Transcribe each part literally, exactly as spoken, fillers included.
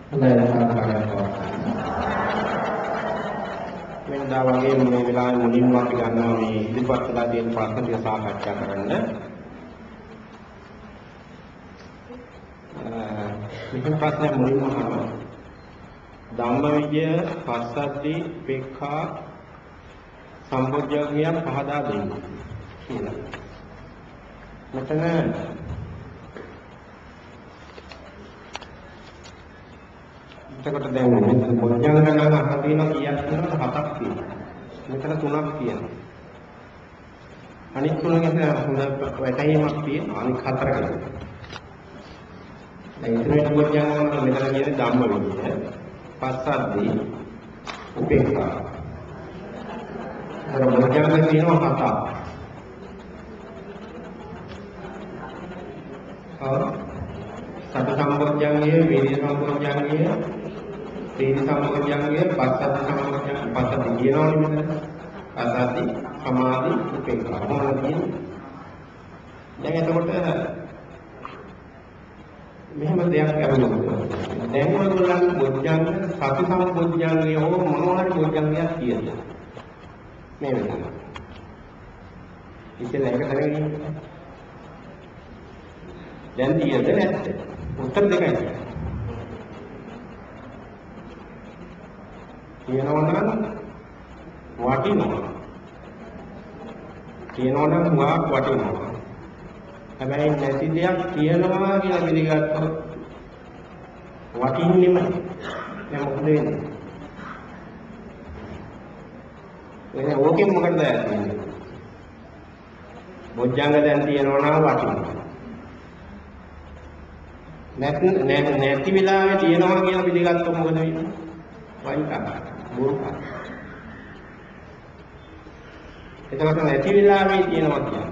මෙන්දා වගේ මේ වෙලාවේ මුලින්ම අපි ගන්නවා මේ ඉදිරිපත් කළා තියෙන ප්‍රශ්න ටික සාකච්ඡා කරන්න. මෙහෙම ප්‍රශ්නයක් මුලින්ම අහනවා. ධම්මවිජය පස්සද්දී පෙක්ඛා සම්බොජ්ජංගය පහදා දෙන්න කියලා. මෙතන එතකොට දැන් මෙතන බොජ්ජංග නම් අහලා තියෙනවා කීයක් තියෙනවද? හතක් තියෙනවා. මෙතන තුනක් තියෙනවා. අනිත් තුන ගැන හොඳ වැටහීමක් තියෙනවා. අනිත් හතර ගැන. දැන් ඉතින් බොජ්ජංග නම් මෙතන කියන්නේ ධම්මවිජය, පස්සද්දී, උපේක්ඛා. අර බොජ්ජංග තියෙනවා හතක්. ආ සත සම්බොජ්ජංගය, වීර්ය සම්බොජ්ජංගය, තීන සම්බොජ්ජංගය, පස්සද්ධි සම්බොජ්ජංගය, පස්සද්ධි කියනවනේ මෙතන. පස්සද්ධි, සමාධි, උපේක්ඛා. මොනවද කියන්නේ? දැන් එතකොට මෙහෙම දෙයක් කරනවා. දැන් ඔයගොල්ලන් බොජ්ජංග සති සම්බොජ්ජංගය හෝ මොනවා හරි බොජ්ජංගයක් කියනවා. මේ වෙලාව. ඉතින් ඒක දැනගෙන දැන් තියෙද නැත්ද? උත්තර දෙකයි. කියනවා නම් වටිනවා. කියනවා නම් වාක් වටිනවා. හැබැයි නැති දෙයක් කියනවා කියලා පිළිගත්තොත් වටින්නේම නෑ. මොකද වෙන්නේ? එනේ ඕකෙන් මොකටද ඇත්තේ? බොජ්ජංග දැන් තියෙනවා නම් වටිනවා. නැති නැති වෙලාවේ තියෙනවා කියලා පිළිගත්තොත් මොකද වෙන්නේ? වයින්කා බොරුකා. එතකොට නැති වෙලාවේ තියෙනවා කියන්නේ.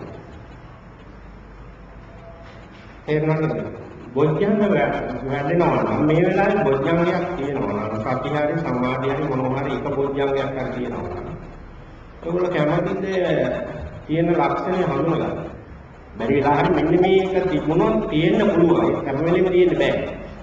තේරුණාද? බොජ්ජංග වැඩෙනවා නම් මේ වෙලාවේ බොජ්ජංගයක් තියෙනවා නම් සතිහාරි සමාධියයි මොනවා හරි එක බොජ්ජංගයක් හරි තියෙනවා. ඒගොල්ලෝ කැමතිද තියෙන ලක්ෂණය හඳුනගන්න. බැරි වෙලා හරි මෙන්න මේක තිබුණොත් තියෙන්න පුළුවන්. හැම වෙලෙම තියෙන්න බෑ.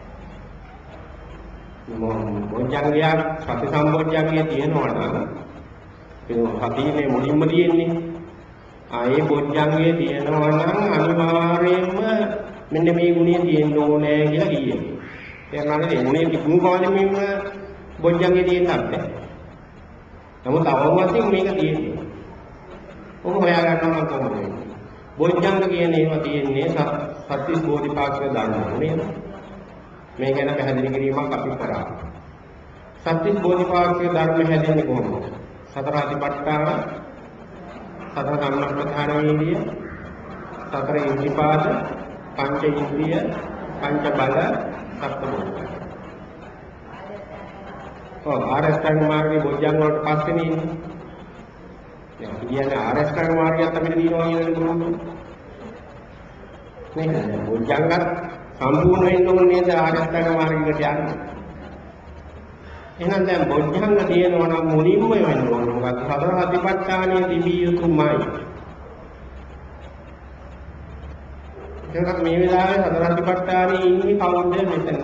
බොජ්ජංගයක් සති සම්බොජ්ජංගය තියෙනවා නම් ඒක සතියේ මුලින්ම තියෙන්නේ. ආයේ බොජ්ජංගය තියෙනවා නම් අනිවාර්යයෙන්ම මෙන්න මේ ගුණය තියෙන්න ඕනේ කියලා කියනවා. ඒ කියන්නේ මේ ගුණය තිබුණු කවදෙමින්ම බොජ්ජංගය තියෙන්නත් බෑ. නමුත් අවවසින් මේක තියෙන්නේ. ඔක හොයා ගන්නවා නම් කොහොමද? බොජ්ජංග කියන ඒවා තියෙන්නේ සත්‍විස් බෝධිපාක්ෂික ධර්ම නේද? මේ ගැන පැහැදිලි කිරීමක් අපි කරා. සත්‍විස් බෝධිපාක්ෂික ධර්ම හැදෙන්නේ කොහොමද? සතර අධිපට්ඨාන, සතර සම්මප්පඨාන වේදිය, සතර ඉන්ද්‍රිපාද, පංච ඉන්ද්‍රිය, පංච බල, සප්ත බෝධි. ඔව් ආරෂ්ඨාංග මාර්ගයේ බොජ්ජංග වලට පස්සේ ඉන්නේ. දැන් කියන්නේ ආරෂ්ඨාංග මාර්ගයත් අපිට දිනනවා කියන්නේ කොහොමද? මේක බොජ්ජංගත් සම්පූර්ණ වෙන්න ඕනේ නේද ආරෂ්ඨාංග මාර්ගයකට යන්න. එහෙනම් දැන් බොජ්ජංග තියෙනවා නම් මුලින්ම වෙන්න ඕනේ මොකක්ද? සතර සතිපට්ඨානයේ තිබිය යුතුමයි. ඒකට මේ වෙලාවේ සතර සතිපට්ඨානයේ ඉන්නේ කවුද මෙතන?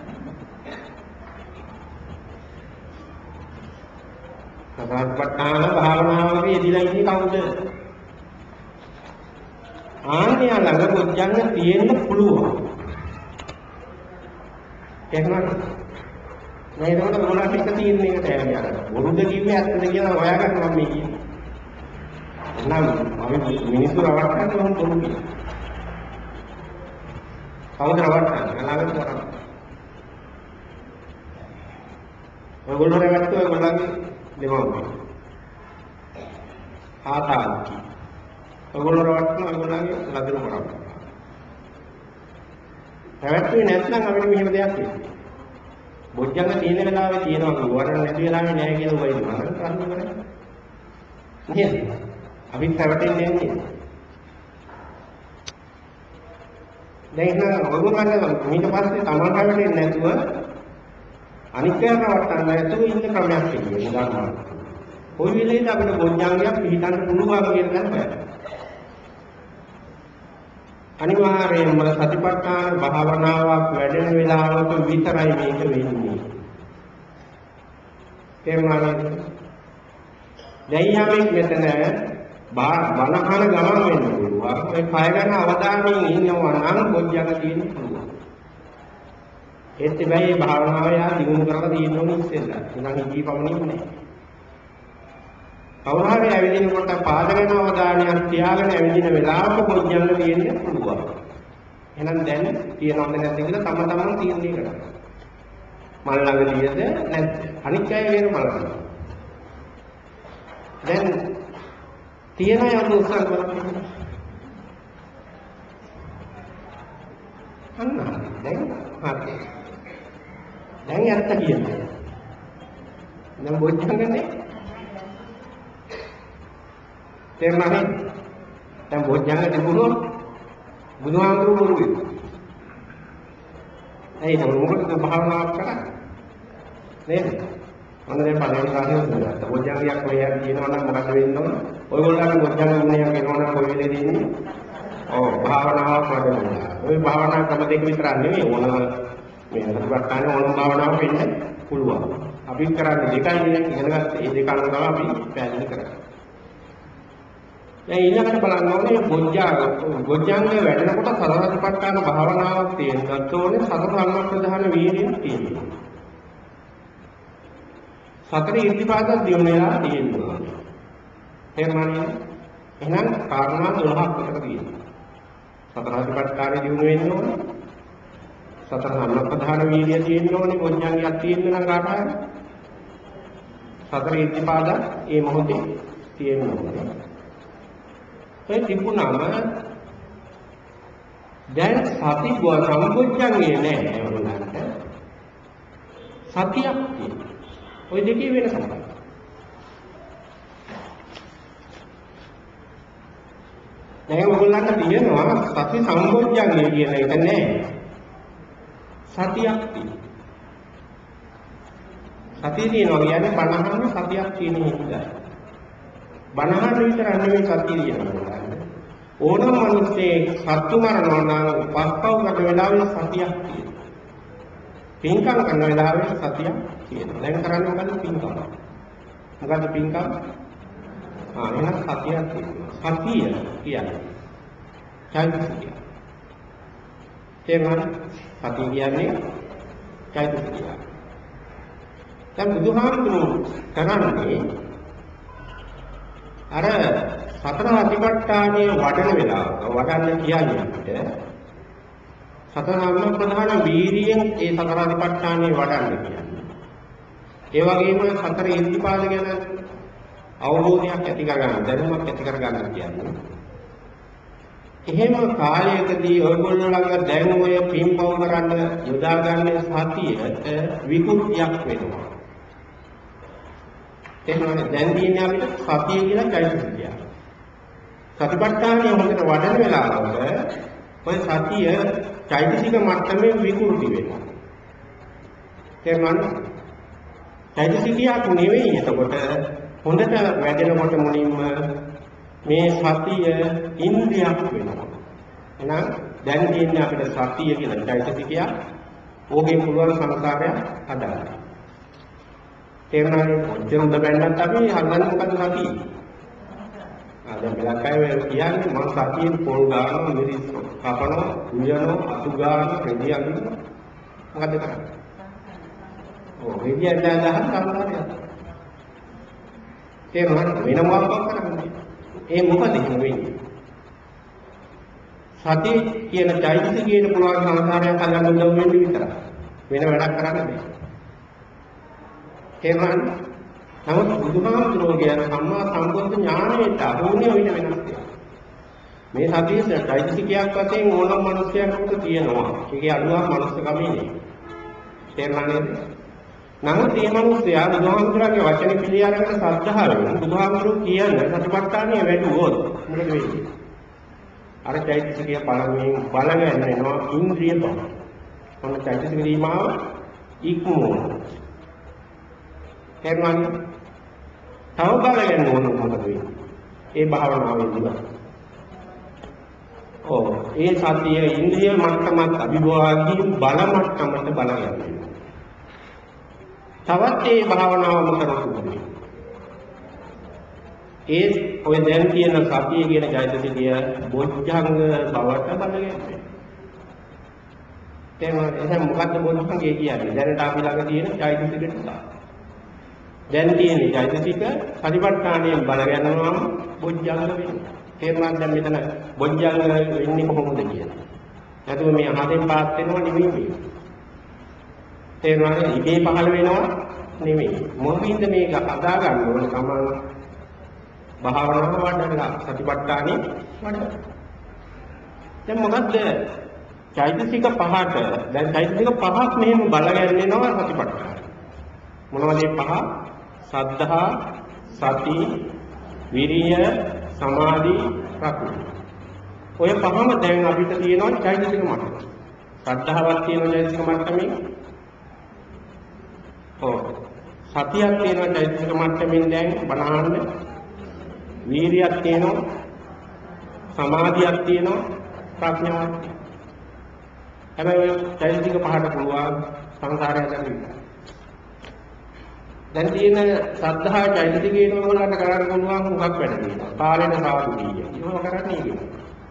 සතරපට්ඨාන භාවනාවේ යෙදিলা ඉන්නේ කවුද? ආන්නේ ළඟ බොජ්ජංග තියෙන්න පුළුවන්. තේරුණාද? මේ ඒකට මොනවද එක තියෙන එකට යන්නේ. බොරුද කිව්වේ ඇත්තද කියලා හොයාගන්න මම මේ කියන්නේ. නම් මම මිනිස්සු රවට්ටන්න ඕන බොරු කියලා. කවුද රවට්ටන්නේ? ළඟට කරා. ඔයගොල්ලෝ රවට්ටුවා ඔයගොල්ලන්ගේ දෙමව්පිය. ආතාච්චි. ඔයගොල්ලෝ රවට්ටන ඔයගොල්ලන්ගේ ලදරු කරා. රවට්ටුවේ නැත්නම් අපිට මෙහෙම දෙයක් වෙන්නේ. බොජ්ජංග තියෙන වෙලාවේ තියෙනවා වරණ නැති වෙලාවේ නැහැ කියලා ඔය මම ප්‍රශ්න කරන්නේ. නේද? අපි රවටෙන්නේ නැහැ. දැන් ඔයගොල්ලන්ට ඊට පස්සේ තමන් රවටෙන්නේ නැතුව අනිත්‍යව රවට්ටන්න නැතුව ඉන්න ක්‍රමයක් තියෙනවා උදාහරණයක්. කොයි වෙලේද අපිට බොජ්ජංගයක් පිළිගන්න පුළුවන් කියන එක බෑ. අනිවාර්යයෙන්ම සතිපට්ඨාන භාවනාවක් වැඩෙන වෙලාවක විතරයි මේක වෙන්නේ. තේරුණාද? දැන් යමෙක් මෙතන බණහන ගමන් වෙන්න පුළුවන්. ඒ කය ගැන අවධානයෙන් ඉන්නවා නම් බොජ්ජංග තියෙන්න පුළුවන්. ඒත් මේ භාවනාව යා දිනු කරලා තියෙන්න ඕනේ ඉස්සෙල්ලා. නිකන් ඉදී පමණින් නෑ. කවුරු හරි ඇවිදිනකොට පාද ගැන අවධානයක් තියාගෙන ඇවිදින වෙලාවක බොජ්ජංග තියෙන්න පුළුවන්. එහෙනම් දැන් තියනවද නැද්ද කියලා තම තමන් තීරණය කරන්න. මල් ළඟ තියද නැද්ද? අනිත් අය වෙන බලන්න. දැන් තියෙන යම් උත්සාහ කරන්න. අන්න දැන් හරි. දැන් යත්ත කියන්නේ. දැන් බොජ්ජංගනේ. තේරුණාද? දැන් බොජ්ජංග තිබුණොත් බුදුහාමුදුරුවෝ බොරුවේ. ඇයි මොකටද භාවනාවක් කරන්නේ? නේද? මොන දේ පළවෙනි කාර්යය කරනවා. බොජ්ජංගයක් මෙහෙයක් කියනවා නම් මොකද වෙන්න ඕන? ඔයගොල්ලන්ගේ බොජ්ජංග ගුණයක් වෙනවා නම් කොයි වෙලේද ඉන්නේ? ඔව් භාවනාවක් වඩනවා. ඔය භාවනා ක්‍රම දෙක විතර නෙවෙයි ඕන මේ සතිපට්ඨාන ඕන භාවනාවක් වෙන්න පුළුවන්. අපි කරන්නේ දෙකයි නේ ඉගෙන ගන්න. මේ දෙක අනුව තමයි අපි පැහැදිලි කරන්නේ. දැන් ඊළඟට බලන්න ඕනේ බොජ්ජංග බොජ්ජංග වැඩෙනකොට සතරපට්ඨාන භාවනාවක් තියෙනත් ඕනේ සතර සම්මප්‍රධාන වීර්යයෙන් තියෙනවා. සතර ඉර්ධිපාද දියුණු වෙලා තියෙනවා. එහෙමනේ එහෙනම් කාරණා දොළහක් විතර තියෙනවා. සතර සතිපට්ඨානෙ දියුණු වෙන්න ඕනේ. සතර සම්මප්‍රධාන වීර්යය තියෙන්න ඕනේ. බොජ්ජංගයක් තියෙන්න නම් කාටද? සතර ඉර්ධිපාද මේ මොහොතේ තියෙන්න ඕනේ. ඒ තිබුණාම දැන් සති ගුණ සම්පූර්ණන්නේ නැහැ ඔයගොල්ලන්ට. සතියක් තියෙනවා. ওই දෙකේ වෙනස මොකක්ද? දැන් ඔයගොල්ලන්ට තියෙනවා සති සම්පූර්ණන්නේ කියන එක නෑ. සතියක් තියෙනවා. සතිය තියෙනවා කියන්නේ බණහන්න සතියක් තියෙන හින්දා. බණහන්න විතර නෙවෙයි සතිය තියෙනවා. ඕනම මිනිස්සේ සත්තු මරනවා නම් පස්පව් කරන වෙලාවේ සතියක් තියෙනවා. පින්කම් කරන වෙලාවේ සතියක් තියෙනවා. දැන් කරන්නේ මොකද පින්කම්? මොකද පින්කම්? ආ එහෙනම් සතියක් තියෙනවා. සතිය කියන්නේ චෛතසිකය. තේරුණාද? සතිය කියන්නේ චෛතසිකය. දැන් බුදුහාමුදුරුවෝ කරන්නේ අර සතර අධිපට්ඨානයේ වඩන වෙලාවක වඩන්න කියන්නේ අපිට සතර සම්ප්‍රදාන වීර්යයෙන් ඒ සතර අධිපට්ඨානයේ වඩන්න කියන්නේ. ඒ වගේම සතර ඉර්ධිපාද ගැන අවබෝධයක් ඇති කරගන්න, දැනුමක් ඇති කරගන්න කියන්නේ. එහෙම කාලයකදී ඔයගොල්ලෝ ළඟ දැන් ඔය පින්පව් කරන්න යොදාගන්න සතියට විකෘතියක් වෙනවා. එහෙනම් දැන් තියෙන්නේ අපිට සතිය කියලා චෛතසිකය. සතිපට්ඨානය හොඳට වඩන වෙලාවක ඔය සතිය චෛතසික මට්ටමේ විකෘති වෙනවා. තේරුණාද? චෛතසිකයක් නෙවෙයි එතකොට හොඳට වැඩෙනකොට මුලින්ම මේ සතිය ඉන්ද්‍රියක් වෙනවා. එහෙනම් දැන් තියෙන්නේ අපිට සතිය කියලා චෛතසිකයක්. ඕකේ පුළුවන් සංස්කාරයක් හදාගන්න. තේරුණාද? ඔච්චර හොඳ බැන්නත් අපි හදන්නේ මොකද සතිය? ආ දැන් බලක් අය කියන්නේ මම සතියෙන් පොල් ගන්නවා, මිරිස් කපනවා, උයනවා, අතු ගන්නවා, රෙදි අඳිනවා. මොකද කරන්නේ? ඔව් රෙදි අඳලා ගහන කරුණාරිය. තේරුණාද? වෙන මොකක්ද කරන්නේ? ඒ මොකද වෙන්නේ? සතිය කියන චෛතසිකයට පුළුවන් සංස්කාරයක් හදන්න උදව් වෙන්නේ විතරයි. වෙන වැඩක් කරන්න බෑ. එහෙනම් නමුත් බුදුහාමුදුරුවෝ කියන සම්මා සම්බුද්ධ ඥානයට අහුන්නේ වෙන වෙනස් දෙයක්. මේ සතියේ චෛතසිකයක් වශයෙන් ඕනම මිනිසෙකුට තියෙනවා. ඒකේ අනුව මනුස්සකමේ නේ. තේරුණා නේද? නමුත් මේ මිනිසයා බුදුහාමුදුරුවෝගේ වචනේ පිළි අරගෙන ශ්‍රද්ධාවෙන් බුදුහාමුදුරුවෝ කියන්නේ සතිපට්ඨානිය වැඩුවොත් මොකද වෙන්නේ? අර චෛතසිකය පළවෙනිම බලගෙන යනවා ඉන්ද්‍රිය බව. මොන චෛතසික දීමාව ඉක්මෝ. තේරුණාද? තව බලගෙන ඕන මොකද වෙන්නේ? ඒ භාවනාවේදී ඔව් ඒ සතිය ඉන්ද්‍රිය මට්ටමත් අභිභවාදී බල මට්ටමට බල යනවා. තවත් ඒ භාවනාවම කරපුවා. ඒ ඔය දැන් කියන සතිය කියන චෛතසිකය බොජ්ජංග බවට බලගන්නේ. තේරුණාද? එහෙනම් මොකද්ද බොජ්ජංගය කියන්නේ? දැනට අපි ළඟ තියෙන චෛතසික ටික. දැන් තියෙන චෛතසික සතිපට්ඨානයෙන් බලගන්නවාම බොජ්ජංග වෙනවා. තේරුණාද? දැන් මෙතන බොජ්ජංග වෙන්නේ කොහොමද කියලා. නැතුව මේ හදෙන් පාත් වෙනව නෙමෙයි මේ. තේරුණාද? ඉබේ පහළ වෙනවා නෙමෙයි. මොකද මේක හදා ගන්න ඕන කමං භාවනාව වඩනවා සතිපට්ඨානේ වඩනවා. දැන් මොකද්ද? චෛතසික පහට දැන් චෛතසික පහක් මෙහෙම බලගන්නවා සතිපට්ඨාන. මොනවද මේ පහ? සද්ධා, සති, විරිය, සමාධි, ප්‍රඥා. ඔය පහම දැන් අපිට තියෙනවා චෛතසික මට්ටම. සද්ධාවක් තියෙනවා චෛතසික මට්ටමේ. ඔව්. සතියක් තියෙනවා චෛතසික මට්ටමින් දැන් බණහන්න. වීරියක් තියෙනවා. සමාධියක් තියෙනවා. ප්‍රඥාවක් තියෙනවා. හැබැයි ඔය චෛතසික පහට පුළුවන් සංසාරය හදන්න. දැන් තියෙන සද්ධා චෛතසිකේන වලට කරන්න පුළුවන් මොකක් වැඩ තියෙනවා. කාලේන සාදු කීය. ඒක කරන්නේ කියනවා.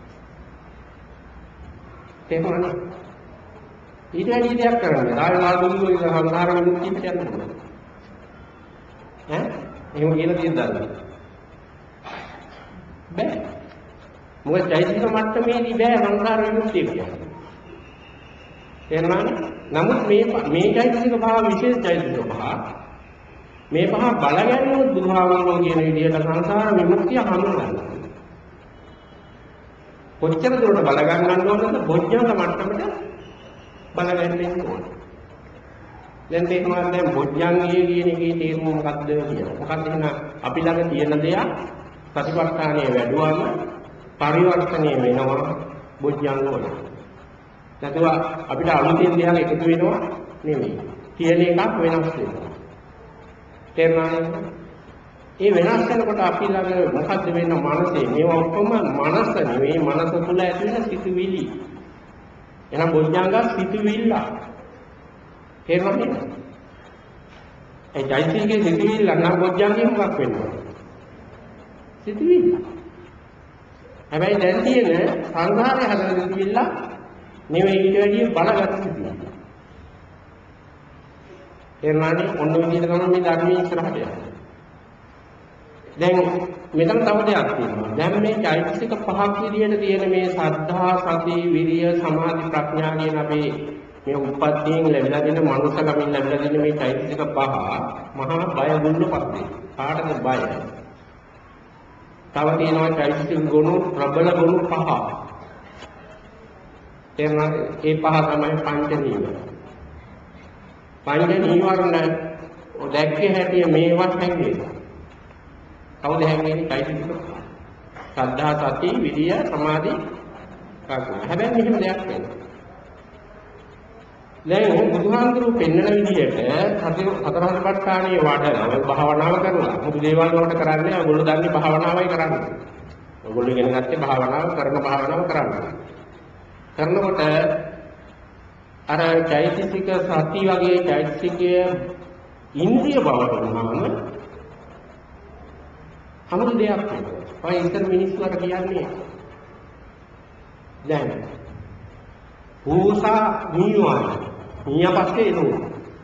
තේරුණානේ? ඊට වැඩි දෙයක් කරන්නේ. කාලේන සාදු කීය සංසාර විමුක්තිය කියන්නේ මොකක්ද? ඈ? එහෙම කියලා තියෙද්දද? බෑ. මොකද චෛතසික මට්ටමේදී බෑ සංසාර විමුක්තිය කියන්නේ. තේරුණානේ? නමුත් මේ මේ චෛතසික පහ විශේෂ චෛතසික පහ මේ පහ බලගන්නොත් බුදුහාමුදුරුවෝ කියන විදිහට සංසාර විමුක්තිය හඳුනගන්නවා. කොච්චර දුරට බලගන්නන්න ඕනද? බොජ්ජංග මට්ටමට බලගන්න ඕන. දැන් තේරුණාද? දැන් බොජ්ජංගය කියන එකේ තේරුම මොකක්ද කියලා. මොකක්ද එහෙනම් අපි ළඟ තියෙන දෙයක් සතිපට්ඨානයේ වැඩුවම පරිවර්තනය වෙනවා බොජ්ජංග වල. නැතුව අපිට අලුතින් දෙයක් එකතු වෙනවා නෙමෙයි. තියෙන එකක් වෙනස් වෙනවා. තේරුණාද? ඒ වෙනස් වෙනකොට අපි ළඟ මොකද්ද වෙන මනසේ? මේවා ඔක්කොම මනස නෙවෙයි, මනස තුල ඇති වෙන සිතුවිලි. එහෙනම් බොජ්ජංග සිතුවිල්ල. තේරුණාද? ඒ චෛතසිකයේ සිතුවිල්ල නම් බොජ්ජංගේ මොකක් වෙන්නේ? සිතුවිල්ල. හැබැයි දැන් තියෙන සංඝාරය හදන සිතුවිල්ල නෙවෙයි, ඊට වැඩිය බලගත් සිතුවිල්ල. එර්නානේ ඔන්න ඔය විදිහට තමයි මේ ධර්මයේ ඉස්සරහට යන්නේ. දැන් මෙතන තව දෙයක් තියෙනවා. දැන් මේ චෛතසික පහක් විදිහට තියෙන මේ සද්ධා, සති, විරිය, සමාධි, ප්‍රඥා කියන අපේ මේ උප්පත්තියෙන් ලැබිලා දෙන මනුස්සකමින් ලැබිලා දෙන මේ චෛතසික පහ මහා බය ගුණපත්ති. කාටද බය? තව තියෙනවා චෛතසික ගුණ ප්‍රබල ගුණ පහ. එර්නා ඒ පහ තමයි පංච නීවරණ. පංච නීවරණ දැක්කේ හැටි මේවත් හැංගෙනවා. කවුද හැංගෙන්නේ? චෛතසික සද්ධා, සති, විරිය, සමාධි, ප්‍රඥා. හැබැයි මෙහෙම දෙයක් වෙනවා. දැන් බුදුහාමුදුරුවෝ පෙන්වන විදිහට හතර සතිපට්ඨානයේ වඩලා ඔය භාවනාව කරනවා. මුළු දේවල් වලට කරන්නේ ඔයගොල්ලෝ දන්නේ භාවනාවයි කරන්නේ. ඔයගොල්ලෝ ඉගෙන ගත්තේ භාවනාව කරන භාවනාව කරන්නේ. කරනකොට අර චෛතසික සති වගේ චෛතසිකය ඉන්ද්‍රිය බවට වුණාම අමුතු දෙයක් වෙනවා. ඔය ඉතින් මිනිස්සුන්ට කියන්නේ දැන් පූසා නියුවා නියපස්සේ එනවා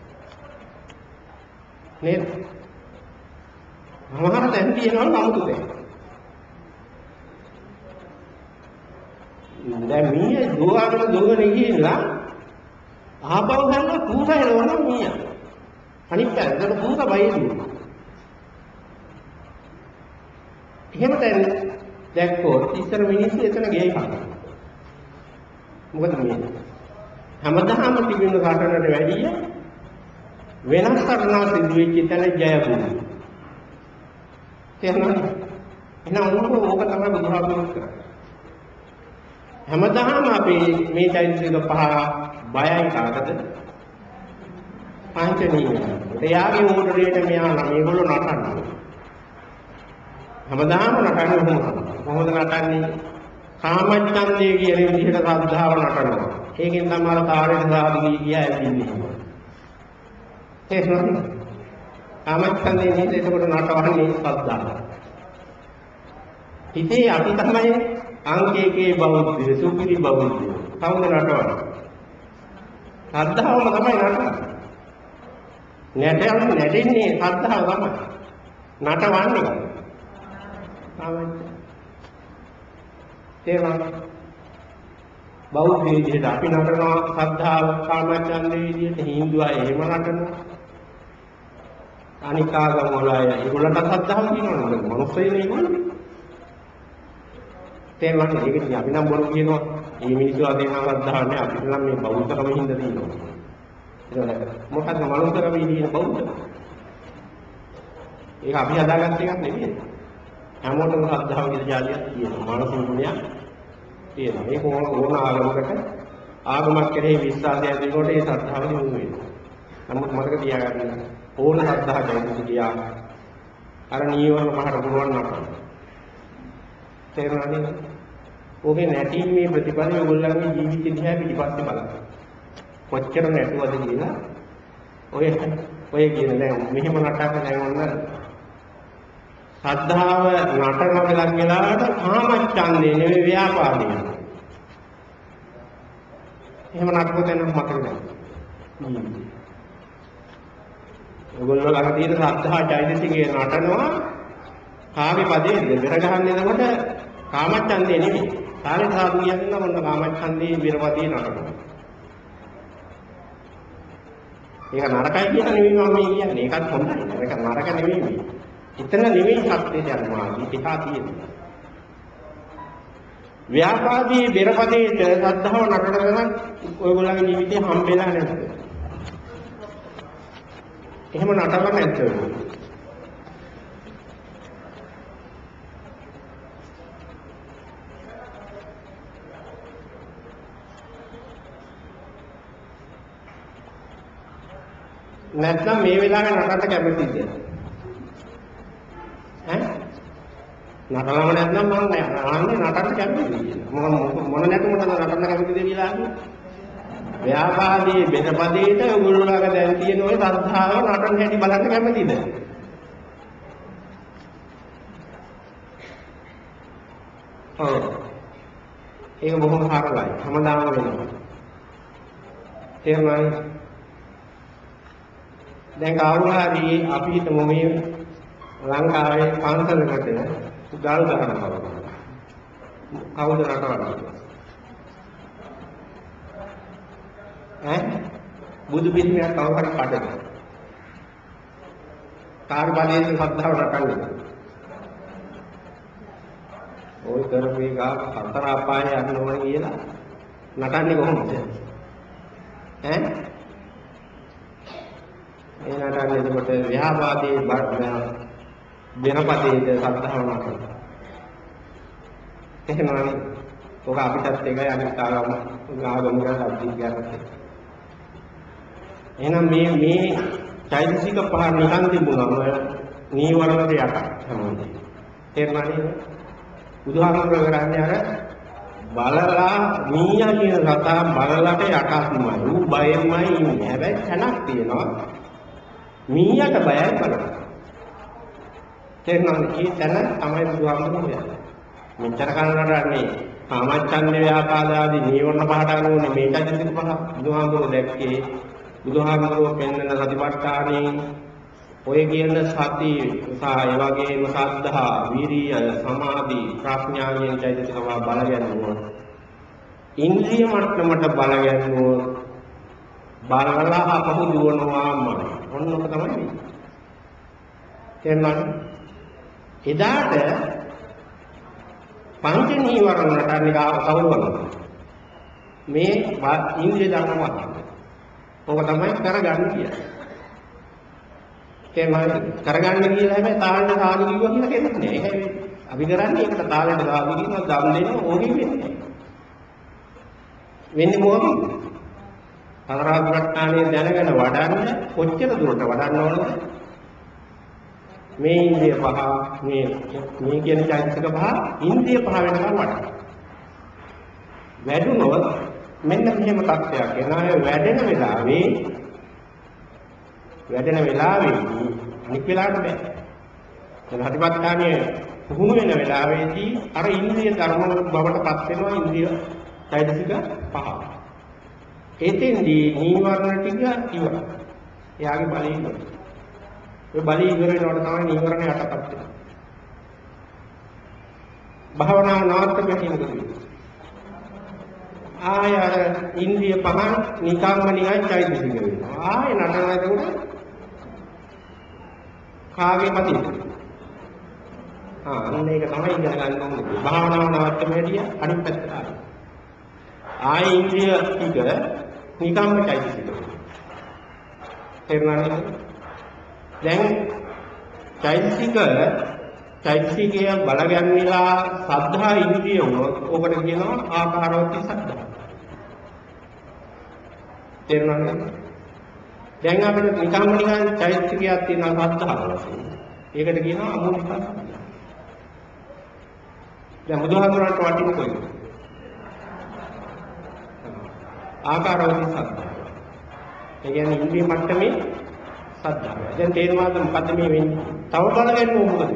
නේද? මහාන දැන් තියෙනවා අමුතු දෙයක්. දැන් මීය දුවගෙන දුවගෙන ගිහිල්ලා ආපහු ගන්න පූසා එනවා මීය. අනිත් පැත්තට පූසා බයෙ දුවනවා. එහෙම දැන් දැක්කොත් ඉස්සර මිනිස්සු එතන ගේ කනවා. මොකද මේ හැමදාම තිබෙන කාටනට වැඩිය වෙනස් කරනවා සිදු වෙච්ච තැන ජය වුණා. තේරුණාද? එහෙනම් ඕක ඕක තමයි බුදුහාමුදුරුවෝ කරන්නේ. හැමදාම අපි මේ චෛතසික පහ බයයි කාටද? පංච නීවරණ. එයාගේ ඕඩරේට මෙයා මේගොල්ලෝ නටනවා. හැමදාම නටන්නේ කොහොමද? කොහොමද නටන්නේ? කාමච්ඡන්දේ කියන විදිහට ශ්‍රද්ධාව නටනවා. ඒකෙන් තමයි අර තාරේට සාදු ගිය ගියා ඇවිදින්නේ. තේරුණාද? කාමච්ඡන්දේ නේද එතකොට නටවන්නේ ශ්‍රද්ධාව. හිතේ අපි තමයි අංකේකේ බෞද්ධය, සුපිරි බෞද්ධය. කවුද නටවන්නේ? ශ්‍රද්ධාවම තමයි නටන්නේ. නැටෙන්නේ නැටෙන්නේ ශ්‍රද්ධාව තමයි. නටවන්නේ කාමච්ඡන්දේ. තේරුණාද? බෞද්ධ විදිහට අපි නටනවා ශ්‍රද්ධාව කාමච්ඡන්දේ විදිහට, හින්දු අය එහෙම නටනවා. අනික් ආගම් වල අය ඒගොල්ලන්ට ශ්‍රද්ධාව තියෙනවනේ. මනුස්සයනේ ඒගොල්ලෝ. තේරුණාද? ඒක ඉතින් අපි නම් බොරු කියනවා. මේ මිනිස්සු අතේ නම් ශ්‍රද්ධාව නැහැ. අපිට නම් මේ බෞද්ධකම හින්දා තියෙනවා. ඒක මොකද්ද මනුස්සකම ඉන්නේ බෞද්ධ? ඒක අපි හදාගත්ත එකක් නෙමෙයි. හැමෝටම ශ්‍රද්ධාව කියලා જાතියක් තියෙනවා. මානසික ගුණයක් තියෙනවා. ඒක ඕන ආගමකට ආගමක් කෙරෙහි විශ්වාසය ඇතිවෙනකොට ඒ ශ්‍රද්ධාව දිනු වෙනවා. නමුත් මතක තියාගන්න ඕන ශ්‍රද්ධාව කියන්නේ කියා අර නීවරණ පහට පුරවන්න නැහැ. තේරුණාද? ඔගේ නැටීමේ ප්‍රතිඵලය ඔයගොල්ලන්ගේ ජීවිතය දිහා පිටිපස්සේ බලන්න. කොච්චර නැටුවද කියලා ඔය ඔය කියන දැන් මෙහෙම නටන්න දැන් ඔන්න ශ්‍රද්ධාව නටන වෙලක් වෙලාවට කාමච්ඡන්දේ නෙවෙයි ව්‍යාපාදේ. එහෙම නටපොත එන්න මතක නැහැ. ඔයගොල්ලෝ ළඟ තියෙන ශ්‍රද්ධා චෛතසිකේ නටනවා කාගේ පදේද? බෙර ගහන්නේ එතකොට කාමච්ඡන්දේ නෙවෙයි. කාලේ සාදු කියන්නේ මොන කාමච්ඡන්දේ බෙරපදේ නටනවා. ඒක නරකයි කියන නෙවෙයි මම කියන්නේ. ඒකත් හොඳයි. ඒක නරක නෙවෙයි. එතන නෙවෙයි සත්‍ය ධර්මාදී තිකා තියෙනවා. ව්‍යාපාදී බෙරපදේට ශ්‍රද්ධාව නටන ඔයගොල්ලන්ගේ ජීවිතේ හම්බෙලා නැද්ද? එහෙම නටලා නැද්ද? නැත්නම් මේ වෙලාවේ නටන්න කැමතිද? ඈ? නටලම නැත්නම් මම ආන්නේ නටන්න කැමතිද කියලා. මොන මොන නැතුමද නටන්න කැමතිද කියලා අහන්නේ? ව්‍යාපාදී බෙදපදේට ඔයගොල්ලෝලගේ දැන් තියෙන ওই ශ්‍රද්ධාව නටන්න හැටි බලන්න කැමතිද? ඔව්. ඒක බොහොම සරලයි. හැමදාම වෙනවා. තේරුණාද? දැන් කවුරු හරි අපි හිතමු මේ ලංකාවේ පන්සලකට ගල් ගන්නවා. කවුද නටවන්නේ? ඈ බුදු පිළිමයක් කවුරු හරි කඩනවා. කාගේ බලයෙන් ශ්‍රද්ධාව නටන්නේ? ඔය කරපු එක හතර අපායේ යන්න ඕනේ කියලා නටන්නේ කොහොමද? ඈ ඒ නටන්නේ එතකොට ව්‍යාපාදේ බෙරපදේට ශ්‍රද්ධාව නටනවා. එහෙමනේ. ඔක අපිටත් එකයි අනිත් ආගම ආගමකට අධිකාරත්. එහෙනම් මේ මේ චෛතසික පහ නිකන් තිබුණාම නීවරණට යට හැමෝම. තේරුණා නේද? බුදුහාමුදුරුවෝ කරන්නේ අර බලලා මීයා කියන සතා බලලට යටත්මයි. ඌ බයෙන්මයි ඉන්නේ. හැබැයි තැනක් තියෙනවා. මීයාට බයයි බලන්න. තේරුණාද? මේ තැන තමයි බුදුහාමුදුරුවෝ කියන්නේ. මෙච්චර කනරන්නේ කාමච්ඡන්ද ව්‍යාපාද ආදී නීවරණ පහට අනුව මේ චෛතසික පහ බුදුහාමුදුරුවෝ දැක්කේ. බුදුහාමුදුරුවෝ පෙන්වන සතිපට්ඨානේ ඔය කියන සති සහ ඒ වගේම සද්ධා, වීරිය, සමාධි, ප්‍රඥා කියන චෛතසික පහ බලගන්නවා. ඉන්ද්‍රිය මට්ටමට බලගන්නවා. බලලා අපහු දුවනවාමයි. ඔන්න ඔක තමයි. තේරුණාද? එදාට පංච නීවරණ නටන්නේ කවුරුද? මේ ඉන්ද්‍රිය ධර්මවත්. ඔක තමයි කරගන්න කියන්නේ. තේරුණාද? කරගන්න කියලා හැබැයි තාලෙට සාදු කිව්වා කියලා කෙනෙක් නෑ. ඒකයි අපි කරන්නේ ඒකට තාලෙට සාදු කියනවා දම් දෙන්න ඕකෙ වෙන්නේ. වෙන්නේ මොකක්ද? අරහත්ත්වඥානය දැනගෙන වඩන්න කොච්චර දුරට වඩන්න ඕනද? මේ ඉන්ද්‍රිය පහ මේ මේ කියන චෛතසික පහ ඉන්ද්‍රිය පහ වෙනකම් වඩන්න. වැඩුණොත් මෙන්න මෙහෙම තත්ත්වයක් එනවා. වැඩෙන වෙලාවේ වැඩෙන වෙලාවේදී අනිත් වෙලාවට බෑ. එතන හටිපත්තානේ පුහුණු වෙන වෙලාවේදී අර ඉන්ද්‍රිය ධර්ම බවට පත් වෙනවා ඉන්ද්‍රිය චෛතසික පහ. එතෙන්දී නීවරණ ටික ඉවරයි. එයාගේ බලය ඉවරයි. ඒ බලය ඉවර වෙනකොට තමයි නීවරණ යටපත් වෙන්නේ. භාවනාව නවත්ත ගැනීමද ආය අර ඉන්ද්‍රිය පහන් නිකම්ම නිකන් චෛතසික වෙනවා. ආය නටනකොට කාගේ පතිද? ආ අන්න ඒක තමයි ඉගෙන ගන්න ඕනේ. භාවනාව නවත්තම හැටිය අනිත් පැත්තට ආයි. ආය ඉන්ද්‍රිය ටික නිකම්ම චෛතසික වෙනවා. තේරුණාද? දැන් චෛතසික චෛතසිකය බලගන්නලා සද්ධා ඉන්ද්‍රිය වුණොත් ඕකට කියනවා ආකාරවත්ති සද්ධා. තේරුණාද? දැන් අපිට නිකම්ම නිකන් චෛතසිකයක් තියෙනවා සද්ධාව වශයෙන්. ඒකට කියනවා අමෝනික සද්ධා. දැන් බුදුහාමුදුරන්ට වටින්නේ කොයිද? ආකාරවත්ති සද්ධා. ඒ කියන්නේ ඉන්ද්‍රිය මට්ටමේ සද්ධාව. දැන් තේරුණාද මොකද්ද මේ වෙන්නේ? තව බලගන්න ඕන මොකද?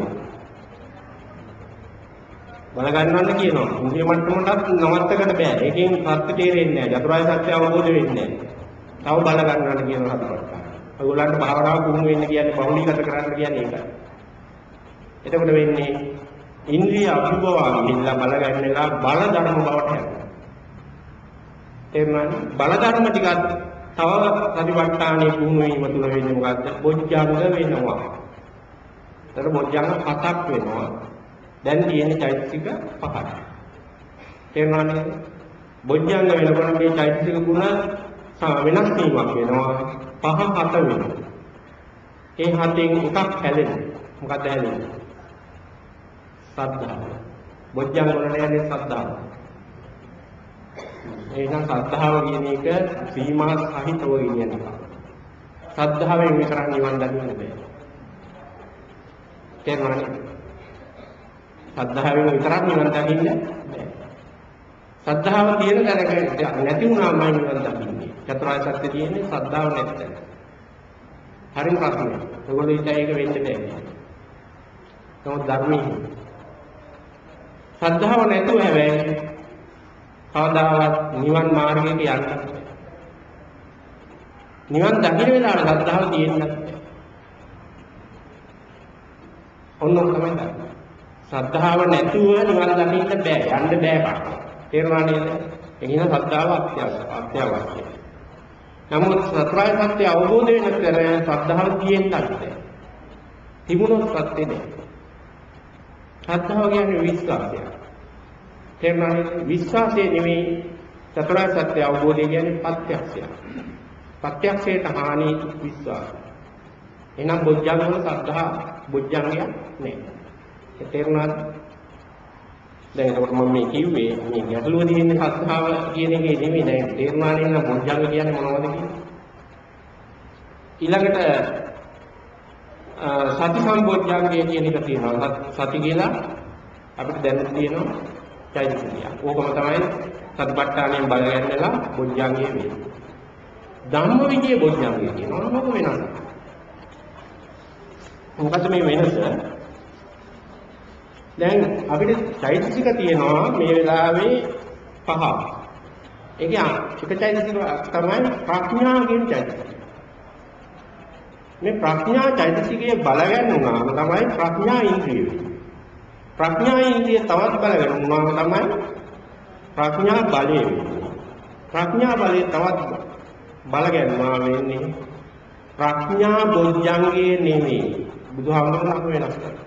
බල ගන්නවන්න කියනවා. ඉන්ද්‍රිය මට්ටමටත් නවත්තකට බෑ. ඒකෙන් සත්‍ය තේරෙන්නේ නැහැ. චතුරාර්ය සත්‍ය අවබෝධ වෙන්නේ නැහැ. තව බල ගන්නවන්න කියනවා හතරක්. ඔයගොල්ලන්ට භාවනාව පුහුණු වෙන්න කියන්නේ බහුලීගත කරන්න කියන්නේ ඒකයි. එතකොට වෙන්නේ ඉන්ද්‍රිය අභිභවා ගිහිල්ලා බල ගන්නලා බල ධර්ම බවට යනවා. එන්න බල ධර්ම ටිකක් තව සතිපට්ඨානෙ පුහුණු වීම තුළ වෙන්නේ මොකද්ද? බොජ්ජංග වෙනවා. ඒතර බොජ්ජංග හතක් වෙනවා. දැන් තියෙන චෛතසික පහක්. තේරුණානේ? බොජ්ජංග වෙනකොට මේ චෛතසික ගුණ වෙනස් වීමක් වෙනවා. පහ හත වෙනවා. ඒ හතෙන් එකක් හැලෙනවා. මොකක්ද හැලෙන්නේ? සද්ධාව. බොජ්ජංග වල නෑනේ සද්ධාව. එහෙනම් සද්ධාව කියන එක සීමා සහිතව කියන එක. සද්ධාවෙන් විතරක් නිවන් දකින්න බෑ. තේරුණානේ? සද්ධාවෙන් විතරක් නිවන් දකින්න බෑ. සද්ධාව තියෙන දැනක නැති වුණාමයි නිවන් දකින්නේ. චතුරාර්ය සත්‍ය තියෙන්නේ සද්ධාව නැත්නම්. හරිම ප්‍රශ්නයක්. ඒගොල්ලෝ හිතා ඒක වෙන්න බෑ. නමුත් ධර්මයේ සද්ධාව නැතුව හැබැයි කවදාවත් නිවන් මාර්ගයට යන්න බෑ. නිවන් දකින්න වෙලාවට සද්ධාව තියෙන්න බෑ. ඔන්නෝ තමයි ධර්මය. ශ්‍රද්ධාව නැතුව නිවන් දකින්න බෑ. යන්න බෑ පාට. තේරුණා නේද? එහෙනම් ශ්‍රද්ධාව අත්‍යවශ්‍යයි. නමුත් සතරයි සත්‍ය අවබෝධ වෙන තර ශ්‍රද්ධාව තියෙන්නත් බෑ. තිබුණොත් සත්‍ය නෑ. ශ්‍රද්ධාව කියන්නේ විශ්වාසය. තේරුණා නේද? විශ්වාසය නෙමෙයි සතරයි සත්‍ය අවබෝධය කියන්නේ ප්‍රත්‍යක්ෂය. ප්‍රත්‍යක්ෂයට හානි විශ්වාසය. එහෙනම් බොජ්ජංග වල ශ්‍රද්ධා බොජ්ජංගයක් නෑ. ඒ තේරුණාද? දැන් ඒකට මම මේ කිව්වේ මේ ගැටලුව තියෙන්නේ සත්‍තාව කියන එකේ නෙමෙයි. දැන් තේරුණානේ නම් බොජ්ජංග කියන්නේ මොනවද කියන්නේ? ඊළඟට සති සම්බොජ්ජංගය කියන එක තියෙනවා. සති කියලා අපිට දැනුම් තියෙනවා චෛතසිකය. ඕකම තමයි සතිපට්ඨානයෙන් බලගන්නලා බොජ්ජංගය වෙන්නේ. ධම්මවිජය බොජ්ජංගය කියනවා. මොකද වෙනස? මොකද මේ වෙනස? දැන් අපිට චෛතසික තියෙනවා මේ වෙලාවේ පහ. ඒකේ එක චෛතසික තමයි ප්‍රඥා කියන චෛතසිකය. මේ ප්‍රඥා චෛතසිකයේ බලගන්නුනාම තමයි ප්‍රඥා ඉන්ද්‍රිය. ප්‍රඥා ඉන්ද්‍රිය තවත් බලගන්නුනාම තමයි ප්‍රඥා බලය. ප්‍රඥා බලය තවත් බලගන්නවා වෙන්නේ ප්‍රඥා බොජ්ජංගේ නෙමෙයි. බුදුහාමුදුරුවෝ වෙනස් කරා.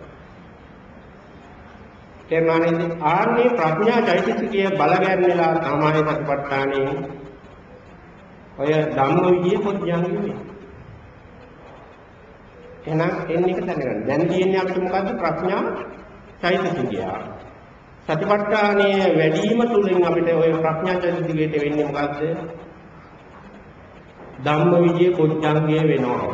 තේරුණානේ? ආන්නේ ප්‍රඥා චෛතසිකය බලගන්නලා තමයි සතිපට්ඨානේ ඔය ධම්මවිජය පොඥාංගෙ වෙන්නේ. එහෙනම් එන්නේ එක දැනගන්න. දැන් තියෙන්නේ අපිට මොකද්ද? ප්‍රඥා චෛතසිකය. සතිපට්ඨානයේ වැඩිම තුලින් අපිට ඔය ප්‍රඥා චෛතසිකයට වෙන්නේ මොකද්ද? ධම්මවිජය පොඥාංගය වෙනවා.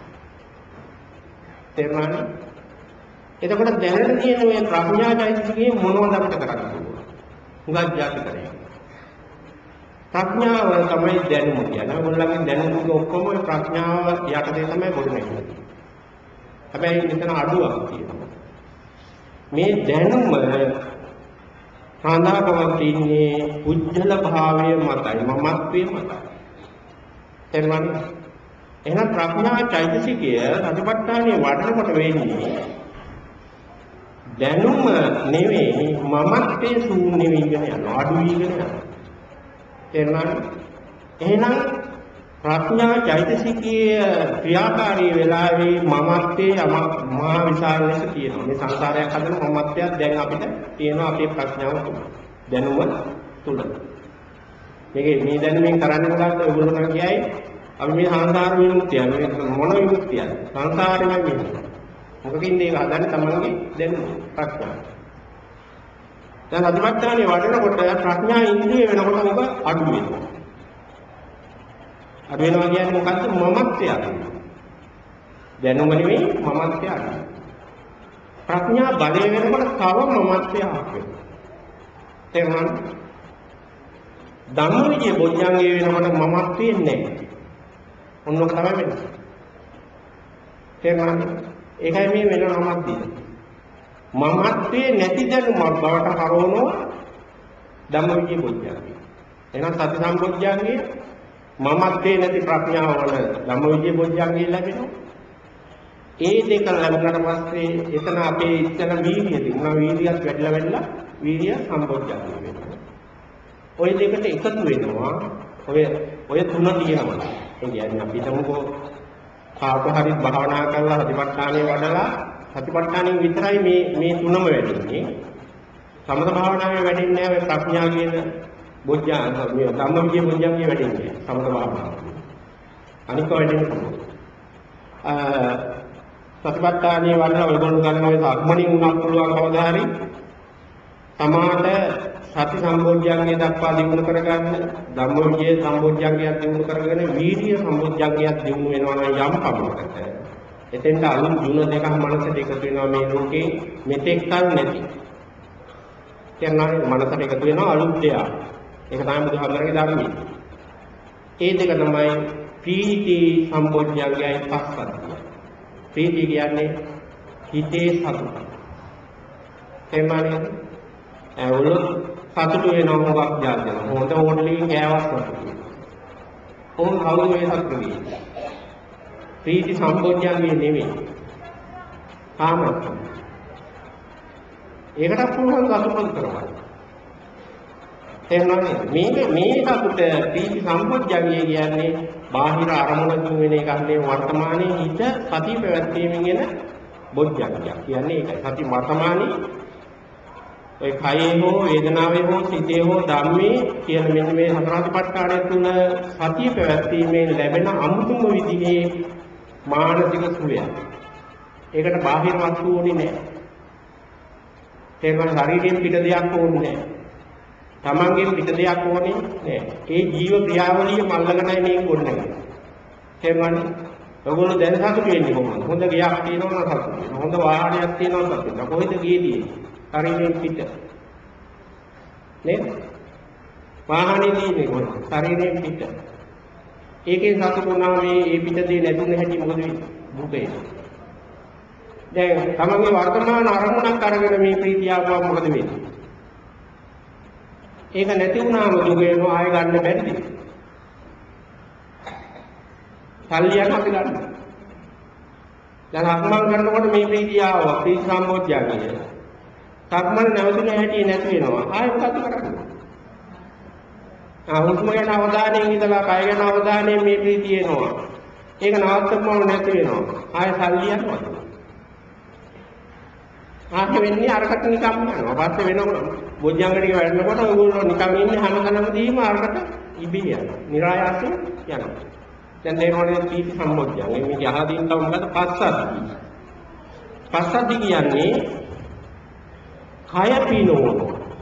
තේරුණානේ? එතකොට දැනට තියෙන මේ ප්‍රඥා චෛතසිකයේ මොනවද අපිට කරන්න පුළුවන්? හුඟක් යාති කරේ. ප්‍රඥාව තමයි දැනුම කියන්නේ. ඔයගොල්ලන්ගේ දැනුම ඔක්කොම ප්‍රඥාව යටතේ තමයි ගොඩනැගෙන්නේ. හැබැයි මෙතන අඩුවක් තියෙනවා. මේ දැනුම සාඳාපවතින්නේ උජ්ජල භාවය මතයි, මමත්වයේ මතයි. එතනම එහෙනම් ප්‍රඥා චෛතසිකය සතිපට්ඨානයේ වඩනකොට වෙන්නේ දැනුම නෙවෙයි මමත්වයේ ශූන්‍ය වීගෙන යනවා, අඩු වීගෙන යනවා. එතනම එහෙනම් ප්‍රඥා චෛතසිකයේ ක්‍රියාකාරී වෙලාවේ මමත්වයේ මහා විශාල ලෙස තියෙනවා. මේ සංසාරයක් හදන මමත්වයක් දැන් අපිට තියෙනවා අපේ ප්‍රඥාව තුළ. දැනුම තුළ. මේකේ මේ දැනුමින් කරන්නේ මොකක්ද? ඔයගොල්ලෝ කියයි අපි මේ සංසාර විමුක්තිය මේ මොන විමුක්තියද? සංසාරෙමයි මේ. මොකකින්ද ඒක හදන්නේ? තමන්ගේ දැනුම ප්‍රඥාව. දැන් අධිපත්‍යානේ වඩනකොට ප්‍රඥා ඉන්ද්‍රිය වෙනකොට ඔබ අඩු වෙනවා. අඩු වෙනවා කියන්නේ මොකද්ද? මමත්වය අඩු වෙනවා. දැනුම නෙවෙයි මමත්වය අඩු වෙනවා. ප්‍රඥා බලය වෙනකොට තව මමත්වය අඩු වෙනවා. එහෙනම් ධම්මවිජය බොජ්ජංගේ වෙනකොට මමත්වය නැහැ. ඔන්නක තමයි වෙන්නේ. එහෙනම් ඒකයි මේ වෙන නමක් දෙන්නේ. මමත්වයේ නැති දැනුමක් බවට කරවනවා ධම්මවිජය බොජ්ජංගේ. එහෙනම් සති සම්බොජ්ජංගේ මමත්වයේ නැති ප්‍රඥාව වල ධම්මවිජය බොජ්ජංගේ ලැබෙනවා. ඒ දෙක ලැබුණාට පස්සේ එතන අපේ ඉස්සන වීර්යය තිබුණා. වීර්යයත් වැඩිලා වැඩිලා වීර්ය සම්බොජ්ජංගේ වෙනවා. ওই දෙකට එකතු වෙනවා. ඔය ඔය තුන තියෙනවා. ඒ කියන්නේ අපි හිතමුකෝ කාට හරි භාවනා කරලා සතිපට්ඨානය වඩලා සතිපට්ඨානෙන් විතරයි මේ මේ තුනම වැඩින්නේ. සමත භාවනාවේ වැඩින්නේ නැහැ. ඔය ප්‍රඥා කියන බොජ්ජං මේ ධම්මවිජය බොජ්ජංගේ වැඩින්නේ සමත භාවනාව. අනික වැඩින්නේ තමයි. අ සතිපට්ඨානයේ වඩලා ඔයගොල්ලෝ ගන්න ඔය සක්මණින් උනක් පුළුවන් කවදා හරි සමාහට සති සම්බොජ්ජංගේ දක්වා දිනු කරගන්න ධම්මවිජය සම්බොජ්ජංගයක් දිනු කරගෙන වීර්ය සම්බොජ්ජංගයක් දිනු වෙනවා නම් යම් පමණකට එතෙන්ට අලුත් ගුණ දෙකක් මනසට එකතු වෙනවා මේ ලෝකේ මෙතෙක් කල නැති. කියනවා මනසට එකතු වෙනවා අලුත් දෙයක්. ඒක තමයි බුදුහාමරගේ ධර්මයේ. ඒ දෙක තමයි ප්‍රීති සම්බොජ්ජංගයයි පස්සද්ධිය. ප්‍රීති කියන්නේ හිතේ සතුට. එමානේ ඇවුලොත් සතුට වෙනවා මොකක් જાතියක්. හොඳ ඕඩලින් කෑවක් වගේ. ඕන් කවුරු මේ සතුට වෙන්නේ? ප්‍රීති සම්බොජ්ජංගේ නෙමෙයි. කාමත්. ඒකට පුළුවන් සතුටක් කරගන්න. එහෙනම් මේ මේ සතුට ප්‍රීති සම්බොජ්ජංගේ කියන්නේ බාහිර අරමුණකින් වෙන එකක් නෙවෙයි වර්තමානයේ හිත සති පැවැත්වීමෙන් එන බොජ්ජංගයක්. කියන්නේ ඒකයි. සති වර්තමානයේ ඔය කයේ හෝ වේදනාවේ හෝ සිතේ හෝ ධම්මේ කියන මෙන්න මේ සතරාතිපට්ඨානය තුන සතිය පැවැත්වීමෙන් ලැබෙන අමුතුම විදිහේ මානසික සුවය. ඒකට බාහිර වස්තු ඕනේ නැහැ. ඒක ශරීරයෙන් පිට දෙයක් ඕනේ නැහැ. තමන්ගෙන් පිට දෙයක් ඕනේ නැහැ. ඒ ජීව ක්‍රියාවලිය මල්ලකටයි මේක ගොඩනගන්නේ. තේරුණානේ? ඔයගොල්ලෝ දැන සතුටු වෙන්නේ කොහොමද? හොඳ ගියක් තියෙනවා නම් සතුටු වෙනවා. හොඳ වාහනයක් තියෙනවා නම් සතුටු වෙනවා. කොහෙද ගියේදී? ශරීරයෙන් පිට. නේද? වාහනේ තියෙන්නේ කොහොමද? ශරීරයෙන් පිට. ඒකෙන් සතුටු වුණා මේ ඒ පිට දේ නැතුන හැටි මොකද වෙන්නේ? දුකේ. දැන් තමන්ගේ වර්තමාන අරමුණක් අරගෙන මේ ප්‍රීතිය ආවම මොකද වෙන්නේ? ඒක නැති වුණාම දුක එනවා ආයෙ ගන්න බැරිද? සල්ලියක් අපි ගන්න. දැන් අක්මන් කරනකොට මේ ප්‍රීතිය ආවා ප්‍රීති සම්බොජ්ජංගය. සක්මන් නැවතුන හැටි නැති වෙනවා. ආයෙ මොකද කරන්නේ? ආ හුස්ම ගැන අවධානයෙන් ඉඳලා කය ගැන අවධානයෙන් මේ ප්‍රීතිය එනවා. ඒක නවත්තපුවම නැති වෙනවා. ආයෙ සල්ලියක් වගේ. ආයෙ වෙන්නේ අරකට නිකම් යනවා. පස්සේ වෙනවා බොජ්ජංග ටික වැඩනකොට ඔයගොල්ලෝ නිකම් ඉන්නේ හැමතැනම දීම අරකට ඉබේ යනවා. નિરાයාසයෙන් යනවා. දැන් දේනෝනේ ප්‍රීති සම්බොජ්ජංගය. මේක අහලා දිනනවා මොකද? පස්සද්ධි. පස්සද්ධි කියන්නේ කය පිනෝන.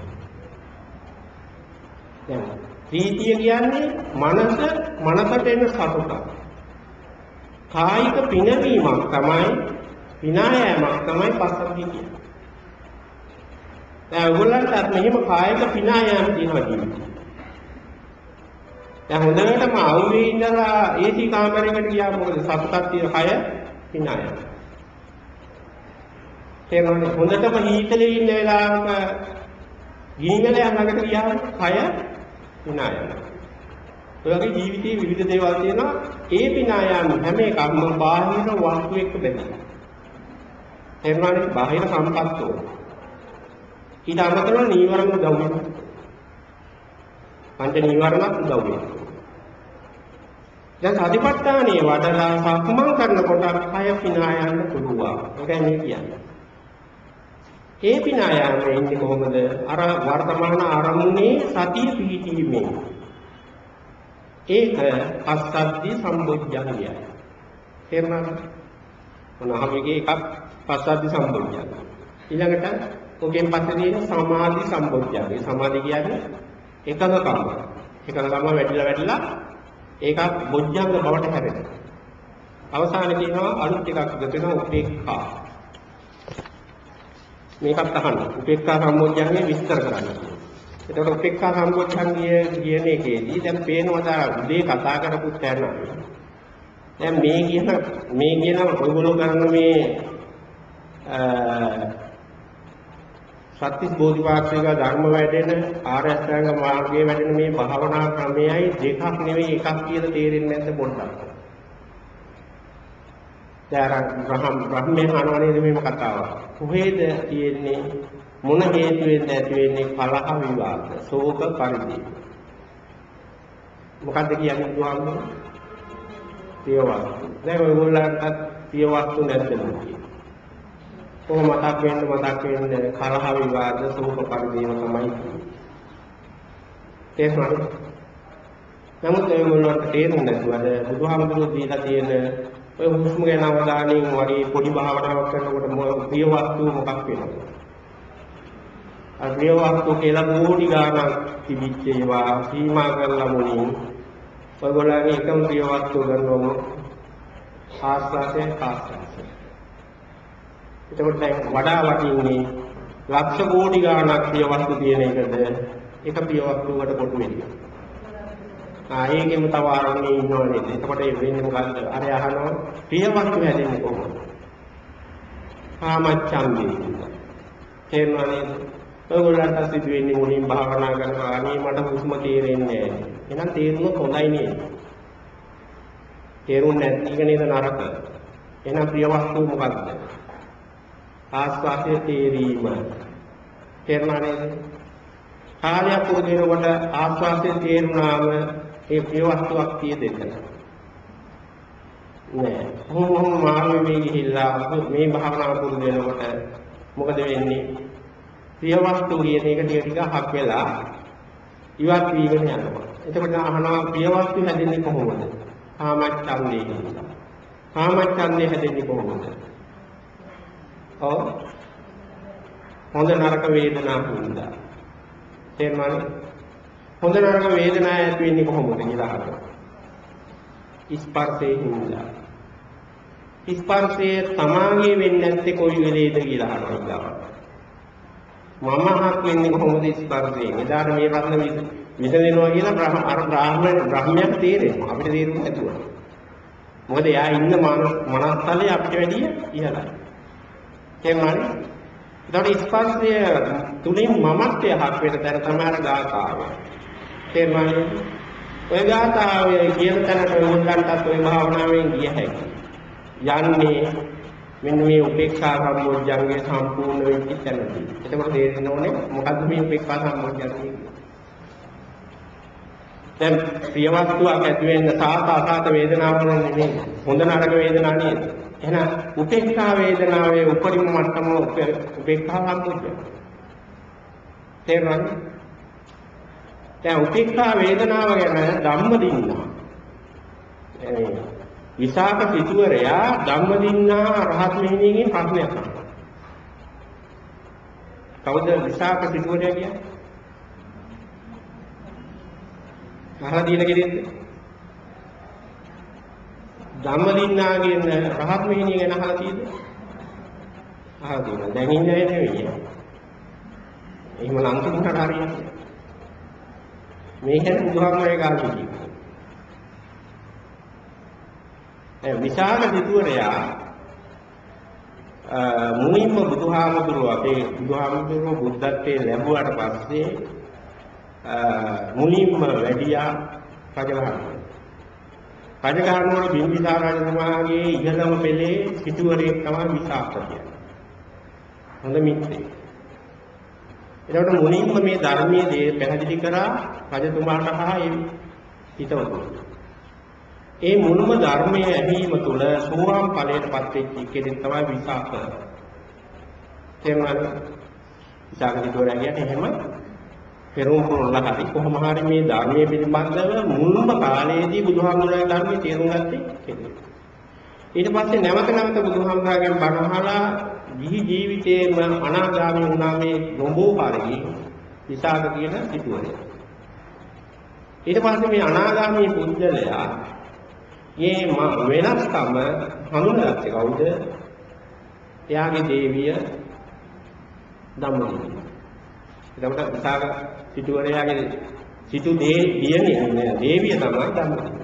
දැන් ප්‍රීතිය කියන්නේ මනස මනසට එන සතුටක්. කායික පිනවීමක් තමයි පිනායමක් තමයි පස්සද්ධිය කියන්නේ. දැන් ඔයගොල්ලන්ට මෙහෙම කායික පිනායම් තියෙනවා කියන්නේ. දැන් හොඳටම අවුවේ ඉඳලා ඒසී කාමරයකට ගියාම මොකද සතුටක් තියෙන කය hina යනවා. තේරුණාද? හොඳටම හීතලේ ඉන්න වෙලාවක ගිනිගල ළඟට ගියාම කය hina යනවා. ඒ වගේ ජීවිතයේ විවිධ දේවල් තියෙනවා. ඒ hina යාම හැම එකක්ම බාහිර වස්තු එක්ක බැඳෙනවා. තේරුණාද? බාහිර සම්පත් ඕන. ඊට අමතරව නීවරණ උදව් වෙනවා. පංච නීවරණත් උදව් වෙනවා. දැන් සතිපට්ඨානේ වඩලා සක්මන් කරනකොට කය hina යන්න පුළුවන්. ඒකයි මේ කියන්නේ. ඒ hina යන්නේ ඉන්නේ කොහොමද? අර වර්තමාන ආරමුණේ සතිය පිහිටීමේ. ඒක පස්සද්ධි සම්බොජ්ජංගය. තේරුණාද? මොනවාමගේ එකක් පස්සද්ධි සම්බොජ්ජංගය. ඊළඟට ඔකෙන් පස්සේ තියෙන සමාධි සම්බොජ්ජංගය. සමාධි කියන්නේ එකඟකම. එකඟකම වැඩිලා වැඩිලා ඒක බොජ්ජංග බවට හැරෙනවා. අවසානයේ තියෙනවා අලුත් එකක් එකතු වෙනවා උපේක්ඛා. මේකත් අහන්න. උපේක්ඛා සම්බොජ්ජංගේ විස්තර කරන්න. එතකොට උපේක්ඛා සම්බොජ්ජංගය කියන එකේදී දැන් පේනවා උදේ කතා කරපු තැන. දැන් මේ කියන මේ කියන ඔයගොල්ලෝ කරන මේ සත්‍තිස් බෝධිපාක්ෂික ධර්ම වැඩෙන ආර්ය අෂ්ටාංග මාර්ගයේ වැඩෙන මේ භාවනා ක්‍රමයයි දෙකක් නෙවෙයි එකක් කියලා තේරෙන්නේ නැද්ද පොඩ්ඩක්? දැන් බ්‍රහ්ම බ්‍රහ්මයන් අනවනේ මේ කතාව. කොහෙද තියෙන්නේ මොන හේතුවෙන්ද ඇති වෙන්නේ කලහ විවාද, ශෝක පරිදි. මොකද්ද කියන්නේ බුදුහාමුදුරුවෝ? පියවස්තු. දැන් ඔයගොල්ලන්ට පියවස්තු නැද්ද මොකද? කොහොම මතක් වෙන්න මතක් වෙන්න කලහ විවාද සෝක පරිදේව තමයි තේරුණාද? නමුත් ඒගොල්ලන්ට තේරුන්නේ නැතුව අද බුදුහාමුදුරුවෝ දීලා තියෙන ඔය හුස්ම ගැන අවධානයෙන් වගේ පොඩි භාවනාවක් කරනකොට ප්‍රිය වස්තු මොකක් වෙනවද? අර ප්‍රිය වස්තු කියලා කෝටි ගාණක් තිබිච්ච ඒවා සීමා කරලා මොනින් ඔයගොල්ලන්ගේ එකම ප්‍රිය වස්තු ගන්නවම ආස්වාදයෙන් ආස්වාදය. එතකොට දැන් වඩා වටින්නේ ලක්ෂ කෝටි ගාණක් ප්‍රිය වස්තු තියෙන එකද එක ප්‍රිය වස්තුවකට කොටු වෙන්නේ. ආ ඒකෙම තව ආරම්භයේ ඉන්නවනේ. එතකොට ඒ වෙන්නේ මොකද්ද? අර අහනවා ප්‍රිය වස්තු හැදෙන්නේ කොහොමද? කාමච්ඡන්දේ. තේරුණානේ? ඔයගොල්ලන්ට සිදු වෙන්නේ මුලින් භාවනා කරනවා. අනේ මට හුස්ම තේරෙන්නේ නැහැ. එහෙනම් තේරුණොත් හොඳයි නේද? තේරුන්නේ නැති එක නේද නරක? එහෙනම් ප්‍රිය වස්තු මොකද්ද? ආස්වාදයේ තේරීම. තේරුණා නේද? කාලයක් පුරුදු වෙනකොට ආස්වාදයේ තේරුණාම ඒ ප්‍රිය වස්තුවක් තියෙදෙන්න. නෑ. කොහොම මාර්ගෙ මේ ගිහිල්ලා මේ භාවනාව පුරුදු වෙනකොට මොකද වෙන්නේ? ප්‍රිය වස්තු කියන එක ටික ටික හක් වෙලා ඉවත් වීගෙන යනවා. එතකොට අහනවා ප්‍රිය වස්තු හැදෙන්නේ කොහොමද? කාමච්ඡන්දේ. කාමච්ඡන්දේ හැදෙන්නේ කොහොමද? ඔව් හොඳ නරක වේදනා හින්දා. තේරුණාද? හොඳ නරක වේදනා ඇති වෙන්නේ කොහොමද කියලා අහනවා. ස්පර්ශයෙන් හින්දා. ස්පර්ශයේ තමාගේ වෙන්නේ නැත්තේ කොයි වෙලේද කියලා අහනවා ඊළඟට. මම හක් වෙන්නේ කොහොමද ස්පර්ශයෙන්? එදාට මේ ප්‍රශ්න විසඳෙනවා කියලා බ්‍රහ්ම අර බ්‍රාහ්මණ බ්‍රහ්මයාට තේරෙනවා. අපිට තේරුන්නේ නැතුව. මොකද එයා ඉන්න මනස්තලයේ අපිට වැඩිය ඉහළයි. තේරුණානේ? ඒතකොට ස්පර්ශය තුලින් මමත්වය හක් වෙන තැන තමයි අර ගාථාව. තේරුණානේ? ඔය ගාථාවේ කියන තැනට උන්වන්ටත් ඔය භාවනාවෙන් ගිය හැකියි. යන්නේ මෙන්න මේ උපේක්ෂා සම්බොජ්ජංගේ සම්පූර්ණ වෙච්ච තැනදී. එතකොට තේරෙන්න ඕනේ මොකද්ද මේ උපේක්ෂා සම්බොජ්ජංගේ කියන්නේ? දැන් ප්‍රිය වස්තුවක් ඇති වෙන්න සාත අසාත වේදනාවක් නෙමෙයි. හොඳ නරක වේදනාවක් නේද? එහෙනම් උපේක්ෂා වේදනාවේ උපරිම මට්ටම උපේක්ෂා සම්බොජ්ජංගය. තේරුණාද? දැන් උපේක්ෂා වේදනාව ගැන ධම්මදින්නා. ඒ විසාක සිටුවරයා ධම්මදින්නා රහත් මෙහෙණියගෙන් ප්‍රශ්නයක් අහනවා. කවුද විසාක සිටුවරයා කියන්නේ? අහලා තියෙන කෙනෙක්ද? ධම්මදින්නාගෙන් රහත් මෙහෙණිය ගැන අහලා තියෙද? අහලා තියෙනවා. දැන් ඉන්නේ නෙවෙයි. එහෙම ලංකිකුට හරියන්නේ. මේ හැම බුදුහාමරේ කාලෙදී ඒ විශාල සිටුවරයා මුලින්ම බුදුහාමුදුරුවෝ අපේ බුදුහාමුදුරුවෝ බුද්ධත්වයේ ලැබුවාට පස්සේ මුලින්ම වැඩියා රජගහනුවර. රජගහනුවර බිම්බිසාර රජතුමාගේ ඉහළම පෙළේ සිටුවරයෙක් තමයි විසාක කියන්නේ. හොඳ මිත්‍රයෙක්. ඒකට මුලින්ම මේ ධර්මයේ දේ පැහැදිලි කරා රජතුමාට හා ඒ හිතවතුන්ට. ඒ මුළුම ධර්මයේ ඇහිීම තුළ සෝවාන් ඵලයටපත් වෙච්ච කෙනෙක් තමයි විසාක. තේරුණාද? විසාක සිටුවරයා කියන්නේ එහෙම පෙරම් පුරලා හරි කොහොම හරි මේ ධර්මයේ පිළිබඳව මුල්ම කාලයේදී බුදුහාමුදුරන්ගේ ධර්මයේ තේරුම් ගත්තේ කෙනෙක්. ඊට පස්සේ නැවත නැවත බුදුහාමුදුරන්ගෙන් බණ අහලා ගිහි ජීවිතේම අනාගාමී වුණා මේ නොබෝ කාලෙදී විසාක කියන සිටුවරයා. ඊට පස්සේ මේ අනාගාමී පුද්ගලයා මේ වෙනස්කම හඳුනාගත්තේ කවුද? එයාගේ දේවිය ධම්මදින. එතකොට විසාක සිටුවරයාගේ සිටු දේ දියණිය දේවිය තමයි ධම්මදින.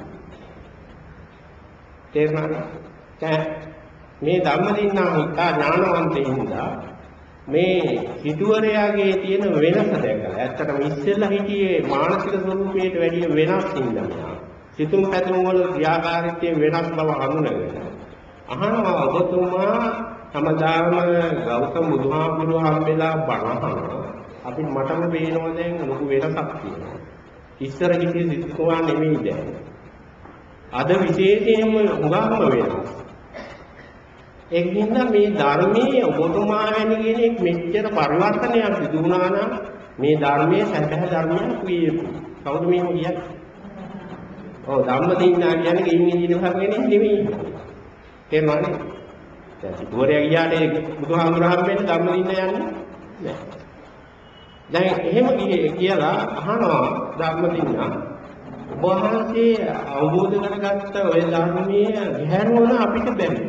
තේරුණාද? මේ ධම්මදින්නා හිතා ඥානවන්තයින්දා මේ සිටුවරයාගේ තියෙන වෙනස දැකලා ඇත්තටම ඉස්සෙල්ලා හිටියේ මානසික ස්වરૂපයට වැඩිය වෙනස් ඉඳලා සිතුම් පැතුම් වල ක්‍රියාකාරීත්වයේ වෙනස් බව හඳුනගෙන අහනවා ඔබතුමා හැමදාම ගෞතම බුදුහාමුදුරුවෝ හම්බෙලා බණ අපි මටම පේනවා දැන් ලොකු වෙනසක් තියෙනවා. ඉස්සර හිටියේ සිතුවා නෙමෙයි දැන්. අද විශේෂයෙන්ම උගාම වෙනවා. ඒකින්ද මේ ධර්මයේ ඔබතුමා වැනි කෙනෙක් මෙච්චර පරිවර්තනයක් සිදු වුණා නම් මේ ධර්මයේ සැබෑ ධර්මයක් විය යුතුයි. කවුද මේක කියන්නේ? ඔව් ධම්මදින්නා කියන්නේ ගෙයින් ඉන්න කෙනෙක් නෙමෙයි. තේරුණානේ? දැන් සිටුවරයා ගියාට බුදුහාමුදුරුවෝ හම්බෙන්නේ ධම්මදින්න යන්නේ නැහැ. දැන් එහෙම කියලා අහනවා ධම්මදින්නා ඔබ වහන්සේ අවබෝධ කරගත්ත ඔය ධර්මයේ ගැහැරුණ අපිට බැරි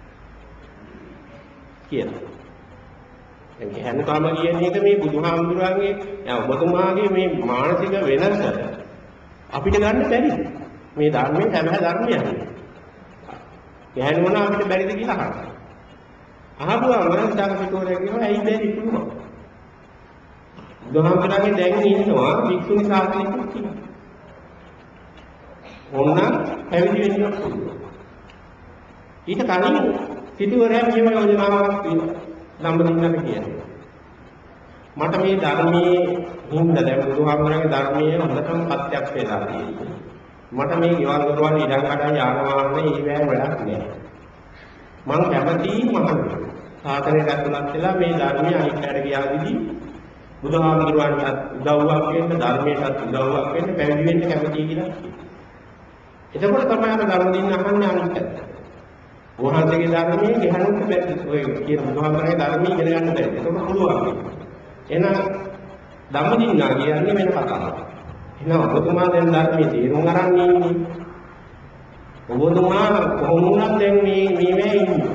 කියලා. දැන් ගැහැණුකම කියන එක මේ බුදුහාමුදුරුවන්ගේ ඔබතුමාගේ මේ මානසික වෙනස අපිට ගන්න බැරිද? මේ ධර්මයේ සැබෑ ධර්මයක්. ගැහැණුණ අපිට බැරිද කියලා අහනවා. අහපුවාම විසාක සිටුවරයා කියනවා ඇයි බැරි පුළුවන්. බුදුහාමුදුරුවන්ගේ දැන් ඉන්නවා වික්ෂුණී ශාසනයක් තියෙනවා. ඕන පැවිදි වෙන්න පුළුවන්. ඊට කලින් සිටුවරයා මෙහෙම යෝජනාවක් තියෙනවා. ධම්මදින්නට කියන්නේ. මට මේ ධර්මයේ හින්දා දැන් බුදුහාමුදුරන්ගේ ධර්මයේ හොඳටම ප්‍රත්‍යක්ෂ වෙලා තියෙනවා. මට මේ ගෙවල් දොරවල් ඉඩම් කඩම් යාන වාහනේ ඊවැය වැඩක් නෑ. මම කැමතියි මහත් සාතරයට ඇතුළත් වෙලා මේ ධර්මයේ අනිත් පැයට ගියාදී බුදුහාමුදුරන්ට උදව්වක් වෙන්න ධර්මයටත් උදව්වක් වෙන්න පැවිදි වෙන්න කැමතියි කියලා කියනවා. එතකොට තමයි අර ධර්ම දින්න අහන්නේ අනිත් පැත්ත. වහන්සේගේ ධර්මයේ ගැහණුත් බැරි ඔය කියන බුදුහාමුදුරන්ගේ ධර්මයේ ඉගෙන ගන්න බැරි. ඒක පුළුවන්. එහෙනම් ධම්මදින්නා කියන්නේ වෙන කතාවක්. එහෙනම් ඔබතුමා දැන් ධර්මයේ තේරුම් අරන් ඉන්නේ. ඔබතුමා කොහොමුණත් දැන් මේ මේ ඉන්නේ.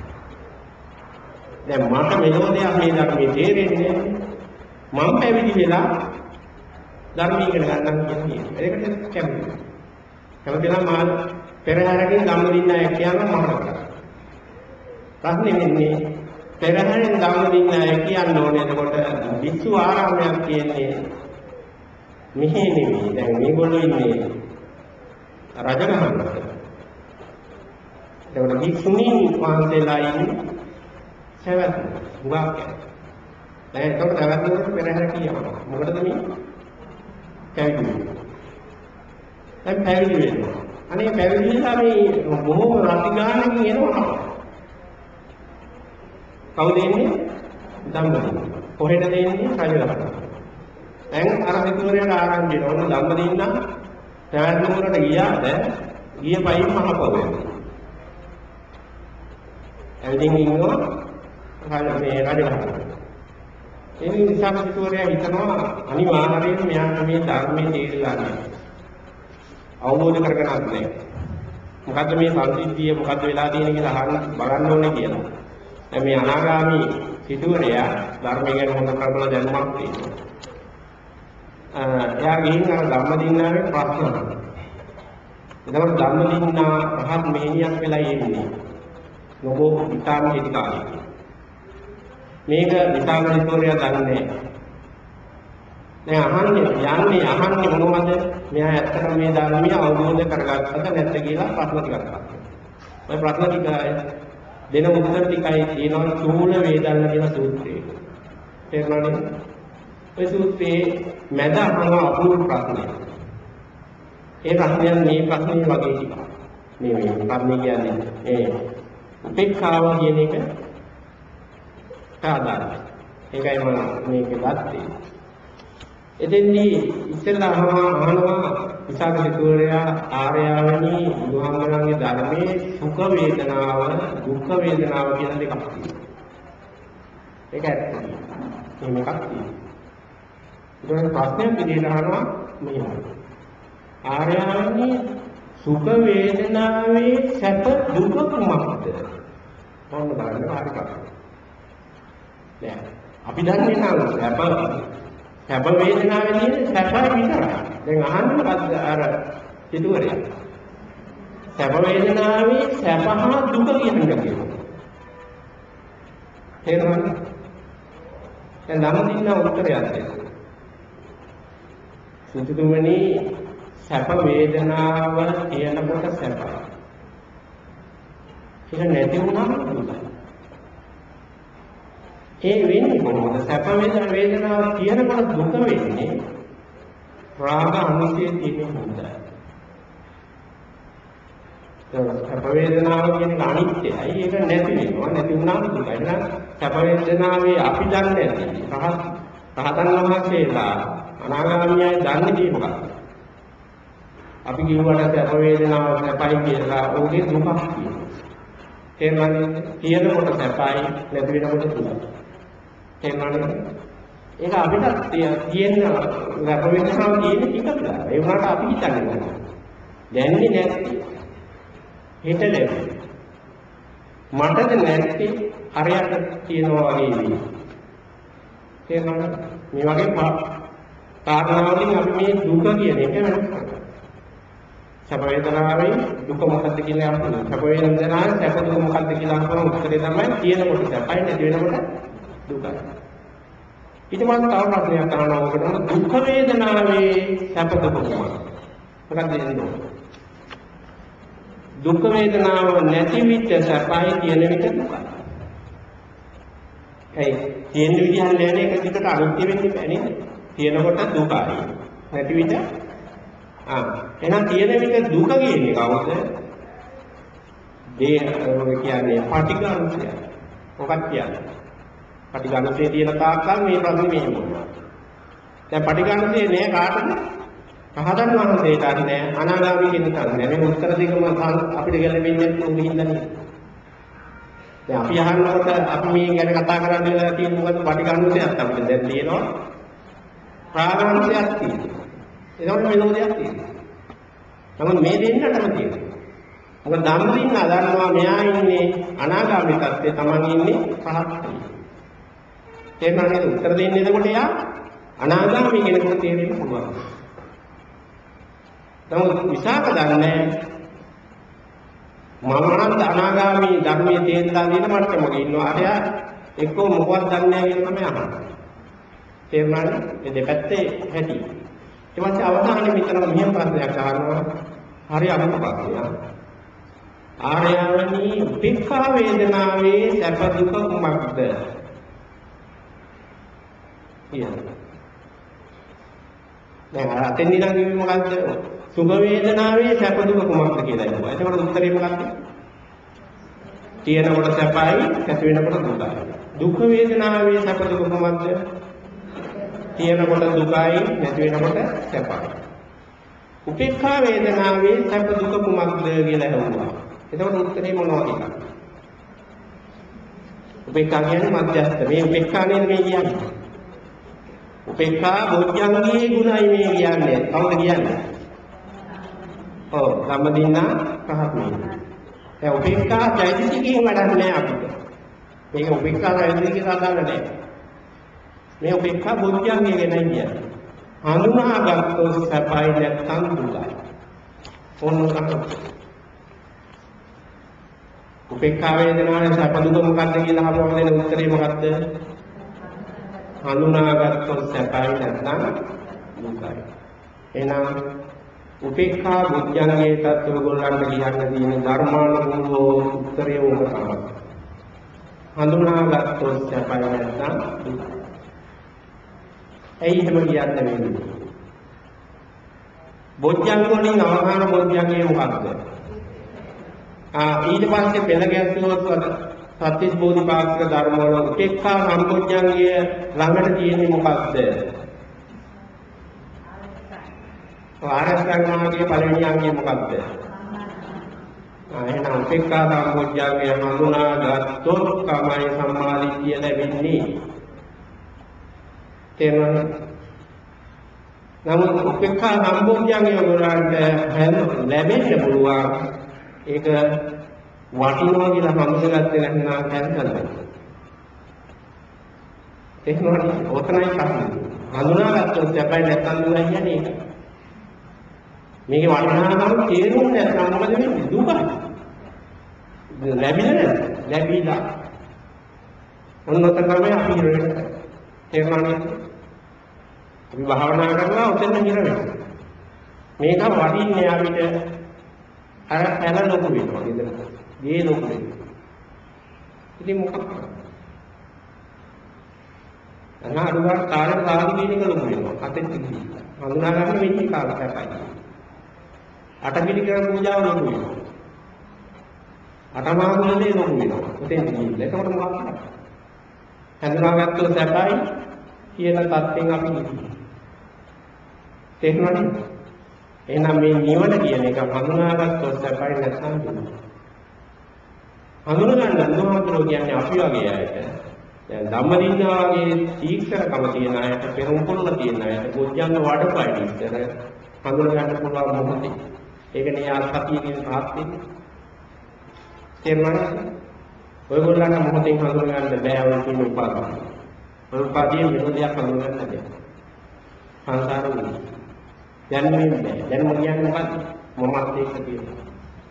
දැන් මට මෙලෝදයක් මේ ධර්මයේ තේරෙන්නේ මම පැවිදි වෙලා ධර්මයේ ඉගෙන ගන්නම් කියන්නේ. ඒකට කැමතියි. කැමතිනම් මා පෙරහැරකින් ධම්මදින්නා කියනවා මම. ප්‍රශ්නේ වෙන්නේ පෙරහැරෙන් ධම්මදින්නා කියන්න ඕනේ. එතකොට විසු ආරාමයක් කියන්නේ මෙහෙ නෙමෙයි. දැන් මේගොල්ලෝ ඉන්නේ රජගහනුවර. ඒකට විසුණී වහන්සේලා ඉන්නේ සවැත් ගුණක්. දැන් ඒකට සවැත් නුවරට පෙරහැර කියනවා. මොකටද මේ? පැවිදි. දැන් පැවිදි වෙනවා. අනේ පැවිදි වෙලා මේ බොහොම රතිගානකින් එනවා. කවුද එන්නේ? ධම්මදින්න. කොහෙද එන්නේ? රජගහනුවර. දැන් අර සිටුවරයාට ආරම්භ වෙනවා. ඔන්න ධම්මදින්න සවැත් නුවරට ගියාද ගිය පයින් මහපොව වෙනවා. එල්දින් ඉන්නවා මේ රජගහනුවර. ඒ නිසා සිටුවරයා හිතනවා අනිවාර්යයෙන් මෙයාට මේ ධර්මයේ තේරිලා නැහැ. අවබෝධ කරගන්නත් නැහැ. මොකද්ද මේ සංසිද්ධිය මොකද්ද වෙලා තියෙන්නේ කියලා අහන්න බලන්න ඕනේ කියලා. දැන් මේ අනාගාමී සිටුවරයා ධර්මය ගැන හොඳ ප්‍රබල දැනුමක් තියෙනවා. එයා ගිහින් අර ධම්මදින්නාගේ ප්‍රශ්න අහනවා. එතකොට ධම්මදින්නා රහත් මෙහෙණියක් වෙලා ඉන්නේ. නොබෝ විතාම හිටි කාලේ. මේක විතාම හිතෝරියා දන්නේ. දැන් අහන්නේ යන්නේ අහන්නේ මොනවද? මෙයා ඇත්තටම මේ ධර්මය අවබෝධ කරගත්තද නැත්ද කියලා ප්‍රශ්න ටිකක් අහනවා. ඔය ප්‍රශ්න ටික දෙන උත්තර ටිකයි තියෙනවා චූල වේදල්ල කියන සූත්‍රයේ. තේරුණාද? ඔය සූත්‍රයේ මැද අහන අපූර්ව ප්‍රශ්නයක්. ඒ ප්‍රශ්නයන් මේ ප්‍රශ්නේ වගේ ටිකක්. මේ මේ ප්‍රශ්නේ කියන්නේ ඒ උපේක්ඛාව කියන එක ආදාරයි. ඒකයි මම මේක ගත්තේ. එතෙන්දී ඉස්සෙල්ලා අහනවා විසාක සිටුවරයා ආර්යාවනි බුදුහාමරන්ගේ ධර්මයේ සුඛ වේදනාව දුක්ඛ වේදනාව කියන දෙකක් තියෙනවා. ඒක ඇත්තයි. මේ එකක් තියෙනවා. ඊට ප්‍රශ්නයක් විදිහට අහනවා මෙහෙම. ආර්යාවනි සුඛ වේදනාවේ සැප දුක කුමක්ද? මොන බලන්න හරි කතා. දැන් අපි දන්නේ නම් සැප සැප වේදනාවේ තියෙන සැපයි විතරයි. දැන් අහන්න මොකද්ද අර සිටුවරයා. සැප වේදනාවේ සැප හා දුක කියන්නේ කියලා. තේරුණාද? දැන් ළම දින්න උත්තරයක් දෙන්න. සිටුතුමනි සැප වේදනාව කියනකොට සැපයි. ඒක නැති වුණාම දුකයි. ඒ වෙන්නේ කොහොමද? සැප වේදනා වේදනාව කියනකොට දුක වෙන්නේ රාග අනුසය තියෙන හින්දා. ඒක සැප වේදනාව කියන්නේ අනිත්‍යයි. ඒක නැති වෙනවා. නැති වුණාම දුකයි. එහෙනම් සැප වේදනාවේ අපි දන්නේ නැති. රහත් රහතන් වහන්සේලා අනාගාමීයයි දන්නේ කී මොකක්ද? අපි කියුවට සැප වේදනාව සැපයි කියලා ඕකේ දුකක් තියෙනවා. තේරුණාද? කියනකොට සැපයි නැති වෙනකොට දුකයි. තේරුණාද? ඒක අපිට තියෙන සැප වේදනාව තියෙන ටික විතරයි. ඒ වුණාට අපි හිතන්නේ නැහැ. දැන්නේ නැති. හිත ලැබෙන්නේ. මටද නැති හරියට කියනවා වගේ නේ. තේරුණාද? මේ වගේ කාරණාවලින් අපි මේ දුක කියන එක වෙනස් කරනවා. සැප වේදනාවේ දුක මොකක්ද කියලා අහනවා. සැප වේදනාවේ සැප දුක මොකක්ද කියලා අහනවා. උත්තරේ තමයි තියෙනකොට සැපයි නැති වෙනකොට දුකයි. ඊට පස්සේ තව ප්‍රශ්නයක් අහනවා. ඔකට දුක් වේදනාවේ සැප දුක මොකක්ද? මොකක්ද කියන්නේ? දුක් වේදනාව නැති විට සැපයි කියන විට දුකයි. ඒ තියෙන විදිහක් නෑ නේද? ඒක පිටට අනිත්‍ය වෙන්නේ බෑ නේද? තියෙනකොට දුකයි. නැති විට ආ එහෙනම් තියෙන විට දුක කියන්නේ කවුද? දේ කියන්නේ පටිඝානුසය. මොකක්ද කියන්නේ? පටිඝානුසය තියෙන තාක්කල් මේ ප්‍රශ්නේ මෙහෙම වුණා. දැන් පටිඝානුසය නෑ කාටද? රහතන් වහන්සේට හරි නෑ අනාගාමී කෙනෙක් හරි නෑ. මේ උත්තර දෙකම අපිට ගැලපෙන්නේ නැති හින්දා නේ. දැන් අපි අහනකොට අපි මේ ගැන කතා කරන්න වෙලා තියෙන මොකද පටිඝානුසයත් අපිට දැන් තියෙනවා. රාගානුසයත් තියෙනවා. ඒකම විනෝදයක් තියෙනවා. නමුත් මේ දෙන්නටම තියෙනවා. මොකද ධම්මදින්න දන්නවා මෙයා ඉන්නේ අනාගාමී තත්ත්වයේ Taman ඉන්නේ පහත්. තේරුණාද? උත්තර දෙන්නේ එතකොට එයා අනාගාමී කෙනෙකුට තේරෙන්න පුළුවන්. නමුත් විසාක දන්නේ මම නම් අනාගාමී ධර්මයේ තේරුම් ගන්න මට්ටමක ඉන්නවා. අරයා එක්කෝ මොකවත් දන්නේ නැහැ කියලා තමයි අහන්නේ. තේරුණාද? මේ දෙපැත්තේ හැටි. ඊට පස්සේ අවසානයේ විතරම මෙහෙම ප්‍රශ්නයක් අහනවා. හරි අමුතු ප්‍රශ්නයක්. ආර්යවනි උපේක්ඛා වේදනාවේ සැප දුක කුමක්ද? කියනවා. දැන් අතෙන් ඉඳන් කිව්වේ මොකද්ද? සුඛ වේදනාවේ සැප දුක කුමක්ද කියලා ඉන්නවා. එතකොට උත්තරේ මොකක්ද? තියෙනකොට සැපයි, නැති වෙනකොට දුකයි. දුක් වේදනාවේ සැප දුක කුමක්ද? තියෙනකොට දුකයි නැති වෙනකොට සැපයි. උපේක්ඛා වේදනාවේ සැප දුක කුමක්ද කියලා අහුවා. එතකොට උත්තරේ මොනවද? උපේක්ඛා කියන්නේ මධ්‍යස්ථ. මේ උපේක්ඛා නේද මේ කියන්නේ? උපේක්ඛා බොජ්ජංගයේ ගුණයි මේ කියන්නේ. කවුද කියන්නේ? ඔව් ධම්මදින්නා රහත්මී. ඒ උපේක්ඛා චෛතසිකයෙන් වැඩක් නෑ අපිට. මේක උපේක්ඛා චෛතසිකයෙන් අදාළ නෑ. මේ උපේක්ඛා බොජ්ජංගය ගැන කියන්නේ. හඳුනාගත්තොත් සැපයි නැත්නම් දුකයි. ඕන තමයි. උපේක්ඛා වේදනාවේ සැප දුක මොකක්ද කියලා අහපුවම දෙන උත්තරේ මොකක්ද? හඳුනාගත්තොත් සැපයි නැත්නම් දුකයි. එහෙනම් උපේක්ඛා බුද්ධංගේ තත්ත්ව ගොල්ලන්ට කියන්න තියෙන ධර්මානුකූලව උත්තරේ ඕක තමයි. හඳුනාගත්තොත් සැපයි නැත්නම් දුකයි. ඇයි එහෙම කියන්න වෙන්නේ? බොජ්ජංග වලින් අවහාන බොජ්ජංගේ මොකක්ද? ආ ඊට පස්සේ පෙළ ගැස්සුවොත් සත්‍විස් බෝධිපාක්ෂික ධර්ම වල උපේක්ඛා සම්බොජ්ජංගය ළඟට තියෙන්නේ මොකක්ද? ආරස්සං මාර්ගයේ පළවෙනි අංගය මොකක්ද? ආ එහෙනම් උපේක්ඛා සම්බොජ්ජංගය හඳුනාගත්තොත් තමයි සම්මාදිට්ඨිය ලැබෙන්නේ. තේරුණාද? නමුත් උපේක්ඛා සම්බොජ්ජංගය වලට ලැබෙන්න පුළුවන් ඒක වටිනවා කියලා හඳුනගත්තේ නැත්නම් කැන්සල් වෙනවා. තේරුණාද? ඔතනයි කන්නේ. හඳුනාගත්තොත් සැපයි නැත්නම් දුකයි කියන්නේ ඒක. මේකේ වටිනාකම තේරුන්නේ නැත්නම් මොකද වෙන්නේ? දුකයි. ලැබිලා නැද්ද? ලැබිලා. ඔන්න ඔතන තමයි අපි ඉර වෙන්නේ. තේරුණාද? අපි භාවනා කරනවා උතෙන් ඉර වෙනවා. මේක වටින්නේ අපිට අර පැන ලොකු වෙනවා නේද? ගේ ලොකු වෙනවා. ඉතින් මොකක්ද? අනාරුවාට කාලේ කාලි කියන එක ලොකු වෙනවා. අතෙන් තිබි. හඳුනා ගන්න වෙන්නේ කාලය සැපයි. අටපිලි කරන පූජාව ලොකු වෙනවා. අටමහා කුලදී ලොකු වෙනවා. උතෙන් තිබි. එතකොට මොකක්ද? හඳුනාගත්තොත් සැපයි කියන තත්ත්වෙන් අපි ඉන්නේ. තේරුණාද? එහෙනම් මේ නිවන කියන එක හඳුනාගත්තොත් සැපයි නැත්නම් දුක. හඳුනගන්න බුදුහාමුදුරුවෝ කියන්නේ අපි වගේ අයට. දැන් ධම්මදින්නා වගේ තීක්ෂණකම තියෙන අයට, පෙරම් පොළ තියෙන අයට, බොජ්ජංග වඩපයි ඉතර හඳුනගන්න පුළුවන් මොහොතේ. ඒක නියා සතියකින් පහත් වෙන්නේ. තේරුණාද? ඔයගොල්ලන්ට මොහොතෙන් හඳුනගන්න බෑ ඔය කියන උපාදාන. ඔය උපාදීන විරෝධයක් හඳුනගන්න බෑ. සංසාර වුණා. දැන් මේ දැන් මොකද කියන්නේ මොකක්ද? මොහොත් ඒක තියෙනවා.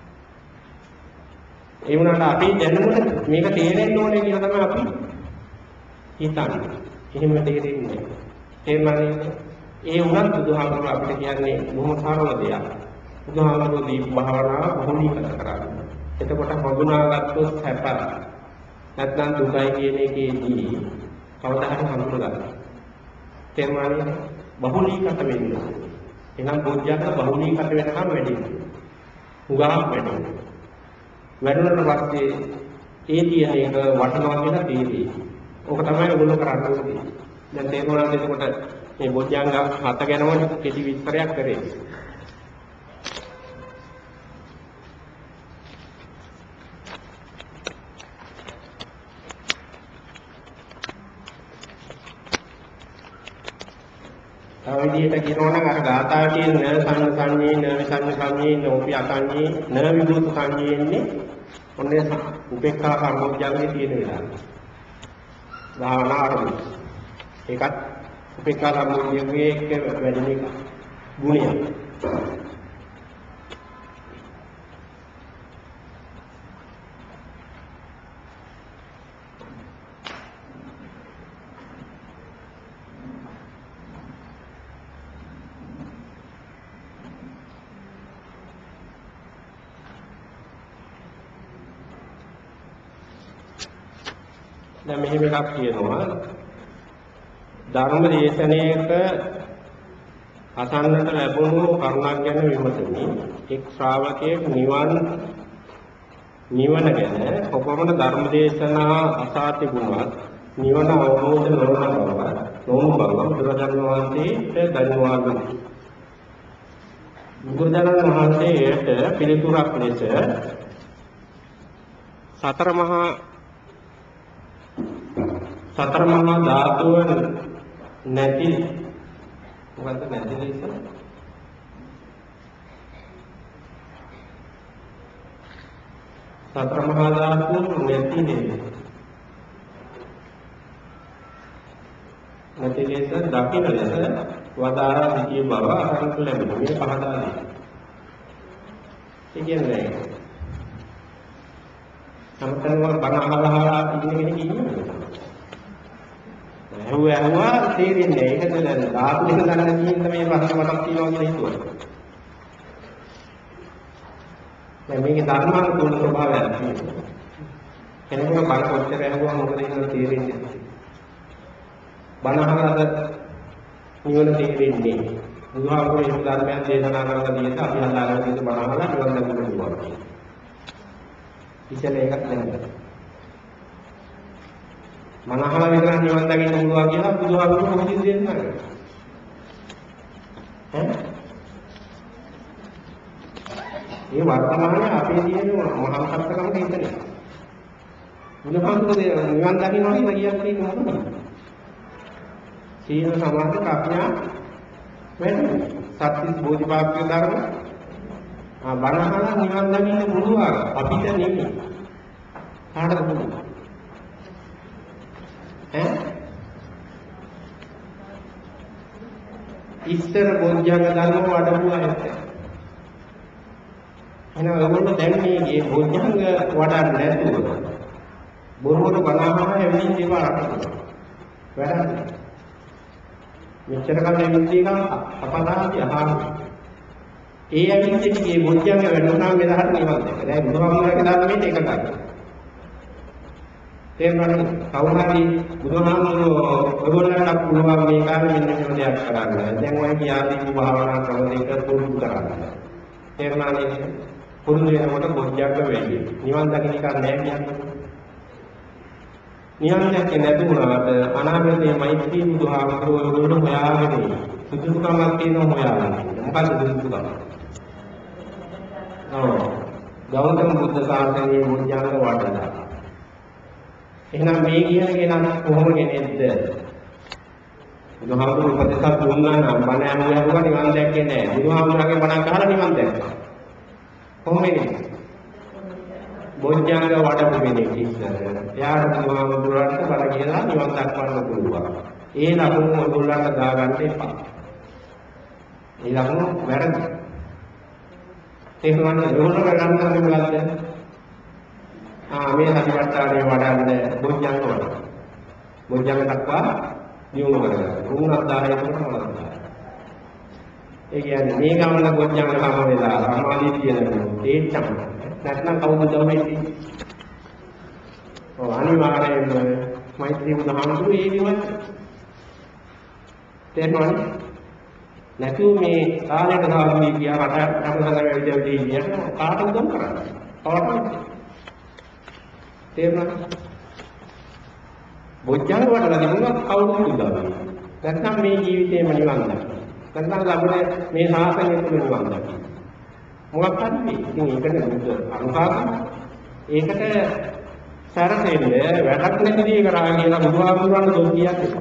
ඒ වුණාට අපි දැනුමට මේක තේරෙන්න ඕනේ කියලා තමයි අපි හිතන්නේ. එහෙම තේරෙන්නේ නැහැ. තේරුණානේ? ඒ වුණත් බුදුහාමුදුරුවෝ අපිට කියන්නේ බොහොම සරල දෙයක්. බුදුහාමුදුරුවෝ දීප භාවනාව බහුලීකරණය කරන්නේ. එතකොට හඳුනාගත්තොත් සැප නැත්නම් දුකයි කියන එකේදී කවදා හරි හඳුනගන්න. තේරුණානේ? බහුලීකත වෙන්නේ. එහෙනම් බොජ්ජංග බහුලීකත වෙනකම් වැඩි වෙනවා. උගාවක් වැඩි වෙනවා. වැඩුණාට පස්සේ ඒ තියෙන එක වටනවා කියලා තේරෙයි. ඕක තමයි ඔයගොල්ලෝ කරන්න ඕනේ. දැන් තේරුණාද එතකොට මේ බොජ්ජංග හත ගැනම කෙටි විස්තරයක් කරේ. තව විදිහට කියනවා නම් අර ගාථාවේ තියෙන න සංන සංඤේ න විසංන සංඤේ නෝපි අසංඤේ න විභූත සංඤේ ඉන්නේ ඔන්නේ උපේක්ඛා සම්බොජ්ජංගේ තියෙන වෙලාව. භාවනා ආරම්භ. ඒකත් උපේක්ඛා සම්බොජ්ජංගේ එක්ක වැඩි එක ගුණයක්. දැන් මෙහෙම එකක් කියනවා ධර්ම දේශනාවක අසන්නට ලැබුණු කරුණක් ගැන විමසමි. එක් ශ්‍රාවකයෙක් නිවන් නිවන ගැන කොපමණ ධර්ම දේශනා අසා තිබුණත් නිවන අවබෝධ නොවන බව නොවන බව බුදුරජාණන් වහන්සේට දන්වා දුන්නා. බුදුරජාණන් වහන්සේට පිළිතුරක් ලෙස සතර මහා සතර මහා ධාතුන් නැති මොකද්ද නැති ලෙස සතර මහා ධාතුන් නැති ලෙස නැති ලෙස දකින්න ලෙස වදාරා සිටිය බව අරන් ලැබෙනවා. මේ පහදා දෙන්න. ඒ කියන්නේ සමතනව බණ අහලා අහලා ඉන්න කෙනෙක් ඉන්නවා. ඇහුවා ඇහුවා තේරෙන්නේ නැහැ. ඒකද දැන් ධාතු දෙක ගන්න තියෙන මේ ප්‍රශ්න මතක් තියෙනවා කියලා හිතුවා. දැන් මේකේ ධර්මානුකූල ස්වභාවයක් තියෙනවා. කෙනෙකුට බණ කොච්චර ඇහුවා මොකද කියලා තේරෙන්නේ නැහැ. බණ අහලාද නිවන තේරෙන්නේ. බුදුහාමුදුරුවෝ මේ ධර්මයන් දේශනා කරලා තියෙද්දි අපි හදාගෙන තියෙන බණ අහලා නිවන් දකින්න පුළුවන්. ඉතින් ඒකත් නැහැ. මනහලා විතර නිවන් දකින්න පුළුවන් කියලා බුදුහාමුදුරුවෝ මොකද දේශනා කරන්නේ? ඈ? මේ වර්තමානයේ අපේ තියෙන මහා සත්‍යකම දෙන්නේ. බුදුහාමුදුරුවෝ නිවන් දකින්නවා කියලා කියන්නේ මොකක්ද? සීල සමාධි ප්‍රඥා වැඩි සත්‍ය බෝධිපාක්ෂික ධර්ම ආ බණහලා නිවන් දකින්න පුළුවන් අපිට නෙමෙයි කාටද පුළුවන් ඈ ඉස්තර බොජ්ජංග ධර්ම වඩපුවා ඇත්ත එහෙනම් ඔයගොල්ලෝ දැන් මේ බොජ්ජංග වඩන්න නැතුව බොරුවට බණහලා එවලින් දේවල් අරගෙන වැඩක් මෙච්චර කල් ඇවිත් එක අපදාති අහන ඒ ඇවිත් එකේ බොජ්ජංග වැඩුණා මෙලහට නිවන් දැක. දැන් බුදුහාමුදුරගේ ධර්මයේ ඒක ගන්න. තේරුණාද? කවුරුහරි බුදුහාමුදුරෝ ඔයගොල්ලන්ට පුළුවන් මේ කාර්ය මෙන්න මෙහෙම දෙයක් කරන්න. දැන් ඔය කියාදී භාවනා ක්‍රම දෙක පුරුදු කරන්න. තේරුණාද? පුරුදු වෙනකොට බොජ්ජංග වෙයි. නිවන් දකින්න එක නෑ කියන්නේ. නිවන් දැක්කේ නැතුණාට අනාගතයේ මෛත්‍රී බුදුහාමුදුරුවෝ ඔයගොල්ලෝ හොයාගෙන සුදුසුකමක් තියෙනවා හොයාගෙන. මොකද්ද සුදුසුකම? ඔව්. ගෞතම බුද්ධ ශාසනයේ මුඥාන වඩලා. එහෙනම් මේ කියන කෙනා කොහොම කෙනෙක්ද? බුදුහාමුදුරුවෝ උපදේශක් දුන්නා නම් බණ අහුවා නිවන් දැක්කේ නැහැ. බුදුහාමුදුරුවෝගේ බණ අහලා නිවන් දැක්කා. කොහොම කෙනෙක්ද? බොජ්ජංග වඩපු කෙනෙක් ඉස්සර. එයාට බුදුහාමුදුරන්ට බල කියලා නිවන් දක්වන්න පුළුවන්. ඒ ලකුණු ඔයගොල්ලන්ට දාගන්න එපා. ඒ ලකුණු වැරදි. ඒක වань ඔයගොල්ලෝ කරගන්න ඕනේ මොකද්ද? ආ මේ සතිපට්ඨානය වඩන්න බොජ්ජංග වඩ. බොජ්ජංග දක්වා දියුණු කරගන්න. උන්නාදායය කොට මොනවද? ඒ කියන්නේ මේ ගමන බොජ්ජංග හැම වෙලාවම සමාධිය තියෙනවා. ඒ තමයි. නැත්නම් කවුද වෙන්නේ? ඔව් අනිවාර්යයෙන්ම මෛත්‍රී බුදුහාමුදුරුවෝ ඒ විදිහට තේරුණාද? නැතුව මේ කාලයට සාධුයි කියා රට අපසතර විද්‍යාවදී කියන කාටද උදව් කරන්නේ? කවටද? තේරුණාද? බොජ්ජංග වලදී මොනවද කවුරුත් උදව් කරන්නේ? නැත්නම් මේ ජීවිතේම නිවන් දකින්න. නැත්නම් ලැබුණේ මේ ශාසනය තුළ නිවන් දකින්න. මොකක් හරි මේ. ඉතින් ඒකට බුද්ධ අනුශාසන. ඒකට සැරසෙන්නේ වැඩක් නැති දේ කරා කියලා බුදුහාමුදුරන්ට දොස් කියන්න එපා.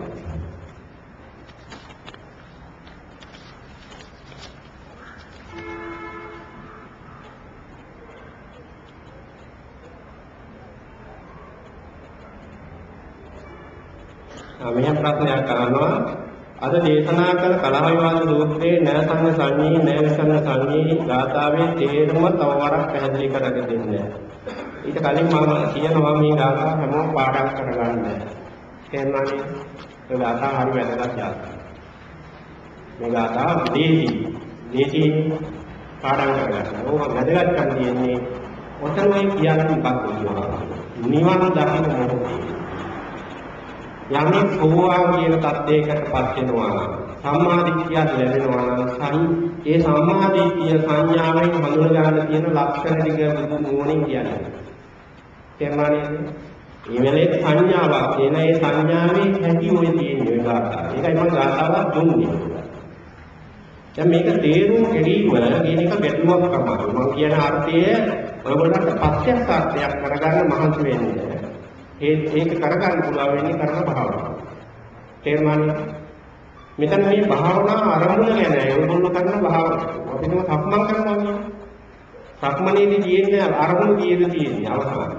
මෙහෙම ප්‍රශ්නයක් අහනවා අද දේශනා කළ කලහ විවාද සූත්‍රයේ න සංඝ සංඤී න විසංඝ සංඤී ගාථාවේ තේරුම තව වරක් පැහැදිලි කරගෙන දෙන්න. ඊට කලින් මම කියනවා මේ ගාථා හැමෝම පාඩම් කරගන්න. තේරුණානේ? ඒ ගාථා හරි වැදගත් ගාථා. මේ ගාථා දේශී දේශී පාඩම් කරගන්න. ඕක වැදගත්කම් තියෙන්නේ ඔතනයි කියන්නේ මොකක්ද කියනවා. නිවන් දකින්න මොකද? යමෙක් සෝවාන් කියන තත්ත්වයකටපත් වෙනවා සම්මාදිට්ඨිය ලැබෙනවා නම් සහි ඒ සම්මාදිට්ඨිය සංඥාවෙන් හඳුන ගන්න තියෙන ලක්ෂණ ටික බුදු නුවණින් කියන්නේ. තේරුණානේ? මේ වෙලේ සංඥාවක් කියන ඒ සංඥාවේ හැටි ඔය තියෙන්නේ ඔය ගාථා. ඒකයි මම ගාථාවක් දුන්නේ. දැන් මේක තේරුම් ගැනීම කියන එක ගැටලුවක් තමයි. මම කියන අර්ථය ඔයගොල්ලන්ට පස්ත්‍යාර්ථයක් කරගන්න මහන්සි වෙන්නේ. ඒ ඒක කරගන්න පුළුවන් වෙන්නේ කරන භාවනාව. තේරුණානේ? මෙතන මේ භාවනා ආරම්භන ගැන ඒගොල්ලෝ කරන භාවනාව. අපි නෝ සක්මන් කරනවා කියන්නේ. සක්මනේදී තියෙන්නේ ආරම්භන කීයද තියෙන්නේ අවසාන.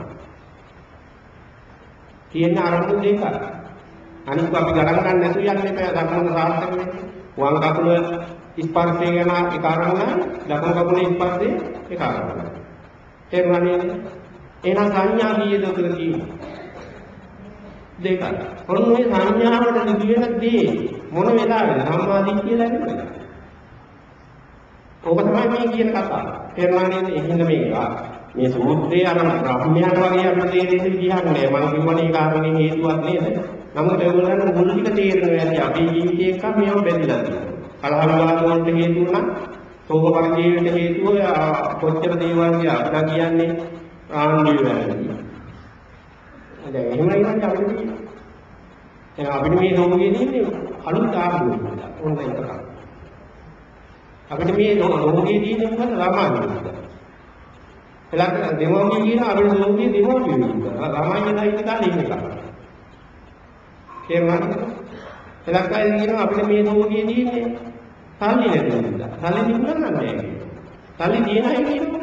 තියෙන ආරම්භන දෙක. අනිත් අපි ගණන් ගන්න නැතුව යන්නේ නැහැ සක්මන සාර්ථක වෙන්නේ. වම් කකුල ස්පර්ශය ගැන එක ආරම්භන, දකුණු කකුලේ ස්පර්ශය එක ආරම්භන. තේරුණානේ? එහෙනම් සංඥා කීයද උතර තියෙන්නේ? දෙකයි. ඔන්න ඔය සංඥාවට නිදි වෙන දේ මොන වෙලාවෙද සම්මාදිට්ඨිය ලැබෙන්නේ? ඕක තමයි මේ කියන කතාව. තේරුණානේ? ඒකින්ද මේක මේ සූත්‍රයේ අර බ්‍රහ්මයාට වගේ අපිට තේරෙන්න විදිහක් නෑ. මම කියවනේ කාරණේ හේතුවක් නේද? නමුත් ඒගොල්ලන්ට මුල් ටික තේරෙනවා ඇති අපේ ජීවිතේ එක්ක මේව බැඳිලා තියෙනවා. කලහ විවාද වලට හේතු වුණා, සෝක පරිදේවයට හේතුව කොච්චර දේවල් කියලා කියන්නේ ආන්දිය වෙනවා. දැන් එහෙම නේද අපිට තියෙන්නේ. එහෙනම් අපිට මේ ලෝකයේ තියෙන්නේ අලුත් ආගමක්. ඕන එකක්. අපිට මේ ලෝකයේ තියෙන්නේ මොකද? ළමයි. එලක් දෙමෝගේ කියන අපේ ලෝකයේ දෙමෝගේ විදිහට ළමයි වෙලා ඉන්න කාලේ ඉන්න එක. තේරුණාද? එලක් අය කියනවා අපිට මේ ලෝකයේ තියෙන්නේ සල්ලි නැති නිසා. සල්ලි තිබුණා නම් නෑ. සල්ලි තියෙන අය කියනවා.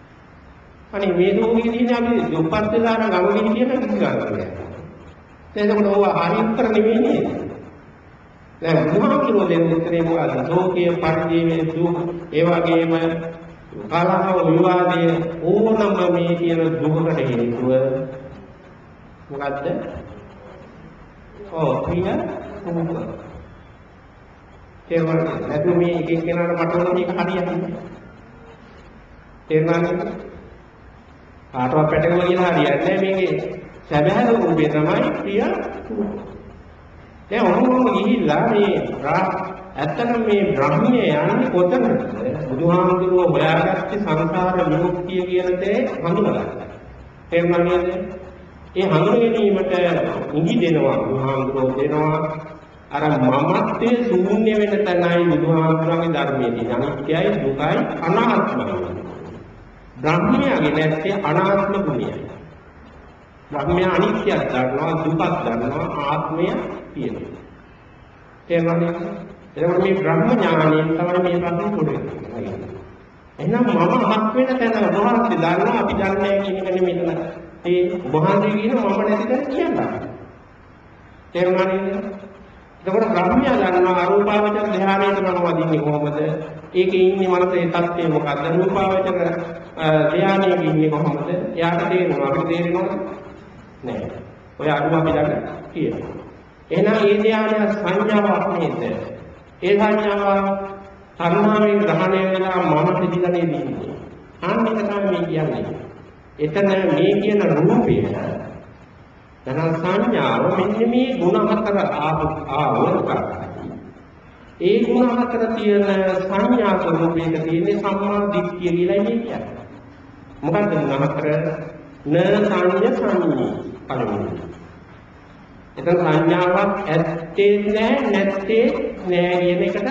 අනේ මේ ලෝකයේ තියෙන්නේ අපි දුප්පත් වෙලා නම් ගමනේ හිටියට කිසි ගානක් නෑ. එතකොට ඕවා හරි උත්තර නෙවෙයි නේද? දැන් බුදුහාමුදුරුවෝ දෙන උත්තරේ මොකද්ද? ලෝකයේ පරිදීමේ දුක් ඒ වගේම කලහ විවාදයේ ඕනම මේ කියන දුකට හේතුව මොකද්ද? ඔව් ප්‍රිය මොකක්ද? තේරුණාද? නැත්නම් මේ එක එක්කෙනාට මතවල මේක හරියන්නේ. තේරුණාද? කාටවත් පැටගම කියලා හරියන්නේ නැහැ මේකේ. සැබෑ රූපේ තමයි ප්‍රිය. දැන් ඔහොම ගිහිල්ලා මේ ඇත්තටම මේ බ්‍රහ්මයේ යන්නේ කොතනද? බුදුහාමුදුරුවෝ හොයාගත්තේ සංසාර විමුක්තිය කියන දේ හඳුනගන්න. තේරුණා නේද? ඒ හඳුන ගැනීමට ඉඟි දෙනවා බුදුහාමුදුරුවෝ දෙනවා. අර මමත්වයේ ශූන්‍ය වෙන තැනයි බුදුහාමුදුරුවන්ගේ ධර්මයේ තියෙන අනිත්‍යයි දුකයි අනාත්මයි. බ්‍රහ්මයාගේ නැත්තේ අනාත්ම ගුණයයි. බ්‍රහ්මයා අනිත්‍යයක් දන්නවා දුකක් දන්නවා ආත්මය තියෙනවා. තේරුණා නේද? එතකොට මේ බ්‍රහ්ම ඥානයෙන් තමයි මේ ප්‍රශ්නේ පොඩ්ඩක්. එහෙනම් මම හත් වෙන තැන වහන්සේ දන්නවා අපි දන්නේ කියන එක නෙමෙයි නේද? ඒ වහන්සේ කියන මම නැති තැන කියනවා. තේරුණා නේද? එතකොට බ්‍රහ්මයා දන්නවා අරූපාවචර ධ්‍යානයට මම වදින්නේ කොහොමද? ඒකේ ඉන්නේ මනසේ தත්ත්වය මොකද්ද? රූපාවචර ධ්‍යානයේ ඉන්නේ කොහොමද? එයාට තේරෙනවා අපිට තේරෙනවද? නෑ. ඔය අඩුව අපි ළඟ තියෙනවා. එහෙනම් ඒ ධ්‍යානය සංඥාවක් නේද? ඒ සංඥාව කර්මාවෙන් ග්‍රහණය වෙලා මම පිළිගන්නේ ඉන්නේ. අන්න ඒක තමයි මේ කියන්නේ. එතන මේ කියන රූපය තන සංඥාව මෙන්න මේ ගුණ හතර ආවොත් ඒ ගුණ හතර තියෙන සංඥා ස්වરૂපයක තියෙන සම්මා දිට්ඨිය කියලා කියන්නේ. මොකක්ද ගුණ හතර? න සංඥා සංඥා පළවෙනි. එතන සංඥාවක් ඇත්තේ නෑ නැත්තේ නෑ කියන එකට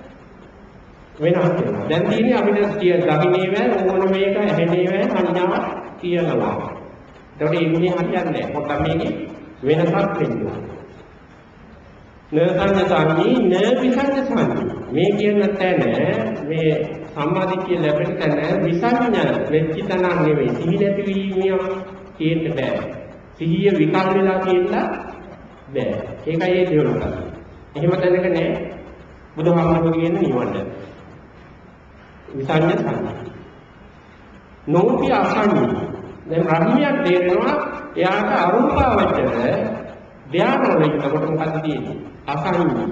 වෙනස් වෙනවා. දැන් තියෙන්නේ අපිට කිය දකින්නේ නැහැ ඕන මේක ඇහෙන්නේ නැහැ සංඥාවක් කියනවා. ඒකට ඉන්නේ හරියන්නේ නැහැ. පොඩ්ඩක් මේකේ වෙනසක් වෙන්න ඕනේ. න සංඥා සංඥී න විසංඥා සංඥී. මේ කියන තැන මේ සම්මාදිට්ඨිය ලැබෙන තැන විසංඥා වෙච්ච තැන නෙවෙයි. සිහි නැතිවීම කියන්න බෑ. සිහිය විකල් වෙලා කියන්න බෑ. ඒකයි ඒ දියුණුව කරන්නේ. එහෙම තැනක නෑ බුදුහාමුදුරුවෝ කියන නිවන. විසංඥා සංඥා. නොපි අසංඥා. දැන් බ්‍රහ්මයක් තේරෙනවා එයාට අරූපාවචර ධ්‍යාන වල ඉන්නකොට මොකද තියෙන්නේ? අසංඥා.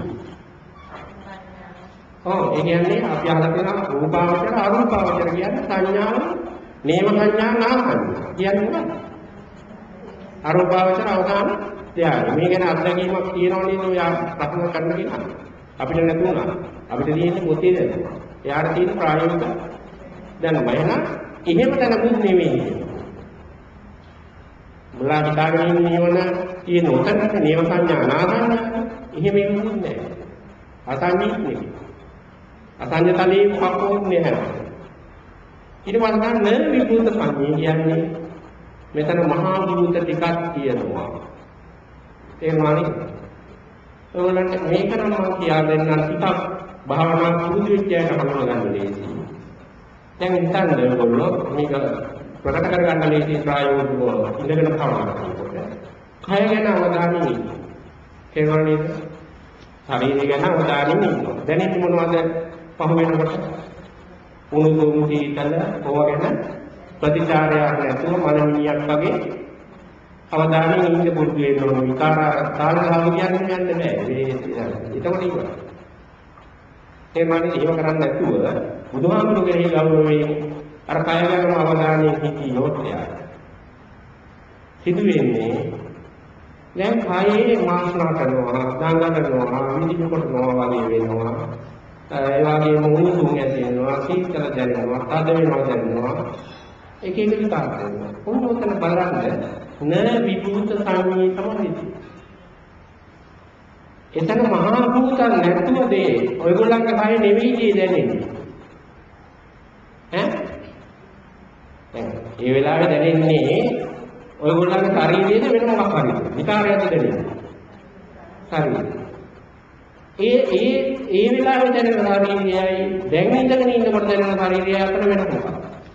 ඔව් ඒ කියන්නේ අපි අහලා තියෙනවා රූපාවචර අරූපාවචර කියන්නේ සංඥාව නේම සංඥා නා සංඥා. කියන්නේ මොකක්ද? අරූපාවචර අවදාන ධ්‍යාන. මේ ගැන අත්දැකීමක් තියෙනවා නේද ඔය ප්‍රශ්න කරන්න කියලා. අපිට නැතුණා. අපිට තියෙන්නේ පොතේ නේද? එයාට තියෙන ප්‍රායෝගික දැනුම. එහෙනම් එහෙම දැනුමුත් නෙවෙයි. මුලා හිතාගෙන නිවන තියෙන උතනට නේම සංඥා නා සංඥා. එහෙම ඉන්නේ නැහැ. අසංඥා නෙවෙයි. අසංඥතලේ මොකක්වත් නැහැ. ඊට පස්සේ ගන්න විභූත සංඥා කියන්නේ මෙතන මහා විභූත ටිකක් තියෙනවා. තේරුණානේ? ඔයගොල්ලන්ට මේක නම් මම කියා දෙන්නම් ටිකක් භාවනා පුරුදු වෙච්ච අයට හඳුනා ගන්න ලේසි. දැන් හිතන්න ඔයගොල්ලෝ මේක ප්‍රකට කර ගන්න ලේසි ප්‍රායෝගිකව ඉඳගෙන භාවනා කරනකොට. කය ගැන අවධානය යොමු. තේරුණානේ? ශරීරය ගැන අවධානය යොමු. දැනෙන්නේ මොනවද? පහ වෙනකොට උණුසුම් සීතල ඕවා ගැන ප්‍රතිචාරයක් නැතුව මනමිනියක් වගේ අවධානයෙන් ඉන්න පුරුදු වෙන්න ඕන. විකාර තාලලාව කියන්නේ යන්න බෑ. මේ එතකොට ඉවරයි. ඒ මානේ එහෙම කරන්නේ නැතුව බුදුහාමුදුරු කෙරෙහි ගෞරවයෙන් අර කය ගැනම අවධානයෙන් හිටියොත් යාට සිදු වෙන්නේ දැන් කයේ මාස්නා කරනවා, දාංග කරනවා, විදිහ කොටනවා වගේ වෙනවා. ඒ වගේම උණුසුම් ඇති වෙනවා, සීතල දැනෙනවා, තද වෙනවා දැනෙනවා. එක එක විකාර කරනවා. උන්වතන බලන්න න විභූත සංඤී තමයි. එතන මහා භූතන් නැතුව දේ ඔයගොල්ලන්ගේ කය නෙවෙයි කිය දැනෙන්නේ. ඈ? ඒ වෙලාවේ දැනෙන්නේ ඔයගොල්ලන්ගේ ශරීරයේද වෙන මොකක් හරිද? විකාරයක්ද දැනෙන්නේ. ශරීරය. ඒ ඒ ඒ වෙලාවේ දැනෙන ශරීරයයි දැන් ඉඳගෙන ඉන්නකොට දැනෙන ශරීරය අතර වෙන මොකක්ද?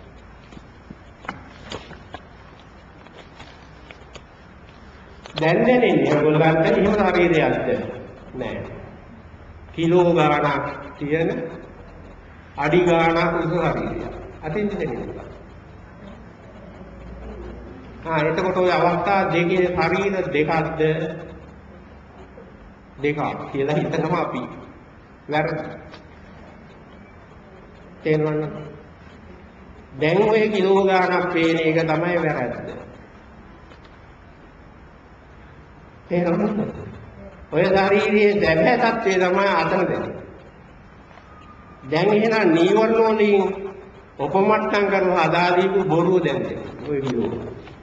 දැන් දැනෙන්නේ ඔයගොල්ලන්ට එහෙම ශරීරයක්ද? නෑ. කිලෝ ගාණක් තියෙන අඩි ගාණක් උස ශරීරයක්. අතින් දැනෙන්නේ. ආ එතකොට ওই අවස්ථා දෙකේ ශරීර දෙකක්ද දෙකක් කියලා හිතනවා අපි. වැරදි. තේරුණාද? දැන් ඔය කිලෝ ගාණක් පේන එක තමයි වැරද්ද. තේරුණාද? ඔය ශරීරයේ දැබෑ තත්ත්වය තමයි අතන දෙන්නේ. දැන් එහෙනම් නීවරණ වලින් උපමට්ටම් කරලා අදාදීපු බොරුව දැන් දෙන්නේ. ඔය කිලෝ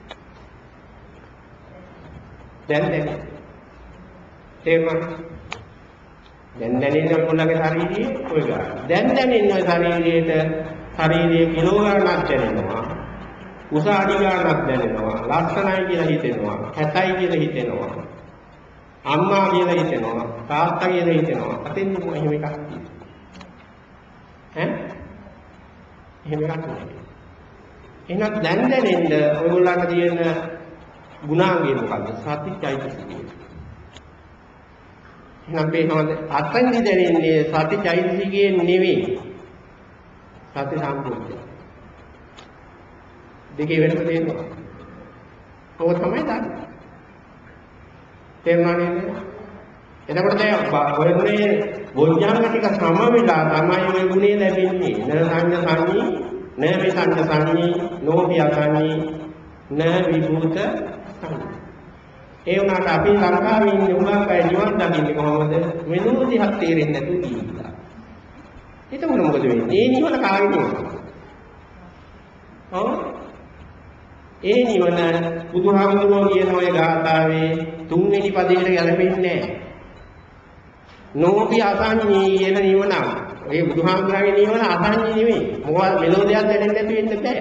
දැන් දැන් තේරුණා දැන් දැනෙන්නේ ඔයගොල්ලන්ගේ ශරීරයේ ඔය ගාන. දැන් දැනෙන්නේ ඔය ශරීරයේට ශරීරයේ කිලෝ ගානක් දැනෙනවා. උස අඩි ගානක් දැනෙනවා. ලස්සනයි කියලා හිතෙනවා. කැතයි කියලා හිතෙනවා. අම්මා කියලා හිතෙනවා. තාත්තා කියලා හිතෙනවා. අතෙන් එහෙම එකක් තියෙනවා. ඈ? එහෙම එකක් නෑ. එහෙනම් දැන් දැනෙන්න ඔයගොල්ලන්ට තියෙන ගුණාංගය මොකද්ද? සතිචෛතසිකය. එහෙනම් මේ මොකද? අතෙන්දි දැනෙන්නේ සතිචෛතසිකයේ නෙවෙයි. සති සම්පූර්ණයි. දෙකේ වෙනස තේරෙනවා. ඔක තමයි දන්නේ. තේරුණා නේද? එතකොට දැන් ඔය ගුණේ බොජ්ජංග ටික සම වෙලා තමයි ඔය ගුණේ ලැබෙන්නේ. න සංඥ සංඤී, න විසංඥ සංඤී, නෝපිය සංඤී, න විභූත ඒ වුණාට අපි ලංකාවේ ඉන්න උගක් අය නිවන් දකින්නේ කොහොමද? මෙලෝ දිහක් තේරෙන්නේ නැතුව ගිහිල්ලා. එතකොට මොකද වෙන්නේ? ඒ නිවන කාගේ නිවනද? ඔව්. ඒ නිවන බුදුහාමුදුරුවෝ කියන ඔය ගාථාවේ තුන්වෙනි පදයට ගැලපෙන්නේ නැහැ. නෝපි අසංඤී කියන නිවන. ඒ බුදුහාමුදුරුවෝගේ නිවන අසංඤී නෙවෙයි. මොකද මෙලෝ දෙයක් දැනෙන්නේ නැති වෙන්න බෑ.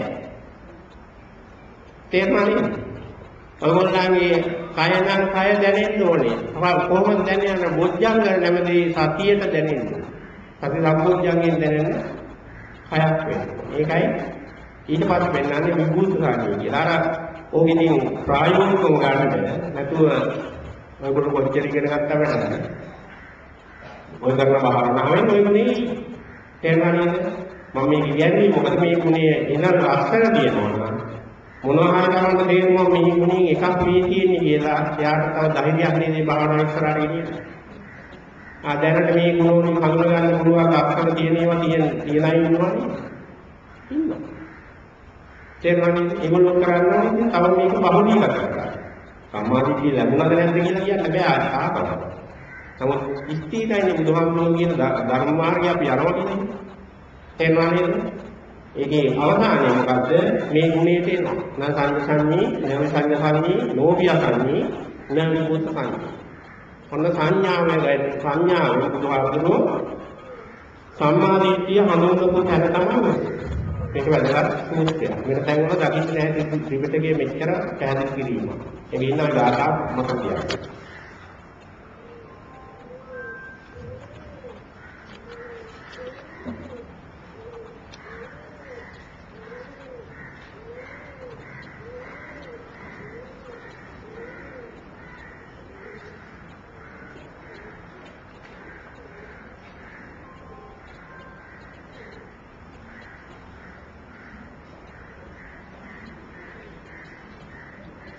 තේරුණාද? ඔයගොල්ලන්ගේ කය නම් කය දැනෙන්න ඕනේ. කොහොමද දැනෙන්නේ? බොජ්ජංග නැමැති සතියට දැනෙන්නේ. සති සම්බොජ්ජංගෙන් දැනෙන කයක් වෙනවා. ඒකයි ඊට පස්සේ වෙනන්නේ විභූතකාරී කියලා. අර ඕකෙනින් ප්‍රායෝගිකව ගන්න නැතුව ඔයගොල්ලෝ කොච්චර ඉගෙන ගත්තා වෙනවද? ඔය කරන භාවනාවෙන් ඔය ගුණේ තේරුණා නේද? මම මේ කියන්නේ මොකද මේ ගුණේ එන ලක්ෂණ දිනනවා. මොනවා හරි කරන්න තේරුම මේ ගුණෙන් එකක් මේ තියෙන්නේ කියලා එයාට තව ධෛර්යයක් නේද මේ භාවනාව ඉස්සරහට ගෙනියන්න. ආ දැනට මේ ගුණ වලින් හඳුනා ගන්න පුළුවන් ලක්ෂණ තියෙන ඒවා තියෙන තියලා ඉන්නවනේ. ඉන්නවා. තේරුණානේ? ඒගොල්ලෝ කරන්නේ ඉතින් තව මේක බහුලීකරණය කරනවා. සම්මාදිට්ඨිය ලැබුණාද නැද්ද කියලා කියන්න බෑ ආකාරයට. නමුත් ඉස්තිතයිනේ බුදුහාමුදුරුවෝ කියන ධර්ම මාර්ගය අපි යනවා කියන්නේ. තේරුණානේ? ඒකේ අවධානය මොකද්ද? මේ ගුණේ තේනවා. න සංඥාසඤ්ඤී, නව සංඥාසඤ්ඤී, නෝපිය සංඥී, න විභූත සංඥී. ඔන්න සංඥාවේ සංඥාවේ බුදුහාමුදුරුවෝ සම්මාදිට්ඨිය හඳුන්වපු තැන තමයි මේක වැදගත් සූත්‍රයක්. මෙන්න තැන් වල දකින්න නැහැ ත්‍රිපිටකයේ මෙච්චර පැහැදිලි කිරීම. ඒක ඉන්නවා ගාථා මත කියන්නේ.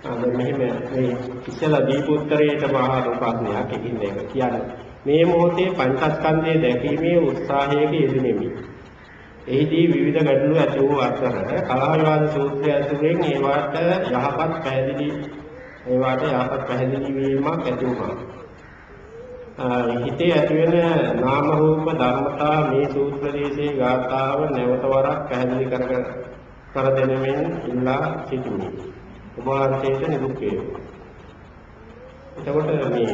අද මෙහෙම මේ ඉස්සලා දීපු උත්තරේට මහා ප්‍රශ්නයක් එකින් එක කියන්නේ මේ මොහොතේ පංචස්කන්ධය දැකීමේ උත්සාහයක යෙදෙමි. එහිදී විවිධ ගැටලු ඇති වූ අතර කලාවිවාද සූත්‍රය ඇතුළෙන් ඒවාට යහපත් පැහැදිලි ඒවාට යහපත් පැහැදිලි වීමක් ඇති වුණා. හිතේ ඇතිවෙන නාම රූප ධර්මතා මේ සූත්‍ර දේශයේ ගාථාව නැවත වරක් පැහැදිලි කර කර දෙනෙමින් ඉල්ලා සිටිමි. ඔබ වහන්සේට නිරුක් වේවා. එතකොට මේ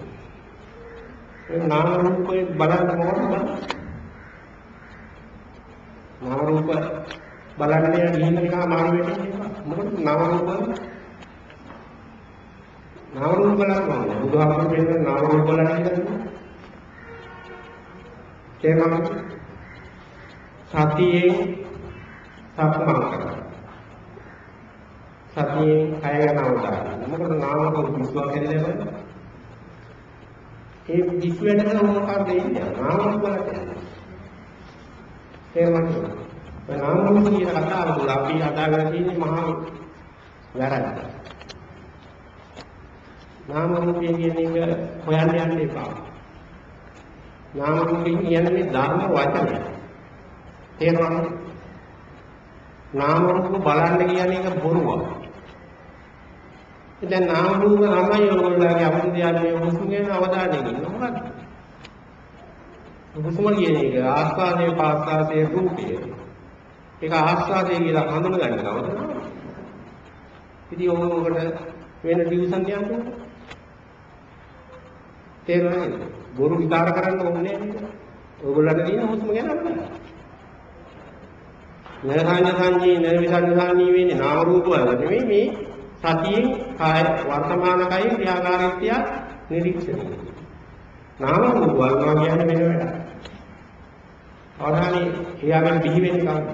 නාම රූපේ බලන්න මොකටද? නාම රූප බලන්නේ ගිහින් නිකන් මාරු වෙන්නේ මොකද? නාම රූප නාම රූප බලන්න බුදුහාමුදුරුවෝ කියන්නේ නාම රූප බලන්න කියන්නේ තේමම සතියේ සක්මන් කරනවා. සතියේ කය ගැන අවධානය. මොකද නාම රූප විශ්වාස කරන්නේ ඒ විශ්වයට මොකක්ද ඉන්නේ? නාම රූප බලන්න. තේමම නාම රූප කියන කතාව තුළ අපි හදාගෙන තියෙන්නේ මහා වැරද්ද. නාම රූපය කියන එක හොයන්න යන්න එපා. නාම රූපය කියන්නේ ධර්ම වචනය. තේරුණාද? නාම රූප බලන්න කියන්නේ එක බොරුවක්. දැන් නාම රූප තමයි ඔයගොල්ලෝගේ අමුදියන්නේ හුස්ම ගැන අවධානයෙන් ඉන්න මොකද්ද? හුස්ම කියන එක ආස්වාදයේ පාස්වාදයේ රූපය. ඒක ආස්වාදයේ කියලා හඳුන ගන්නවද? ඉතින් ඔයගොල්ලෝකට වෙන ඩිවිෂන් කියන්නේ තේරුණාද? බොරු විතර කරන්න ඕනේ නෑ. ඔයගොල්ලන්ට තියෙන හුස්ම ගැන අපිට. නරහාන සංජී නරවිසං සංජී වෙන්නේ නාම රූප වල නෙමෙයි මේ සතියේ කාය වර්තමාන කය ක්‍රියාකාරීත්වය නිරීක්ෂණය. නාම රූප වල කියන්නේ වෙන වැඩක්. අවධානය එයාගෙන් බිහි වෙන්නේ කාටද?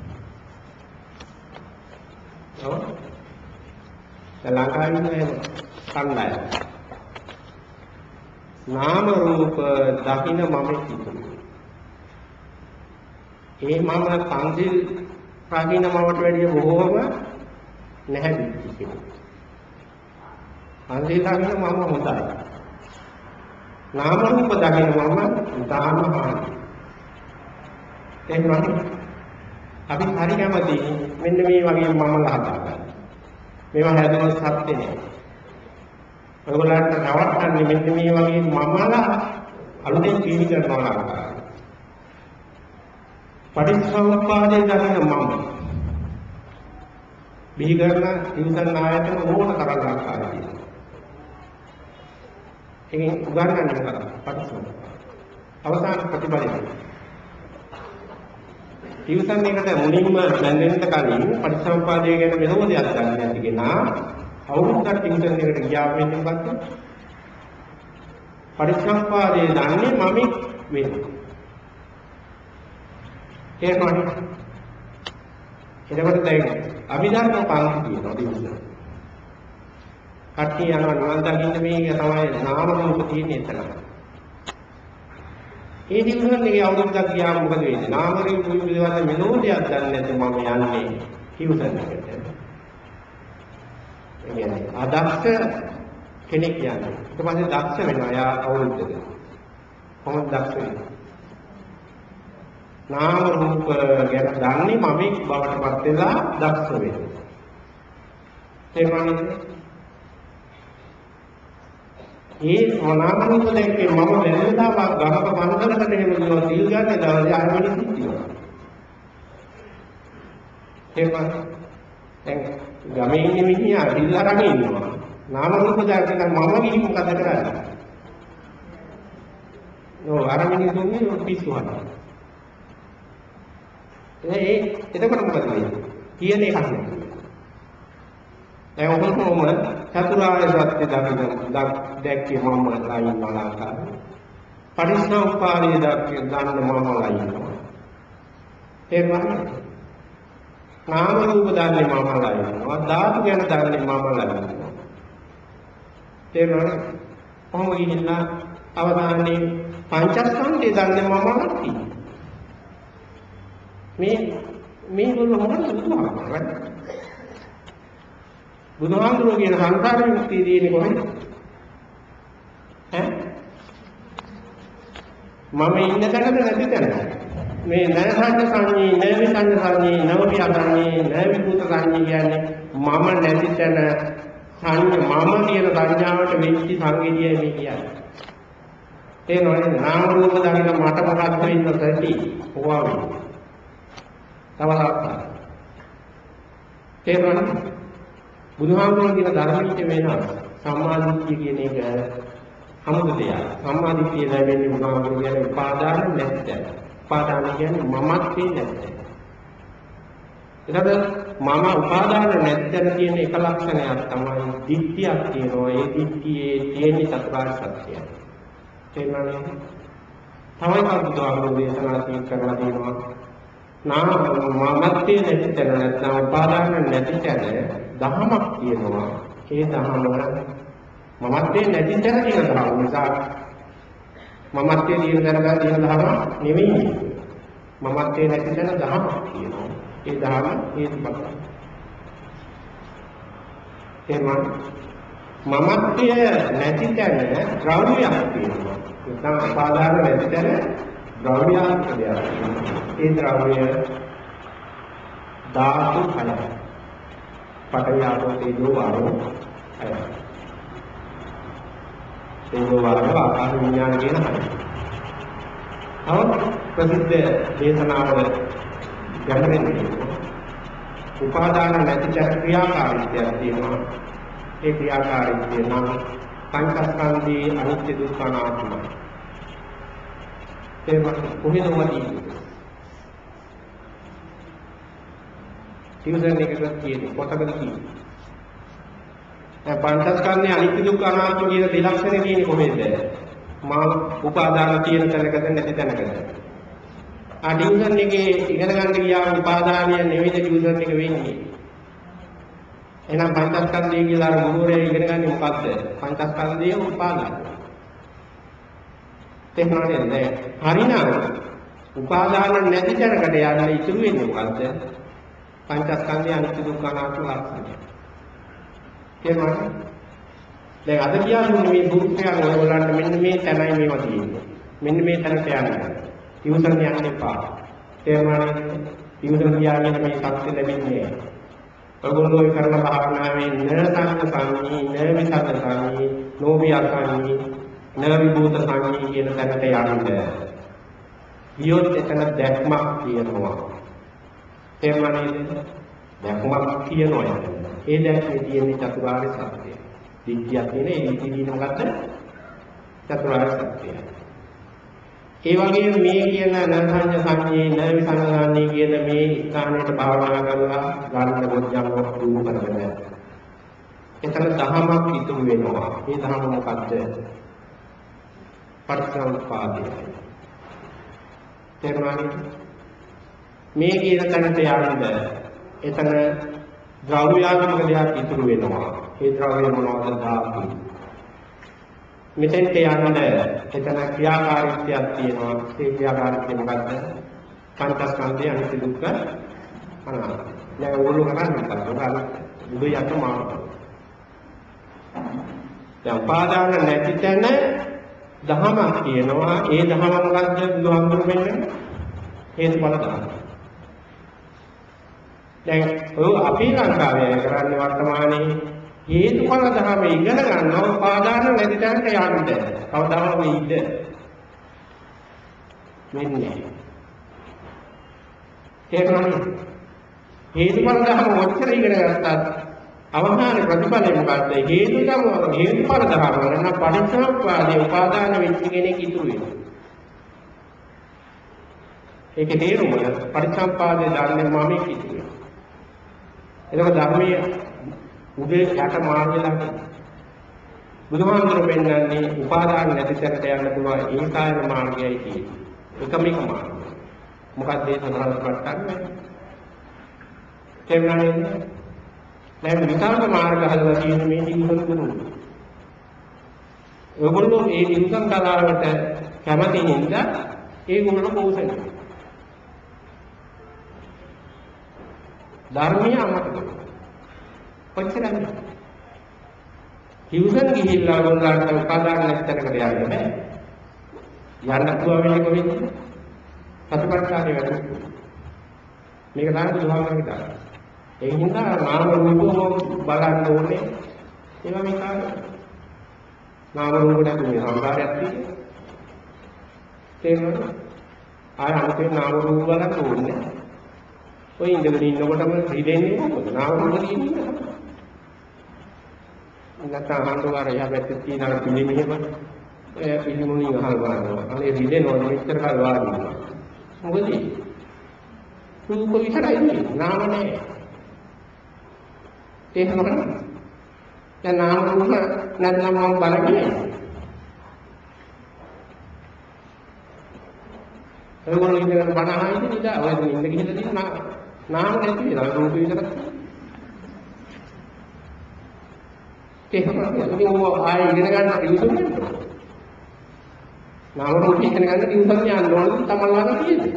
ඔව්. ලංකාවේ ඉන්න කණ්ඩායම නාම රූප දකින්න මම කිතුනේ. ඒ මම සංසිල් රකින්න මමට වැඩිය බොහෝම නැහැ කිතුනේ. සංසිල් රකින්න මම හොඳයි. නාම රූප දකින්න මම දාම හානි. එහෙනම් අපි හරි කැමති මෙන්න මේ වගේ මම ලහදා ගන්න. මේවා හැදුනොත් සත්‍ය නෑ. ඔයගොල්ලන්ට නවත්තන්නේ මෙන්න මේ වගේ මමලා අලුතෙන් කීවි කරනවා නම්. පටිච්චසමුප්පාදේ දකින මම. බිහි කරන ඉන්සන් ආයතන ඕන තරම් ලංකාවේ තියෙනවා. ඒකෙන් උදාහරණයක් කරා පටිච්චසමුප්පාද. අවසාන ප්‍රතිපලය. ඉන්සන් එකට මුලින්ම දැනෙන්න කලින් පටිච්චසමුප්පාදය ගැන මෙහෙම දෙයක් ගන්න නැති කෙනා අවුරුද්දක් ඉන්සන් එකට ගියා වෙන්නේ මොකක්ද? පටිච්චසමුප්පාදේ දන්නේ මම වෙන්නේ. ඒකවල එතකොට දැන් අභිධර්ම පන්ති කියනවා දිවුස. කට්ටිය යනවා නිවන් දකින්න මේක තමයි නාම රූප තියෙන්නේ එතන. ඒ දිවුසන්නේ අවුරුද්දක් ගියාම මොකද වෙන්නේ? නාම රූප පිළිබඳ මෙලෝඩියක් ගන්න නැති මම යන්නේ දිවුසන් එකට. ඒ කියන්නේ අදක්ෂ කෙනෙක් යනවා. ඊට පස්සේ දක්ෂ වෙනවා යා අවුරුද්දක. කොහොමද දක්ෂ වෙන්නේ? නාම රූප ගැන දන්නේ මම බවට පත් වෙලා දක්ෂ වෙනවා. තේරුණාද? ඒ නාම රූප දැක්කේ මම වෙනදාම ගමක මන්දරකට එහෙම ගියා සීල් ගන්න දවසේ ආයෙත් සිද්ධියක්. තේරුණාද? දැන් ගමේ ඉන්න මිනිහා ඉල්ලරගෙන ඉන්නවා. නාම රූප දැක්කම මම ගිහින් මොකද කරන්නේ? නෝ අර මිනිහුන්නේ පිස්සු හදනවා. ඒ එතකොට මොකද වෙන්නේ? කියන එකක් නෙමෙයි. දැන් ඔබතුම චතුරාර්ය සත්‍ය දකින්න දැක්කේ මම ලයින් මලාකා. පරිසම්පාදයේ දැක්කේ දන්න මම ලයින්. ඒ වගේ නාම රූප දන්නේ මම ලයින්. ධාතු ගැන දන්නේ මම ලයින්. ඒ වගේ කොහොම ගිහිල්ලා අවදානයේ පංචස්කන්ධය දන්නේ මම ලයින්. මේ මේ වල මොකද දුවන්නේ? බුදුහාමුදුරුවෝ කියන සංසාර විමුක්තිය තියෙන්නේ කොහෙද? ඈ? මම ඉන්න තැනද නැති තැනද? මේ නයසංඥ සංඥේ, නයවි සංඥ සංඥේ, නවවි සංඥේ, නයවි භූත සංඥේ කියන්නේ මම නැති තැන සංඥා මම කියන සංඥාවට වෙච්ච සංගීතයයි මේ කියන්නේ. ඒ නෝනේ නාම රූප දකින මට මොකක්ද වෙන්න සැටි ඕවා වෙන්නේ. තවලක්. ඒ නෝනේ බුදුහාමුදුරුවෝ කියන ධර්මීය වෙනවා. සම්මාදිට්ඨිය කියන එක අමුතු දෙයක්. සම්මාදිට්ඨිය ලැබෙන්නේ බුදුහාමුදුරුවෝ කියන උපාදාන නැත්නම්. උපාදාන කියන්නේ මමත්වේ නැත්නම්. එතකොට මම උපාදාන නැත්නම් කියන එක ලක්ෂණයක් තමයි දිට්ඨියක් කියනවා. ඒ දිට්ඨියේ තියෙන චතුරාර්ය සත්‍යය. තේරුණානේ? තමයි බුදුහාමුදුරුවෝ දේශනා කරලා තියෙනවා. නාම මමත්වේ නැත්නම් නැත්නම් උපාදාන නැති තැන දහමක් කියනවා. ඒ දහම මමත්වේ නැති තැන කියන දහම නිසා මමත්වේ තියෙන තැන තියෙන දහම නෙවෙයි. මමත්වේ නැති තැන දහමක් කියනවා. ඒ දහම හේතුඵල. එහම මමත්වය නැති තැන ද්‍රව්‍යයක් තියෙනවා. නැත්නම් උපාදාන නැති තැන ද්‍රව්‍යයක් තියෙනවා. ඒ ද්‍රව්‍ය ධාතු හයයි. පඨවි ආපෝ තේජෝ වායෝ හයයි. තේජෝ වායෝ ආකාශ විඥාන කියන හයයි. තව ප්‍රසිද්ධ දේශනාවල යන්නේ උපාදාන නැති ක්‍රියාකාරීත්වයක් තියෙනවා. ඒ ක්‍රියාකාරීත්වය නම් පංචස්කන්ධයේ අනිත්‍ය දුක්ඛ අනාත්ම. ඒක කොහෙදවදී ඉවසන එකකට කියන්නේ කොටකද කියන්නේ. දැන් පංචස්කන්ධයේ අනිත්‍ය දුක්ඛ අනාත්ම කියන දෙලක්ෂණේ තියෙන්නේ කොහෙද? මා උපාදාන තියෙන තැනකද නැති තැනකද? ආ ඩිවිෂන් එකේ ඉගෙන ගන්න ගියාම උපාදානය නෙවෙයි ඩිවිෂන් එක වෙන්නේ. එහෙනම් පංචස්කන්ධය කියලා අර ගුරුවරයා ඉගෙන ගන්නේ මොකද්ද? පංචස්කන්ධය උපාදාන. තේරුණාද නේද? හරිනම් උපාදාන නැති තැනකට යන්න ඉතුරු වෙන්නේ මොකද්ද? පංචස්කන්ධය අනිත්‍ය දුක්ඛ අනාත්ම ලක්ෂණය. තේරුණාද? දැන් අද කියන්නේ මේ බුද්ධයන් ඔයගොල්ලන්ට මෙන්න මේ තැනයි මේවා තියෙන්නේ. මෙන්න මේ තැනට යන්න. ඉවසන්න යන්න එපා. තේරුණාද? ඉවසන්න කියන්නේ මේ සත්‍ය ලැබෙන්නේ. ඔයගොල්ලෝ ඒ කරන භාවනාවේ නරසංග සංඤී, නවිසංග සංඤී, නෝවියසංඤී, නවිභූත සංඤී කියන තැනට යන්න. වියොත් එතන දැක්මක් තියෙනවා. තේරුණාද? දැක්මක් තියෙනවා. ඒ දැක්මේ තියෙන චතුරාර්ය සත්‍යය. දිට්ඨියක් තියෙන ඒ දිට්ඨිය මොකද්ද? චතුරාර්ය සත්‍යය. ඒ වගේම මේ කියන නරසංඥ සංඥේ නවිසංග සංඥේ කියන මේ ස්ථානයට භාවනා කරලා ගන්න බොජ්ජංග දුරු කරගෙන එතන දහමක් ඉතුරු වෙනවා. මේ දහම මොකද්ද? පටිච්චසමුප්පාදය. තේරුණාද? මේ කියන තැනට යන්න එතන ද්‍රව්‍යාත්මක දෙයක් ඉතුරු වෙනවා. ඒ ද්‍රව්‍ය මොනවද? ධාතු. මෙතෙන්ට යන්න එතන ක්‍රියාකාරීත්වයක් තියෙනවා. ඒ ක්‍රියාකාරීත්වය මොකද්ද? පංචස්කන්ධය අනිත්‍ය දුක්ඛ අනාත්ම. දැන් ඕගොල්ලෝ කරන්නේ මොකක්ද? බුදු යට මාර්ගය. දැන් උපාදාන නැති තැන දහමක් කියනවා. ඒ දහම මොකද්ද? බුදුහාමුදුරු වෙන්නේ හේතුඵල ධර්ම. දැන් ඔය අපේ ලංකාවේ කරන්නේ වර්තමානයේ හේතුඵල ධර්ම ඉගෙන ගන්නවා. උපාදාන නැති තැනට යන්න. කවදාම වෙයිද? වෙන්නේ. ඒකනේ හේතුඵල ධර්ම ඔච්චර ඉගෙන ගත්තත් අවසාන ප්‍රතිඵලය මොකද්ද? හේතුකම හේතුඵල ධර්ම නම් පටිච්චසමුප්පාදේ උපාදාන වෙච්ච කෙනෙක් ඉතුරු වෙනවා. ඒකේ තේරුම පටිච්චසමුප්පාදේ ධර්මයෙන් මම ඉතුරු වෙනවා. එතකොට ධර්මයේ උදේ යට මාර්ගය ළඟ බුදුහාමුදුරුවෝ පෙන්නන්නේ උපාදාන නැති තැනට යන්න පුළුවන් ඒකායන මාර්ගයයි කියන්නේ. එකම එක මාර්ගය. මොකක්ද ඒ සඳහන් කරන්නේ? තේරුණාද? දැන් විකාර මාර්ග හදලා තියෙන මේ නිවන දුන්නා. ඔයගොල්ලෝ මේ නිවන කලාවට කැමති නිසා ඒගොල්ලෝ පොසෙනවා. ධර්මීය අමතක. කොච්චරද? ටියුෂන් ගිහිල්ලා ඔයගොල්ලන්ට උපාදාන නැත්තනකට යන්න බෑ. යන්න පුළුවන් වෙන්නේ කොහෙද? සතිපට්ඨානෙ වැඩි. මේක තමයි බුදුහාමරගේ දාන. ඒ හින්දා නාම රූපෝ බලන්න ඕනේ. ඒවා මේ කාර්ය. නාම රූප නැතුනේ සංකාරයක් තියෙන්නේ. තේරෙනවද? ආය අනිතේ නාම රූප බලන්න ඕනේ. ඔය ඉඳගෙන ඉන්නකොටම රිදෙන්නේ මොකද? නාම රූප තියෙන්නේ. නැත්නම් අහන්නවාර එහා පැත්තේ තියෙන අර පිළි මෙහෙම ඒ පිළිමුණින් අහල් බලනවා. අනේ රිදෙනවා මෙච්චර කල් වාඩි වුණා. මොකද? රූප විතරයි නේ. නාම නෑ. තේරෙනවද? දැන් නාම රූප නැත්නම් මම බලන්නේ. ඒගොල්ලෝ ඉඳගෙන බණ අහන්නේ නේද? ඔය ඉඳ ගිහලා තියෙන නාම නැති වෙනවා. රූප විතරක්. තේරෙනවද? ඉතින් ඔය ආයෙ ඉගෙන ගන්න ටියුෂන් යනවා. නාම රූප ඉගෙන ගන්න ටියුෂන් යන්න ඕනේ තමන්ලාම කියන්නේ.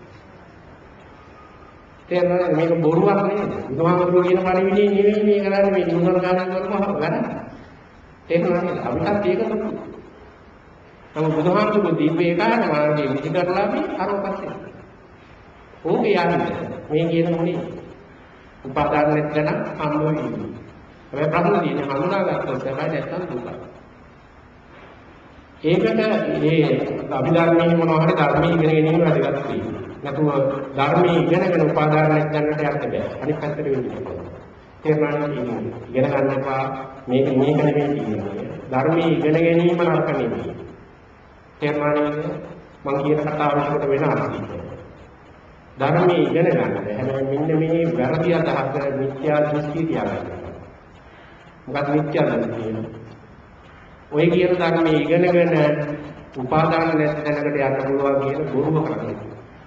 තේරෙනවද? මේක බොරුවක් නෙවෙයි. බුදුහාමුදුරුවෝ කියන පරිවිණේ නෙවෙයි මේ කරන්නේ මේ ටියුෂන් ගන්න කරනවා වැඩ. තේරෙනවද? අපිටත් ඒක තමයි. නමුත් බුදුහාමුදුරුවෝ දීපේ කාරණ මාර්ගයේ විදි කරලා අපි අරපස්සේ. ඕකේ යන්නේ මේ කියන මොනේ උපාදාන නැත්නම් හම්බ වෙන්නේ. හැබැයි ප්‍රශ්න තියෙන්නේ හඳුනාගත්තොත් තමයි නැත්තම් දුක. ඒකට මේ අභිධර්මයේ මොනවා හරි ධර්මයේ ඉගෙන ගැනීම වැදගත් තියෙනවා. නැතුව ධර්මයේ ඉගෙනගෙන උපාදාන නැත්නම්ට යන්න බෑ. අනිත් පැත්තට වෙන්නේ. තේරුණාද? ඉගෙන ගන්න එපා. මේක මේක නෙමෙයි කියන්නේ. ධර්මයේ ඉගෙන ගැනීම නරක නෙමෙයි. තේරුණාද? මම කියන කතාවට වෙන අර්ථයක්. ධර්මයේ ඉගෙන ගන්න. හැබැයි මෙන්න මේ වැරදි අදහස මිත්‍යා දෘෂ්ටි තියාගන්න. මොකද මිත්‍යා දෘෂ්ටිය. ඔය කියන ධර්මයේ ඉගෙනගෙන උපාදාන නැත්නම්කට යන්න පුළුවන් කියන බොරුම කරන්නේ.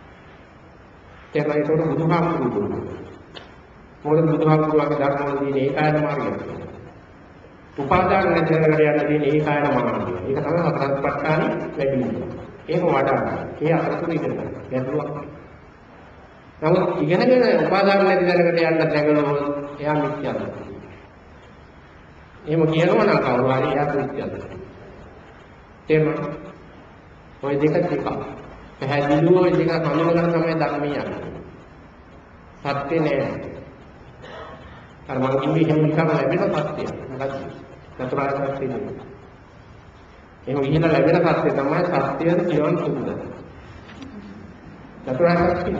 ඒකයි ඒක බුදුහාමුදුරුවෝ. මොකද බුදුහාමුදුරුවෝගේ ධර්මවල තියෙන ඒකායන මාර්ගය. උපාදාන නැත්නම්කට යන්න තියෙන ඒකායන මාර්ගය. ඒක තමයි හතරපට්ඨානෙ වැඩි වෙන්නේ. ඒක වඩා. ඒ අතරතුර ඉගෙන ගන්න. ගැටලුවක්. නමුත් ඉගෙනගෙන උපාදාන නැති දැනකට යන්න දැඟලුවොත් එයා මිත්‍යා දෘෂ්ටිය. එහෙම කියනවා නම් කවුරු හරි එයා මිත්‍යා දෘෂ්ටිය. තේරුණාද? ඔය දෙක දෙක. පැහැදිලිව ඔය දෙක හඳුනගෙන තමයි ධර්මයේ යන්නේ. සත්‍ය නෑ. අර මං කිව්වේ එහෙම නිකම් ලැබෙන සත්‍යය. මොකක්ද? චතුරාර්ය සත්‍ය නෙමෙයි. එහෙම ගිහිලා ලැබෙන සත්‍ය තමයි සත්‍යය කියවන සුදුද. චතුරාර්ය සත්‍ය.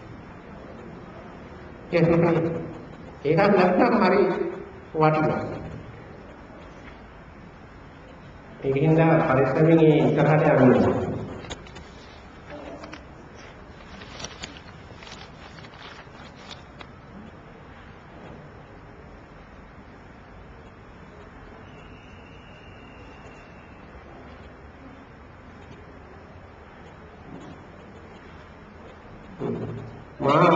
ඒකක් නැත්නම් හරි වටිනවා. ඒකින්ද පරිස්සමෙන් ඉස්සරහට යන්න ඕනේ. මා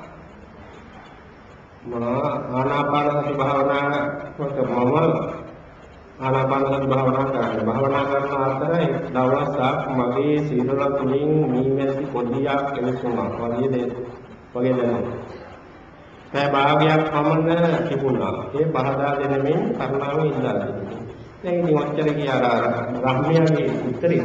මා ආනාපාන සති භාවනා කොට මම ආනාපාන සති භාවනා කරන්නේ භාවනා කරන අතර දවසක් මගේ සීනල තුලින් මීමැසි පොඩියක් කෙලසුණා වගේ දේ වගේ දැනෙනවා. ඒ භාගයක් පමණ තිබුණා. ඒ බහදා දෙනමින් කරුණාවෙන් ඉඳලා තිබුණා. දැන් ඉතින් ඔච්චර කියලා අර බ්‍රහ්මයාගේ උත්තරේ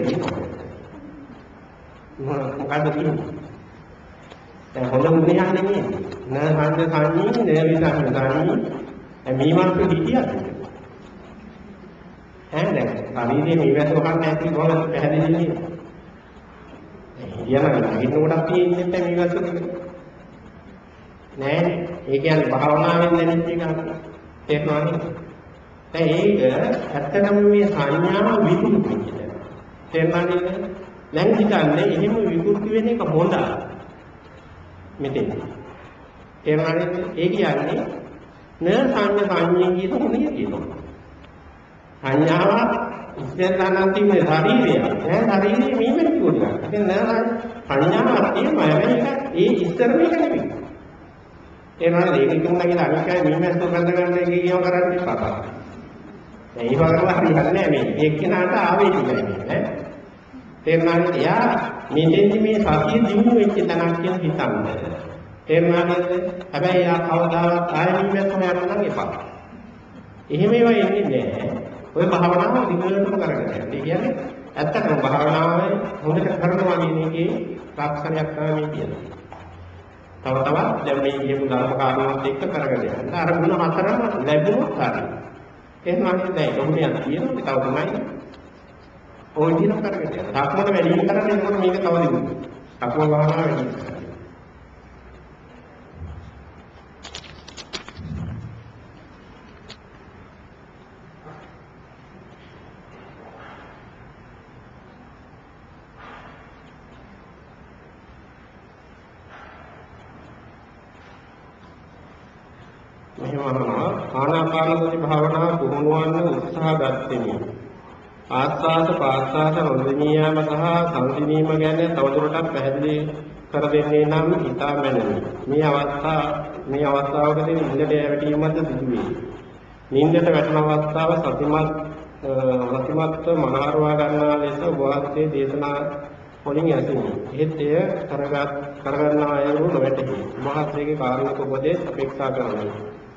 මොකක්ද කියන්නේ? දැන් හොඳ මුණියක් නෙමෙයි. න හන්ද සංඤී න විසං සංඤී මීමන්ත හිතියක්. ඈ දැන් ශරීරයේ මේවැස වහන්න ඇති කොහොමද පැහැදිලි නේ? යනවා ඉන්න කොටක් තියෙන්නේ නැත්නම් මේවැස නෑ. ඒ කියන්නේ භාවනාවෙන් දැනෙච්ච එකක්. තේරුණාද? දැන් ඒක ඇත්තටම මේ සංඥාව විකෘති කියලා. තේරුණාද? දැන් හිතන්නේ එහෙම විකෘති වෙන එක හොඳයි. මෙතෙන් තේරුණාද? ඒ කියන්නේ න සංඥ සංඥේ කියන හොඳිය කියනවා. සංඥාව ඉස්සෙල්ලානම් තියෙන ශරීරය. දැන් ශරීරයේ මේවෙත් කියනවා. ඉතින් නෑ සංඥාවක් තියෙනවා. හැබැයි ඒක ඒ ඉස්සර මේක නෙමෙයි. ඒ නේද? ඒක තුනක් කියලා අනිකයි මේමැස්ස බඳ ගන්න එක කියව කරන්නේ පාපා. දැන් ඒ වගේම හරියන්නේ නෑ මේ. එක්කෙනාට ආවේ නෑ නේ. තේරුණාද? එයා මෙතෙන්දි මේ සතිය දිනු වෙච්ච තැනක් කියන හිතන්නේ. තේරුණාද? හැබැයි යා කවදාවත් ආයෙ මේමැස්ස හොයන්න නම් එපා. එහෙම ඒවා එන්නේ නෑ. ඔය භාවනාව දිගටම කරගෙන යන්න. ඒ කියන්නේ ඇත්තටම භාවනාවේ හොඳට කරනවා කියන එකේ ලක්ෂණයක් තමයි මේ කියන්නේ. තව තවත් දැන් මේ කියපු ධර්ම කාරණාවත් එක්ක කරගෙන යන්න. අර ಗುಣ හතරම ලැබුණොත් හරියි. එහෙනම් අපි දැන් කොහොමද තියෙන්නේ? තව තමයි. ඔය දින කරගෙන යන්න. ධර්මවල වැඩි කරන්නේ එතකොට මේක තව දිනුනේ. ධර්ම භාවනාව වැඩි කරන්නේ. ආනාපානසති භාවනාව පුහුණුවන්න උත්සාහ ගත්තෙමි. ආස්වාද පාස්වාද නොදෙනී යාම සහ සංසිඳීම ගැන තවදුරටත් පැහැදිලි කර දෙන්නේ නම් ඉතා මැනවි. මේ අවස්ථාව මේ අවස්ථාවකදී නිින්දට වැටීමක්ද සිදුවේ. නිින්දට වැටෙන අවස්ථාව සතිමත් සතිමත්ව මනහරවා ගන්නා ලෙස ඔබ වහන්සේ දේශනා වලින් ඇසිනි. එහෙත් එය කරගත් කරගන්නා අයුරු නොවැටහි. ඔබ වහන්සේගේ කාරුණික උපදෙස් අපේක්ෂා කරනවා.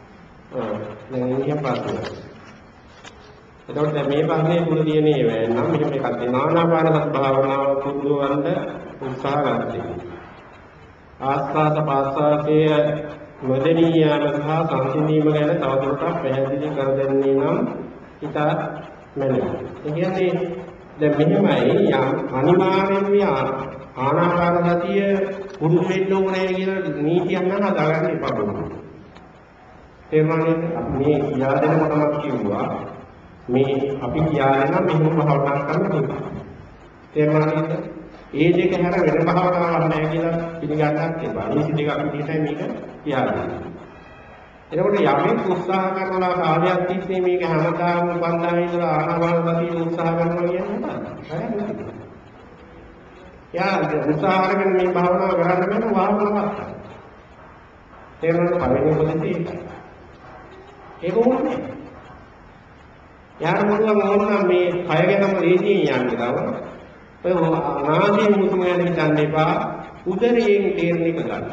දැන් ඉන්නේ පාස්තුව. එතකොට දැන් මේ පාස්නේ පුරු දිනේ වෙන්නම් මෙහෙම එකක් දෙනවා. ආනාපාන භාවනාව පුරුදු වන්න උත්සාහ ගන්න. ආස්වාද පාස්වාදයේ නොදෙනී යාම සහ සංසිඳීම ගැන තවදුරටත් පැහැදිලි කර දෙන්නේ නම් ඉතා මැනවි. ඒ කියන්නේ දැන් මෙහෙමයි යම් අනිවාර්යෙන්ම ආනාපාන සතිය පුරුදු වෙන්න ඕනේ කියලා නීතියක් නම් හදාගන්න එපා බොහොම. තේරුණානේ මේ කියා දෙනකොටම කිව්වා මේ අපි කියාගෙන නම් මෙහෙම භාවනා කරන්න ඕනේ. තේරුණානේ ඒ දෙක හැර වෙන භාවනාවක් නැහැ කියලා පිළිගන්නත් එපා. මේ දෙක අපි දෙකයි මේක කියාගන්න. එතකොට යමෙක් උත්සාහ කරනවා කාර්යයක් තිස්සේ මේක හැමදාම උපන්දාන ඉඳලා ආනාපාන සතිය උත්සාහ කරනවා කියන්නේ මොකක්ද? යා උත්සාහ කරගෙන මේ භාවනාව කරන්න බෑ වාහනවත්. තේරුණාද පළවෙනි පොතේ ඒක ඕනේ. යාර මොනවා මොනවා මේ කය ගැනම රේජියෙන් යන්නේ තව. ඔය අනාදී මුතුම ගැන හිතන්න එපා. උදරයෙන් තේරෙන එක ගන්න.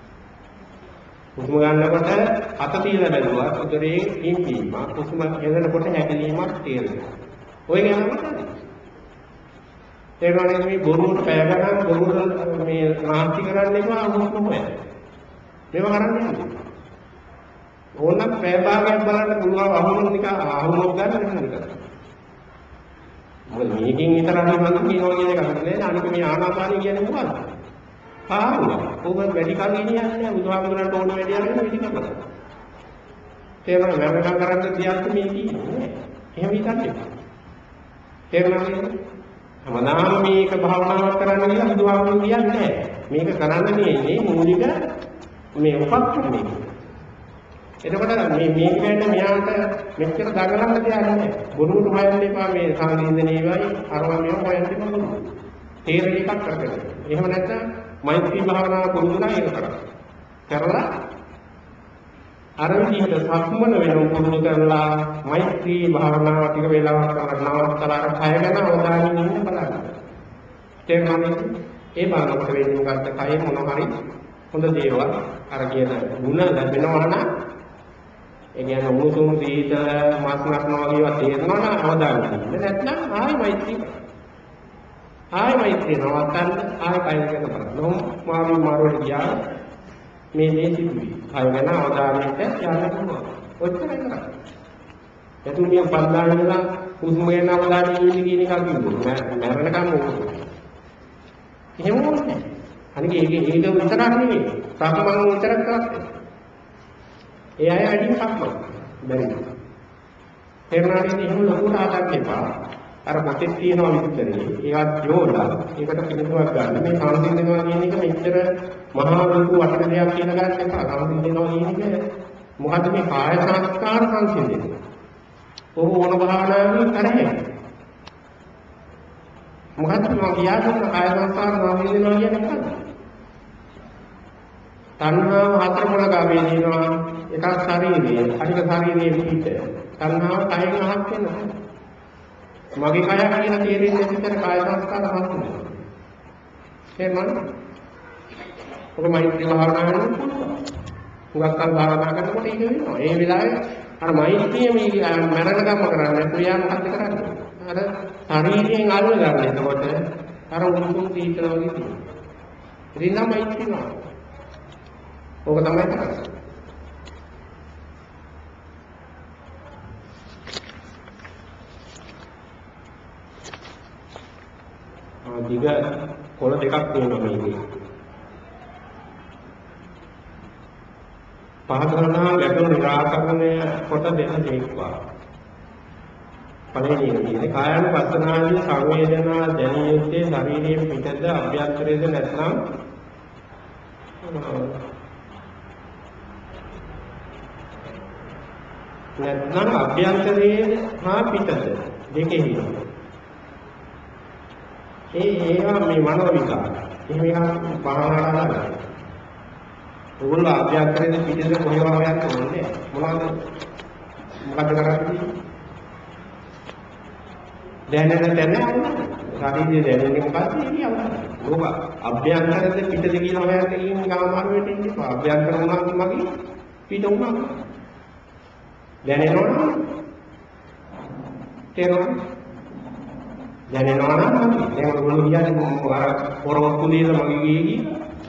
හුස්ම ගන්නකොට අත තියලා බැලුවා උදරයේ පිම්බීම. හුස්ම එනකොට හැකිලීමක් තේරෙනවා. ඔය ගැනම හිතන්න. තේරෙන්නේ මේ බොරුවට පය ගන්න බොරුවට මේ රාන්ති කරන්න එපා හුස්ම හොයන්න. මේව කරන්නේ නැහැ. ඕනනම් පැය භාගයක් බලන්න පුළුවන් අහුනොත් නික අහුනොත් ගන්න වෙන නික. මොකද මේකෙන් විතරක් මම කියනවා කියන එක නෑ. අනික මේ ආනාපානිය කියන්නේ මොකක්ද? පාරුව. ඔබ වැඩි කල් ඉන්නේ නැහැ. බුදුහාමුදුරන්ට ඕන වැඩි යන්නේ වැඩි කල්. තේරුණා මම කරන්න තියත් මේ කියන්නේ. එහෙම හිතන්න එපා. තේරුණාද? හැමදාම මේක භාවනාවක් කරන්න කියලා බුදුහාමුදුරුවෝ කියන්නේ නැහැ. මේක කරන්න තියෙන්නේ මූලික මේ උපක්‍රමයේ. එතකොට මේ මේක ගැන මෙයාට මෙච්චර දඟලන්න දෙයක් නැහැ. බොරුවට හොයන්න එපා මේ සංසිඳනේ වයි අරව මේව හොයන්න එපා. තේරෙන එකක් කරගන්න. එහෙම නැත්නම් මෛත්‍රී භාවනාව පුරුදුනා ඒක කරා. කරලා අර විදිහට සම්මන වෙනු පුරුදු කරලා මෛත්‍රී භාවනාව ටික වේලාවක් කරනවා නවත්තලා කය ගැන අවධානයෙන් ඉන්න බලන්න. තේරුණාද? ඒ බලනකොට වෙන්නේ මොකක්ද? කය මොන හරි හොඳ දේවල් අර කියන ಗುಣ ලැබෙනවා නම් ඒ කියන්නේ උණුසුම් සීතල මාස් නක්නවා වගේ තේරෙනවා නම් අවදානය දෙන්න. නැත්නම් ආයි මෛත්‍රී ආයි මෛත්‍රී නවත්තන්න ආයි කය ගැන බලන්න. නොම මාරු මාරුවට ගියා මේ දේ සිදුවි. කය ගැන අවධානයට යන්න පුළුවන්. ඔච්චරයි කරන්නේ. එතුමිය පන්දාන ඉඳලා හුස්ම ගැන අවධානය යොමු කියන එක කිව්වොත් මරණකම් ඕනේ. එහෙම ඕනේ. අනික ඒක ඒක විතරක් නෙමෙයි. සක්මන් විතරක් කරන්නේ. ඒ අය අඩිය සක්මන් බැරි නෑ. තේරුණානේ එහෙම ලොකුට හදන්න එපා. අර පොතේ තියෙනවා විතරේ. ඒවත් යෝලා ඒකට පිළිතුරක් ගන්න. මේ සංසිඳනවා කියන එක මෙච්චර මහා ලොකු වටින දෙයක් කියලා ගන්න එපා. සංසිඳනවා කියන එක මොකද මේ කාය සංස්කාර සංසිඳෙන්නේ. ඔබ ඕන භාවනාවෙන් කරන්නේ. මොකද මම කියන්නේ කාය සංස්කාර සංසිඳනවා කියන්නේ මොකද්ද? තණ්හාව හතර මොන ගාමේ දිනවා එකක් ශරීරයේ අනික ශරීරයේ පිට තණ්හාව කයෙන් අහක් වෙනවා මගේ කය කියලා තේරෙන්නේ විතර කාය සංස්කාර හස්තුනේ එහෙමද ඔක මෛත්‍රී භාවනාවෙන් පුළුවන් උගක්කල් භාවනා කරනකොට ඒක වෙනවා ඒ වෙලාවේ අර මෛත්‍රිය මේ මරණකම කරන්නේ ක්‍රියා මොකක්ද කරන්නේ? අර ශරීරයෙන් අල්ල ගන්න. එතකොට අර උණුසුම් සීතල වගේ තියෙනවා. ඉතින් නම් මෛත්‍රිය නෝ. ඕක තමයි කරන්නේ. ආ දිග කොළ දෙකක් තියෙනවා මේකේ. පහදරනා ගැටළු නිරාකරණය කොට දෙන දෙයක්වා. පළවෙනි එක කියන්නේ කායानुපස්සනාවේ සංවේදනා දැනිය යුත්තේ ශරීරයේ පිටද අභ්‍යන්තරයේද නැත්නම් නැත්නම් අභ්‍යන්තරයේ හා පිටද දෙකෙහි. ඒ ඒවා මේ මනෝ විකාර. එහෙම එකක් භාවනා කරනවා. ඕගොල්ලෝ අභ්‍යන්තරයේ පිටද කොහෙවා හොයන්න ඕනේ මොනවද මොකද කරන්නේ දැනෙන තැන ශරීරයේ දැනෙන්නේ මොකක්ද කියන්නේ ඕක අභ්‍යන්තරයේ පිටද කියලා හොයන්න ඉන්නේ ගාමාරු වෙට ඉන්නේ අභ්‍යන්තර උනක් මගේ පිට උනක් දැනෙනවද තේරෙනවද දැනෙනවද දැන් ඔයගොල්ලෝ කියන්නේ අර පොරොත්තු දීලා මගේ ගියේ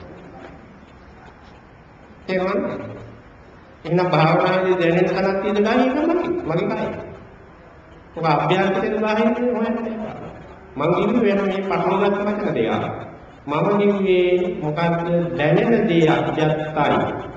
තේරුණාද? එහෙනම් භාවනාවේ දැනෙන තැනක් තියෙන ගානේ එක මගේ මගේ කයි. ඔබ අභ්‍යන්තරයෙන් බාහිරින් හොයන්නේ නැහැ. මං කිව්වේ වෙන මේ පටලගත්ත වචන දෙයක්. මම කිව්වේ මොකද්ද දැනෙන දේ අධ්‍යත්තයි.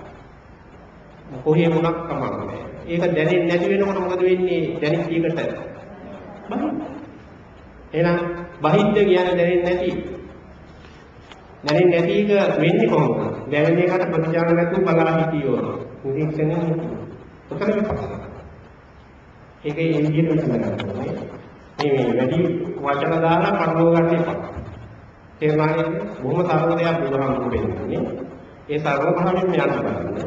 කොහේ මොනක් කමන්නේ. ඒක දැනෙන්නේ නැති වෙනකොට මොකද වෙන්නේ? දැනෙච්ච එකට. බහිද්ද. එහෙනම් බහිද්ද කියන්නේ දැනෙන්නේ නැති. දැනෙන්නේ නැති එක වෙන්නේ කොහොමද? දැනෙන එකට ප්‍රතිචාර නැතුව බලා හිටියෝ. නිරීක්ෂණය උතර විපස්සනා. ඒකේ එළියට විසඳගන්න ඕනේ. මේ මේ වැඩි වචන දාලා පටලව ගන්න එපා. තේරුණාද? බොහොම සරල දෙයක් බුදුහාමුදුරු දෙන්නේ. ඒ සරල භාවයෙන් මේ යන්න බලන්න.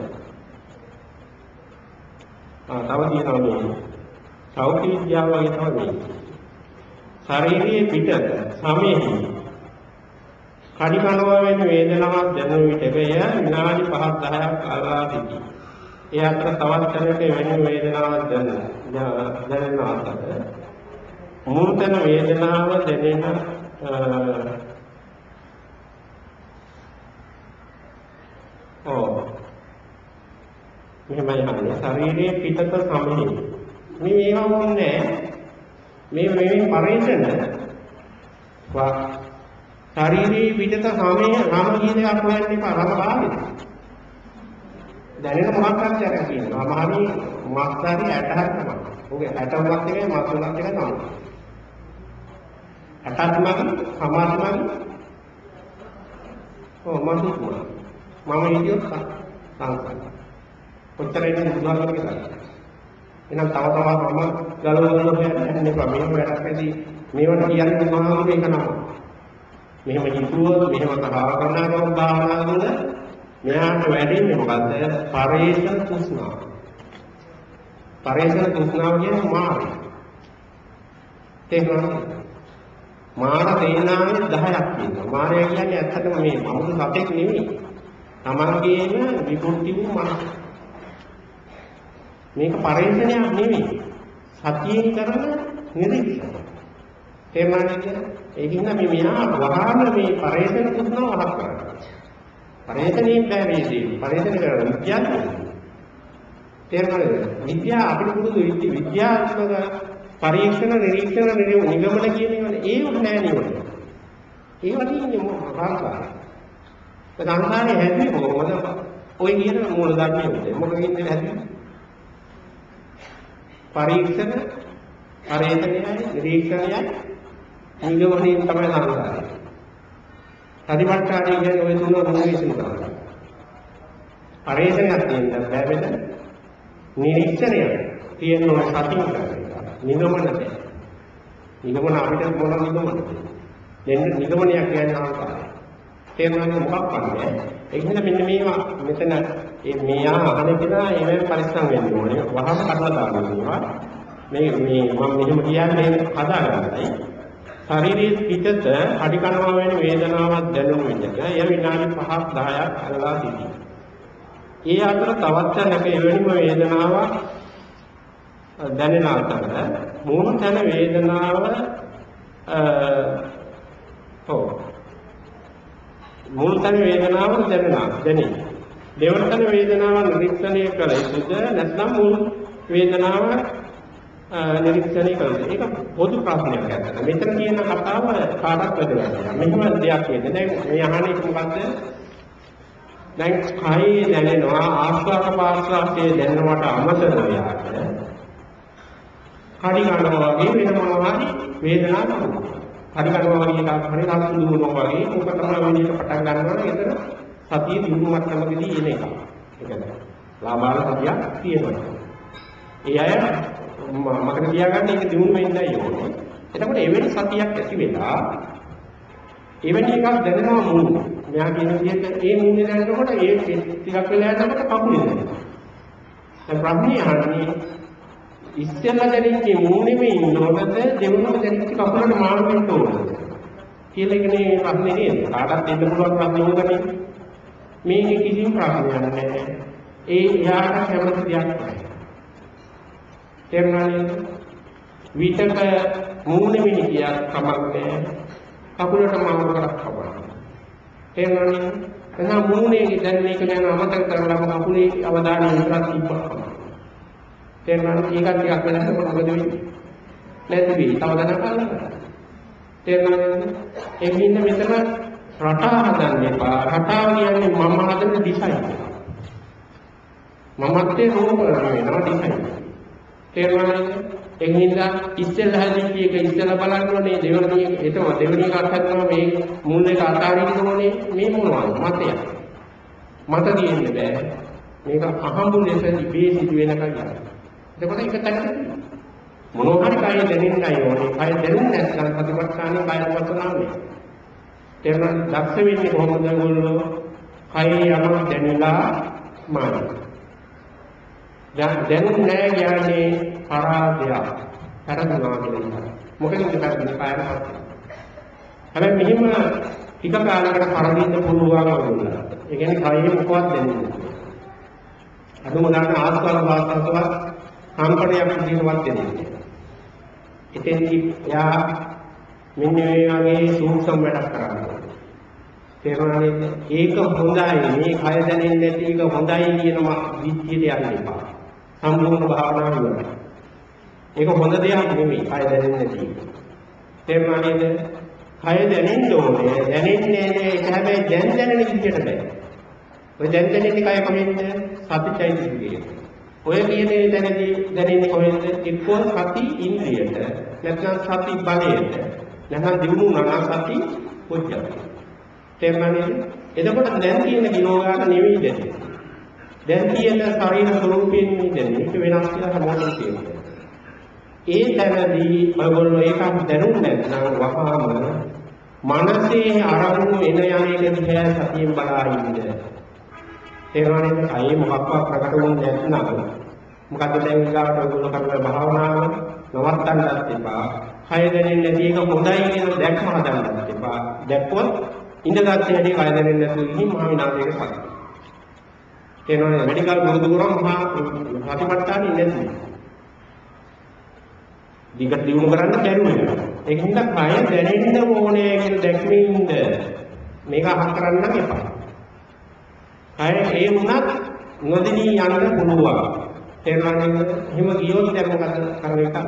ආ තව තියෙනවා මේ සෞඛ්‍ය විද්‍යාව වගේ තමයි. ශාරීරික පිටත සමෙහි කඩි කනවා වෙන වේදනාවක් දැනෙන විටක එය විනාඩි පහක් දහයක් අල්ලා සිටී. ඒ අතර තවත් තැනක වෙන වේදනාවක් දැනෙන දැනෙන අතර මූර්තන වේදනාව දැනෙන ඔව් මෙහෙමයි හන්නේ ශරීරයේ පිටත සමෙහි මේ මේවා මොන්නේ මේ මේ පරිේෂණ වා ශරීරයේ පිටත සමේ රම කියන එකක් හොයන්න එපා රම භාවිත. දැනෙන මොකක්ද කියලා කියනවා. මහණි මාස්තරි ඇටහක් තමයි. ඔගේ ඇටවලක් එකයි මාස්තරලක් එකයි තමයි. ඇටක් මග සමාධි මග ඔව් මම මම හිතියොත් සංසාර. කොච්චර ඉන්නේ බුදුහාමර කියලා. එහෙනම් තව තවත් මම ගලව ගලව යන්න එපා. මේව වැඩක්දී මේවට කියන්නේ බුදුහාමර මේක නම. මෙහෙම හිතුවොත් මෙහෙම කතා කරනවා භාවනා වල මෙයාට වැඩින්නේ මොකද්ද? පරේෂණ තෘෂ්ණාව. පරේෂණ තෘෂ්ණාව කියන්නේ මාන. තේරුණාද? මාන තේනාවේ දහයක් තියෙනවා. මානය කියන්නේ ඇත්තටම මේ අමුතු සතෙක් නෙමෙයි. තමන්ගේම විකෘති වූ මනස. මේක පරේෂණයක් නෙමෙයි. සතියෙන් කරන නිරීක්ෂණය. තේරුණාද? ඒකින් නම් මේ මෙහා වහාම මේ පරේෂණ තුනව අහක් කරනවා. පරේෂණයෙන් බැරේදී පරේෂණ කරන විද්‍යාව තේරුණාද? විද්‍යාව අපිට පුරුදු විද්‍යාත්මක පරීක්ෂණ නිරීක්ෂණ නිගමන කියන ඒවා ඒව නෑ නේ. ඒවා තියෙන්නේ මොකක්ද? ඒ සංසාරේ හැදෙන්නේ කොහොමද? ඔය කියන මූල ධර්මයේ උදේ මොකකින්ද හැදෙන්නේ? පරීක්ෂණ පරේෂණයයි නිරීක්ෂණයයි නිගමනයෙන් තමයි සංසාරය. සතිපට්ඨානය කියන්නේ ඔය තුන මොනවද කරන්නේ? පරේෂණයක් තියෙනවා බෑබෙද? නිරීක්ෂණය තියෙනවා සතිය කරන්නේ. නිගමනද? නිගමන අපිට මොන නිගමනද? දැන් නිගමනයක් කියන්නේ ආකාරය. තේරුණාද මොකක් වන්නේ? ඒ කියන්නේ මෙන්න මේවා මෙතන මේ යා අහන කෙනා ඒවෙන් පරිස්සම් වෙන්න ඕනේ. වහම කඩලා දානවා. මේ මේ මම මෙහෙම කියන්නේ හදාගන්නයි. ශරීරයේ පිටත කඩි කනවා වෙන වේදනාවක් දැනුන විට එය විනාඩි පහක් දහයක් අල්ලා සිටී. ඒ අතර තවත් තැනක එවැනිම වේදනාවක් දැනෙන අතර මූල තන වේදනාව ඔව් මූල තන වේදනාව දැනෙනවා දැනේ. දෙවන තන වේදනාව නිරීක්ෂණය කළ යුතුද නැත්නම් මූල වේදනාව නිරීක්ෂණය කළ යුතුද? ඒක පොදු ප්‍රශ්නයක් ඇත්තට. මෙතන කියන කතාව කාටවත් වැදගත්. මෙහෙම දෙයක් වෙන්නේ. දැන් මේ අහන්නේ මොකද්ද? දැන් කයි දැනෙනවා ආස්වාද පාස්වාදයේ දැනෙනවට අමතරව යාට කඩි ගන්නවා වගේ වෙන මොනවා හරි වේදනාවක් තියෙනවා. කඩි ගන්නවා වගේ එකක් හරි රත් දුවනවා වගේ මොකක් තමයි වෙන්නේ පටන් ගන්නවා ඒතර සතිය දිනු මට්ටමකදී එන එක. ඒකද ලාභාල සතියක් තියෙනවා. ඒ අය මකට තියාගන්න ඒක දිනු වෙන්නයි ඕනේ. එතකොට එවැනි සතියක් ඇති වෙලා එවැනි එකක් දැනෙනවා මූණ. මෙයා කියන විදිහට ඒ මූණේ දැනෙනකොට ඒ ටිකක් වෙලා යනකොට කකුලේ දැනෙනවා. දැන් ප්‍රශ්නේ අහන්නේ ඉස්සෙල්ලා දැනෙන්නේ මූණෙම ඉන්නවද දෙවනුම දැනෙච්ච කකුලට මාරු වෙන්න ඕනද කියලා එකනේ ප්‍රශ්නේ නේද? කාටවත් දෙන්න පුළුවන් ප්‍රශ්නේ උගනේ. මේකේ කිසිම ප්‍රශ්නයක් නැහැ. ඒ එයාට කැමති දෙයක් නැහැ. තේරුණානේ? විතක මූණෙම හිටියක් කමක් නැහැ. කකුලට මාරු කරක් කමක්. තේරුණානේ? එහෙනම් මූණේ දැන් මේක ගැන අමතක කරලා කකුලේ අවධානය විතරක් තිබ්බා. තේරුණාද? ඒකත් ටිකක් වෙනස් මොකද වෙන්නේ? නැති වෙයි. තව දැනක් බලන්න. තේරුණාද? ඒ කියන්නේ මෙතන රටා හදන්න එපා. රටාව කියන්නේ මම හදන ඩිසයින්. මමත්වේ රූප වෙනවා ඩිසයින්. තේරුණාද? ඒ හින්දා ඉස්සෙල්ලා හදිච්ච එක ඉස්සෙල්ලා බලන්න ඕනේ. දෙවෙනි එක එතම දෙවෙනි එකක් හදනවා මේ මුල් එක අතාරින්න ඕනේ. මේ මොනවද? මතය. මත තියෙන්න බෑ. මේක අහඹු ලෙස ඉබේ සිදු වෙනකන් යනවා. එතකොට ඒක තමයි මොනවා හරි කය දැනෙන්නයි ඕනේ. කය දැනුන්නේ නැත්නම් ප්‍රතිපක්ෂානේ කය වර්තනාවේ. තේරුණාද? දක්ෂ වෙන්නේ කොහොමද ඔයගොල්ලෝ? කය යමක් දැනලා මාන. දැන් දැනුන්නේ නැහැ කියන්නේ පරාදයක්. කරනවා කියලා. මොකද ඒක කරන්නේ කායවත්. හැබැයි මෙහිම ටික කාලයකට පරදින්න පුළුවන් වුණා. ඒ කියන්නේ කයෙ මොකවත් දැනෙන්නේ නැහැ. අදුම ගන්න ආස්වාද වාස්තවවත් කම්පණයක් දිනවත් දෙන්නේ. එතෙන්දී යා මෙන්න මේ වගේ සූක්ෂම වැඩක් කරනවා. තේරුණාද? ඒක හොඳයි. මේ කය දැනෙන්නේ නැති එක හොඳයි කියනවා විද්‍යියට යන්න එපා. සම්පූර්ණ භාවනාව ඉවරයි. ඒක හොඳ දෙයක් නෙමෙයි කය දැනෙන්නේ නැති එක. තේරුණාද? කය දැනෙන්න ඕනේ. දැනෙන්නේ නැහැ. ඒක හැබැයි දැන් දැනෙන විදිහට බෑ. ඔය දැන් දැනෙන්නේ කය කොහෙන්ද? සතිචෛතසිකයේ. ඔය කියන්නේ දැනෙන්නේ දැනෙන්නේ කොහෙන්ද? එක්කෝ සති ඉන්ද්‍රියට, නැත්නම් සති බලයට, නැත්නම් දිනු නනා සති පොච්චය. තේරුණාද? එතකොට දැන් තියෙන කිලෝගාට නෙවෙයි දැනෙන්නේ. දැන් තියෙන ශරීර ස්වરૂපයෙන් දැනෙන්නේ. ඒක වෙනස් කියලා හැමෝටම තියෙනවා. ඒ දැනදී ඔයගොල්ලෝ ඒකක් දැනුන්නේ නැත්නම් වහාම මනසේ අරමුණු එන යන්නේ දිහා සතියෙන් බලා ඉන්න. තේරුණාද? අය මොකක්වත් ප්‍රකට වුනේ නැත්නම් මොකද දැන් ඊගාවට ඔයගොල්ලෝ කරන භාවනාව නවත්තන්නත් එපා. කය දැනෙන්නේ නැති එක හොඳයි කියන දැක්ම හදන්නත් එපා. දැක්කොත් ඉඳගත් හැටි කය දැනෙන්නේ නැතුව ඉන්නේ මහ විනාශයකට පත් වෙනවා. තේරුණාද? මෙඩිකල් පුරුදු කරාම මහා ප්‍රතිපත්තානේ නැති. දිගට දිනු කරන්න බැරුව. ඒක හින්දා කය දැනෙන්න ඕනේ කියන දැක්මේ ඉන්න. මේක අහක් කරන්න එපා. කය ඒ වුණත් නොදෙනී යන්න පුළුවන්. තේරුණාද? එහෙම ගියොත් දැන් මොකද කරන එක?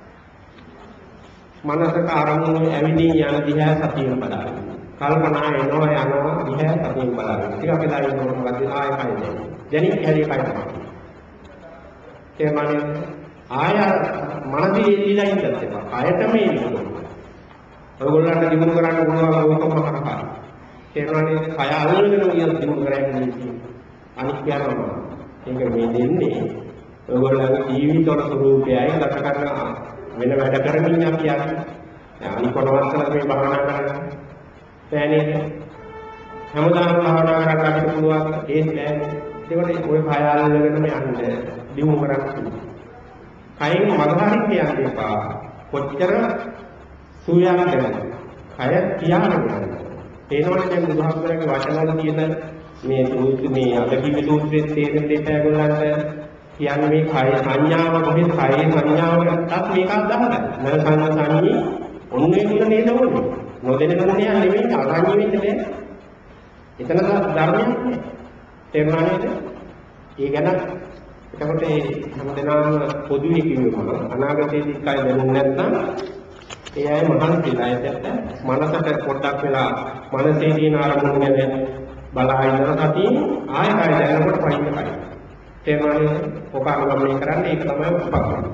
මනසක අරමුණු ඇවිදින් යන දිහා සතියෙන් බලන්න. කල්පනා එනවා යනවා දිහා සතියෙන් බලන්න. ටිකක් වෙලා ඉන්නකොට මොකද ආයෙ කය දැනෙන්නේ. දැනින් හැරි කය තමයි. තේරුණාද? ආය මනසේ ඉඳලා ඉන්නත් එපා. කයටම ඉන්න ඕනේ. ඔයගොල්ලන්ට දිනු කරන්න පුළුවන් ඕකම කරපා. තේරුණාද? කය අල්ලගෙන ගියත් දිනු කරන්නේ අනිත් කියනවා. ඒක මේ දෙන්නේ ඔයගොල්ලන්ගේ ජීවිතවල ස්වરૂපයයි ගත කරන වෙන වැඩ කරමින් අපි යන්නේ. අනිත් කොටවත්තල මේ භාවනා කරන්නේ. බෑනේද? හැමදාම භාවනා කරන්න අපිට පුළුවන් ඒත් බෑනේ. ඒකට ඔය කය අල්ලගෙනම යන්න දිනු කරන්නේ. කයින් මගහරින්න යන්න එපා. කොච්චර සූයක් කරනවද? කය තියාගන්න. ඒනවනේ දැන් බුදුහාමුදුරන්ගේ වචනවල තියෙන මේ සූත්‍ර මේ අද කිව්ව සූත්‍රයේ තේරෙන දෙයක් ඒගොල්ලන්ට කියන්නේ මේ කය සංඥාව කොහෙද කය සංඥාවටත් මේක අදාළයි. නර සංඥා සංඥී ඔන්නේ තුල නේද ඕනේ. නොදෙන මොන්නේ නෙමෙයි අසංඥී වෙන්නේ නෑ. එතන ධර්මයක් නෑ. තේරුණා නේද? ඒ ගැන එතකොට මේ හැමදෙනාම පොදුවේ කිව්වම අනාගතයේදී කය දැනුන්නේ නැත්නම් ඒ අය මහන්සිලා ඇත්තට මනසට පොඩ්ඩක් වෙලා මනසේ තියෙන අරමුණු ගැන බලා ඉඳලා සතියේ ආය කය දැනනකොට පයින් කයි. තේරුණානේ? ඔක අනුගමනය කරන්න ඒක තමයි උපකරණ.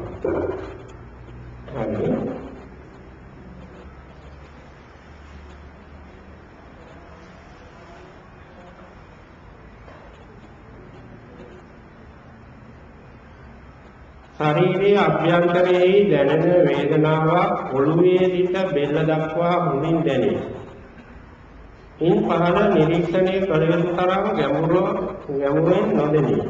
හරි. ශරීරයේ අභ්‍යන්තරයේ දැනෙන වේදනාවක් ඔළුවේ සිට බෙල්ල දක්වා මුලින් දැනේ. ඉන් පහළ නිරීක්ෂණය කළ යුතු තරම් ගැඹුරු ගැඹුරෙන් නොදෙනී.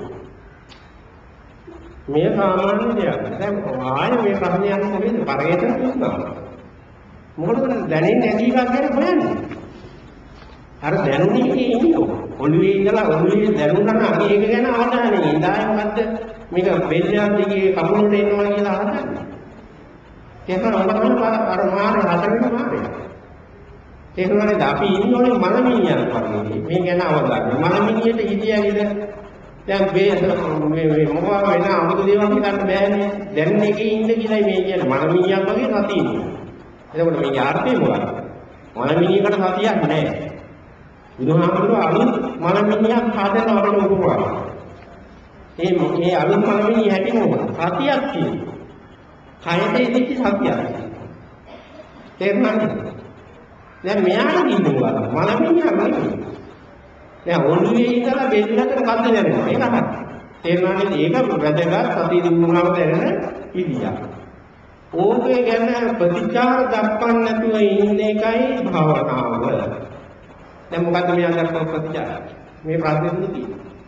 මේ සාමාන්‍ය දෙයක්. දැන් ආයෙ මේ ප්‍රශ්නේ යන්නේ කොහෙද? පරේතන දුන්නා. මොකටද දැනෙන්නේ නැති එකක් ගැන හොයන්නේ? අර දැනුනේ ඉන්නේ ඔළුවේ ඉඳලා ඔළුවේ දැනුණා නම් ඒක ගැන අවධානය ඉඳායි මොකද්ද මේක බෙල්ලක් දිගේ කකුලට එනවා කියලා අහන්නේ. ඒක තමයි අර මාරේ හතරවෙනි මාරේ. ඒක නේද අපි ඉන්නෝනේ මනමිනියක් වගේ. මේ ගැන අවධානය. මනමිනියට හිතියගිද දැන් මේ මේ මොනවා වෙන අමුතු දේවල් හිතන්න බෑනේ. දැන් එකේ ඉන්න කියලා මේ කියන්නේ මනමිනියක් වගේ සතියේ. එතකොට මේකේ අර්ථය මොකක්ද? මනමිනියකට සතියක් නැහැ. බුදුහාමුදුරුවෝ අලුත් මනමිනියක් හදන අපිට උපමාවක්. ඒ මේ අලුත් මනමිනිය හැටි මොකද? සතියක් තියෙනවා. කයට ඉදිච්ච සතියක්. තේරුණාද? දැන් මෙයාට කිව්වා මනමිනියක් නෙමෙයි. දැන් ඔළුවේ ඉඳලා බෙල්ලකට කද්ද දැනෙනවා. ඒක හරි. තේරුණාද? ඒක වැදගත් සතිය දිනුනම දැනෙන ඉදියා. ඕකේ ගැන ප්‍රතිචාර දක්වන්න නැතුව ඉන්න එකයි භවනාව. දැන් මොකද්ද මේ අදහස් ප්‍රතිචාර? මේ ප්‍රශ්නේ දුකී.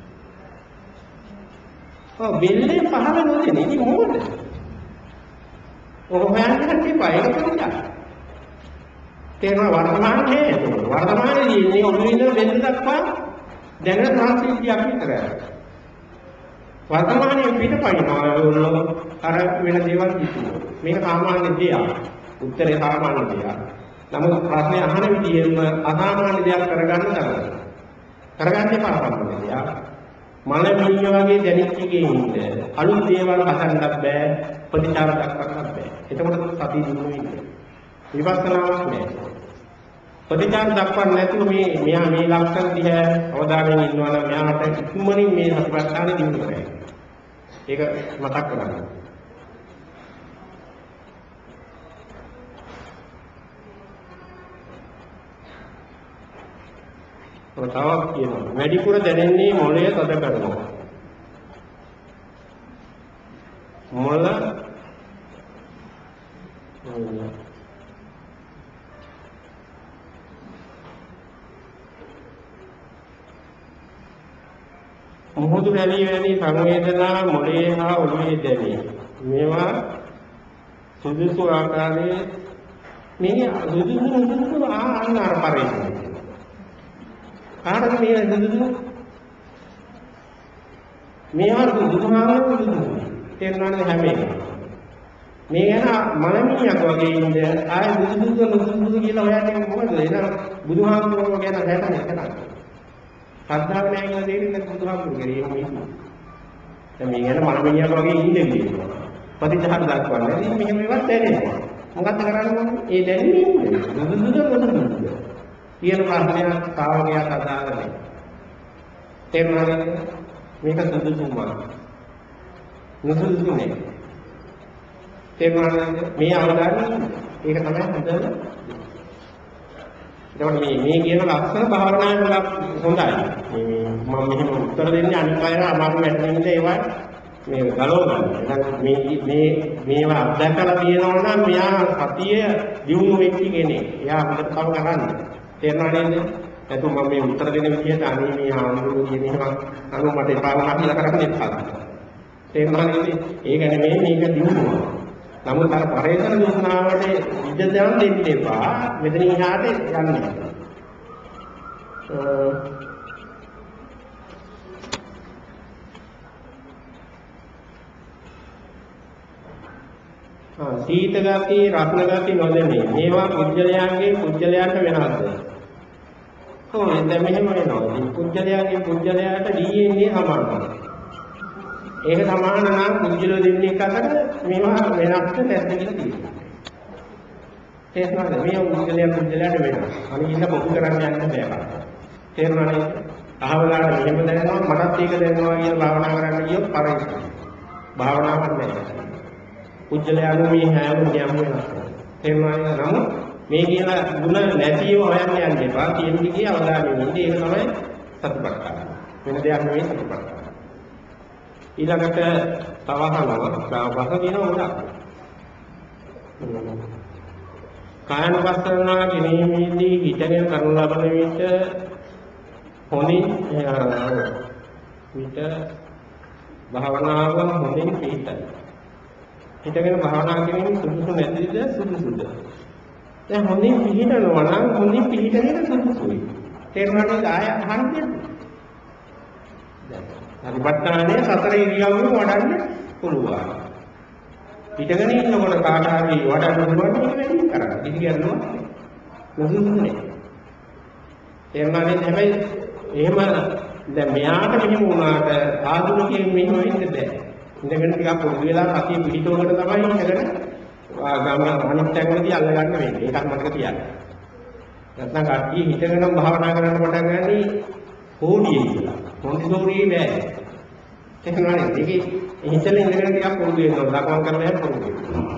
ඔව් බෙල්ලේ පහළ නොදෙන්නේ ඉතින් මොකද? ඔක හොයන්න තිබ්බා ඒක ප්‍රතිචාර. තේරෙනවා වර්තමානයේ වර්තමානයේදී ඉන්නේ ඔළුවේ ඉඳලා බෙල්ල දක්වා දැනෙන සංසිද්ධියක් විතරයි. වර්තමානයේ පිටපයින්නවා ඔයගොල්ලෝ අර වෙන දේවල් කිව්වා. මේක සාමාන්‍ය දෙයක්. උත්තරේ සාමාන්‍ය දෙයක්. නමුත් ප්‍රශ්නේ අහන විදිහෙම අසාමාන්‍ය දෙයක් කරගන්න තමයි. කරගන්න එපා සාමාන්‍ය දෙයක්. මනමිනිය වගේ දැනෙච්ච එකේ ඉන්න අලුත් දේවල් හදන්නත් බෑ ප්‍රතිචාර දක්වන්නත් බෑ. එතකොට සතිය දිනු වෙන්නේ. විපස්සනාවක් නෑ. ප්‍රතිචාර දක්වන්න නැතුව මේ මෙයා මේ ලක්ෂණ දිහා අවධානයෙන් ඉන්නවා නම් මෙයාට ඉක්මනින් මේ සතිපට්ඨානෙ දිනු කරගන්න. ඒක මතක් කරගන්න. තවත් කියනවා වැඩිපුර දැනෙන්නේ මොළය තද කරනවා. මොළ මුහුදු රැලි වැනි සංවේදනා මොළයේ හා ඔළුවේ දැනේ. මේවා සුදුසු ආකාරයේ මේ සුදුසු සුදුසු ආකාර පරිදි කාටද මේ දුදුදු මේවර දුදුමාවෝ දුදුදු තේරුණානේ හැම එකම මේ යන මනමියක් වගේ ඉඳ ආය දුදුදු දුදුදු කියලා හොයන්නේ මොකද එන බුදුහාමුදුරුවෝ ගැන දැනගන්න එකක් සද්ධාව නැහැ කියලා තේරෙන්නේ බුදුහාමුදුරුවෝ කියන්නේ එහෙම ඉන්නවා දැන් මේ යන මනමියක් වගේ ඉඳ කියනවා ප්‍රතිචාර දක්වන්නේ ඉතින් මෙහෙම ඒවත් දැනෙනවා මොකක්ද කරන්නේ ඒ දැනෙන්නේ දුදුදු දුදුදු කියන ප්‍රශ්නයක් තාවකයක් අදාළ නැහැ. තේරුණාද? මේක සුදුසුම. නුසුදුසු නේ. තේරුණාද? මේ අවධානය ඒක තමයි හොඳ. ඒකට මේ මේ කියන ලක්ෂණ භාවනාවේ වල හොඳයි. මේ මම මෙහෙම උත්තර දෙන්නේ අනිත් අය අමාරු වැටෙන්නේ ඒවා මේ ගලව ගන්න. මේ මේ මේවා අත්දැකලා තියෙනවා නම් මෙයා සතිය දියුණු වෙච්ච කෙනෙක්. එයා හොඳට කව කරන්නේ. තේරුණා නේද? නැත්නම් මම මේ උත්තර දෙන විදිහට අනේ මේ ආන්දෝලන කියන එක අනු මට එපා වුණා කියලා කරන්නේ නැහැ. තේරුණා නේද? ඒක නෙමෙයි මේක දිනුවා. නමුත් අර පරේතන දුන්නාට ඉඩ දෙන්න දෙන්න එපා. මෙතන ඉහාට යන්න. ආ සීත ගති, රත්න ගති නොදෙනේ. මේවා පුජ්‍යලයන්ගේ පුජ්‍යලයන්ට වෙනස්ද? ඔව් දැන් මෙහෙම වෙනවා. පුජ්‍යලයන්ගේ පුජ්‍යලයට ඩී එන් ඒ සමානයි. ඒක සමාන නම් පුජ්‍යල දෙන්නේ අතර මේවා වෙනස්ද නැද්ද කියලා තියෙනවා. තේරුණාද? මේ පුජ්‍යලයන් පුජ්‍යලයට වෙනවා. අනිත් පොදු කරන්න යන්න බෑ. තේරුණානේ? අහවලාට මෙහෙම දැනෙනවා මටත් ඒක දැනෙනවා කියලා භාවනා කරන්න ගියොත් පරිස්සම්. භාවනාවක් නැහැ. පුජ්‍යලයන් මේ හැම නියම වෙනවා. තේරුණානේ? නමුත් මේ කියන ಗುಣ නැතිව හොයන්න යන්න එපා. තියෙන දිගේ අවධානය යොමු. ඒක තමයි සතිපට්ඨාන. වෙන දෙයක් නෙවෙයි සතිපට්ඨාන. ඊළඟට තව අහනවා බස කියනවා උඩක්. කායනුපස්සනාව කිරීමේදී හිතගෙන කරන ලබන විට හොඳින් විට භාවනාව හොඳින් පිළිතයි. හිතගෙන භාවනා කිරීම සුදුසු නැතිද සුදුසුද? දැන් හොඳින් පිළිතනවා නම් හොඳින් පිළිතන එක සුදුසුයි. තේරුණාද? ආය අහන්නේ. හරිපත්තානේ සතර ඉරියව්ව වඩන්න පුළුවන්. පිටගෙන ඉන්නකොට කාට හරි වඩන්න පුළුවන් මේක වැඩි කරන්න. ඉති කියනවා නුසුසුනේ. එන්නනේ හැබැයි එහෙම දැන් මෙයාට මෙහෙම වුණාට ආධුනිකයෙන් මෙහෙම වෙන්න බෑ. ඉඳගෙන ටිකක් පොඩි වෙලා සතිය පිළිතෝකට තමයි ඉඳගෙන ගම අනිත් තැන්වලදී අල්ල ගන්න වෙන්නේ. ඒකත් මතක තියාගන්න. නැත්නම් කට්ටිය හිතගෙන භාවනා කරන්න පටන් ගන්නේ හෝඩියේ කියලා. මොන්ටිසෝරියේ නෑ. ඒක නෑ. ඒකේ හිතල ඉඳගෙන ටිකක් පුරුදු වෙනවා. ලකුණු කරලා යන්න පුරුදු වෙනවා.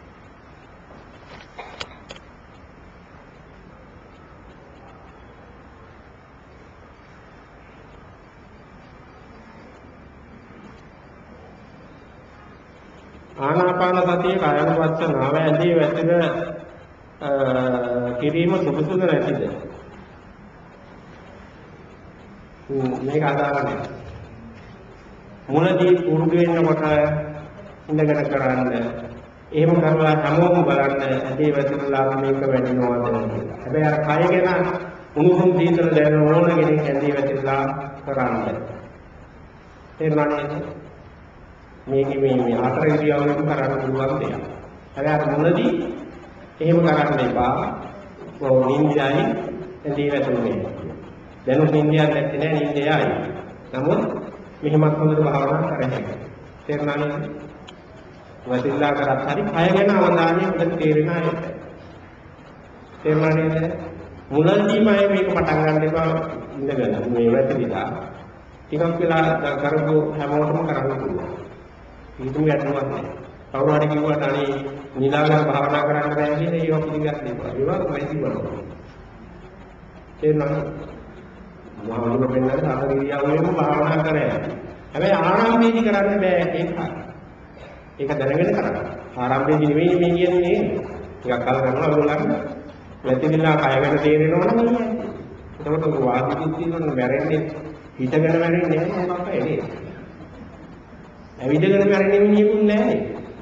ආනාපාන සතිය කායනුපස්සනාව ඇදී වැටෙන කිරීම සුදුසුද නැතිද? මේක අදාළ නැහැ. මුලදී පුරුදු වෙනකොට ඉඳගෙන කරන්න. එහෙම කරලා හැමෝම බලන්න ඇදී වැටෙනලා මේක වෙන්නවද කියලා. හැබැයි අර කය ගැන උණුසුම් සීතල දැනෙන ඕන කෙනෙක් ඇදී වැටෙනලා කරන්න. තේරුණාද? මේක මේ මේ හතර ඉරියව්වෙන් කරන්න පුළුවන් දෙයක්. හැබැයි අර මුලදී එහෙම කරන්න එපා. ඔව් නිින්දයයි ඇදී වැටුනේ. දැනුත් නිින්දයක් නැත්තේ නෑ නිින්දයයි. නමුත් මෙහෙමත් හොඳට භාවනා කරන්නේ. තේරුණානේ? වදිලා කරත් හරි කය ගැන අවධානය උඩට තේරෙන අය. තේරුණානේ? මුලදීම මේක පටන් ගන්න එපා ඉඳගෙන මේ වැටවිලා. ටිකක් වෙලා කරපු හැමෝටම කරන්න පුළුවන්. ඊටම ගැටලුවක් නෑ. කවුරු හරි කිව්වට අනේ නිලාගල භාවනා කරන්න බෑ කියන ඒවා පිළිගන්න එපා. ඒවා වැඩි බලනවා. තේරුණානේ? මහවුරුම වෙනද හතර ඉරියව්වෙම භාවනා කරaya. හැබැයි ආරම්භයේදී කරන්න බෑ ඒක. ඒක දැනගෙන කරන්න. ආරම්භයේදී නෙවෙයි මේ කියන්නේ. ටිකක් කල් කරනවා ඔයගොල්ලන්ට. වැතිරිලා කය ගැන තේරෙනවා නම් කියන්නේ. එතකොට වාසිකුත් තියෙනවා මැරෙන්නේ හිතගෙන මැරෙන්නේ නැහැ මොකක් ඇනේ. ඇවිදගෙන මැරෙන්නේ මිනිහෙකුත් නැහැ.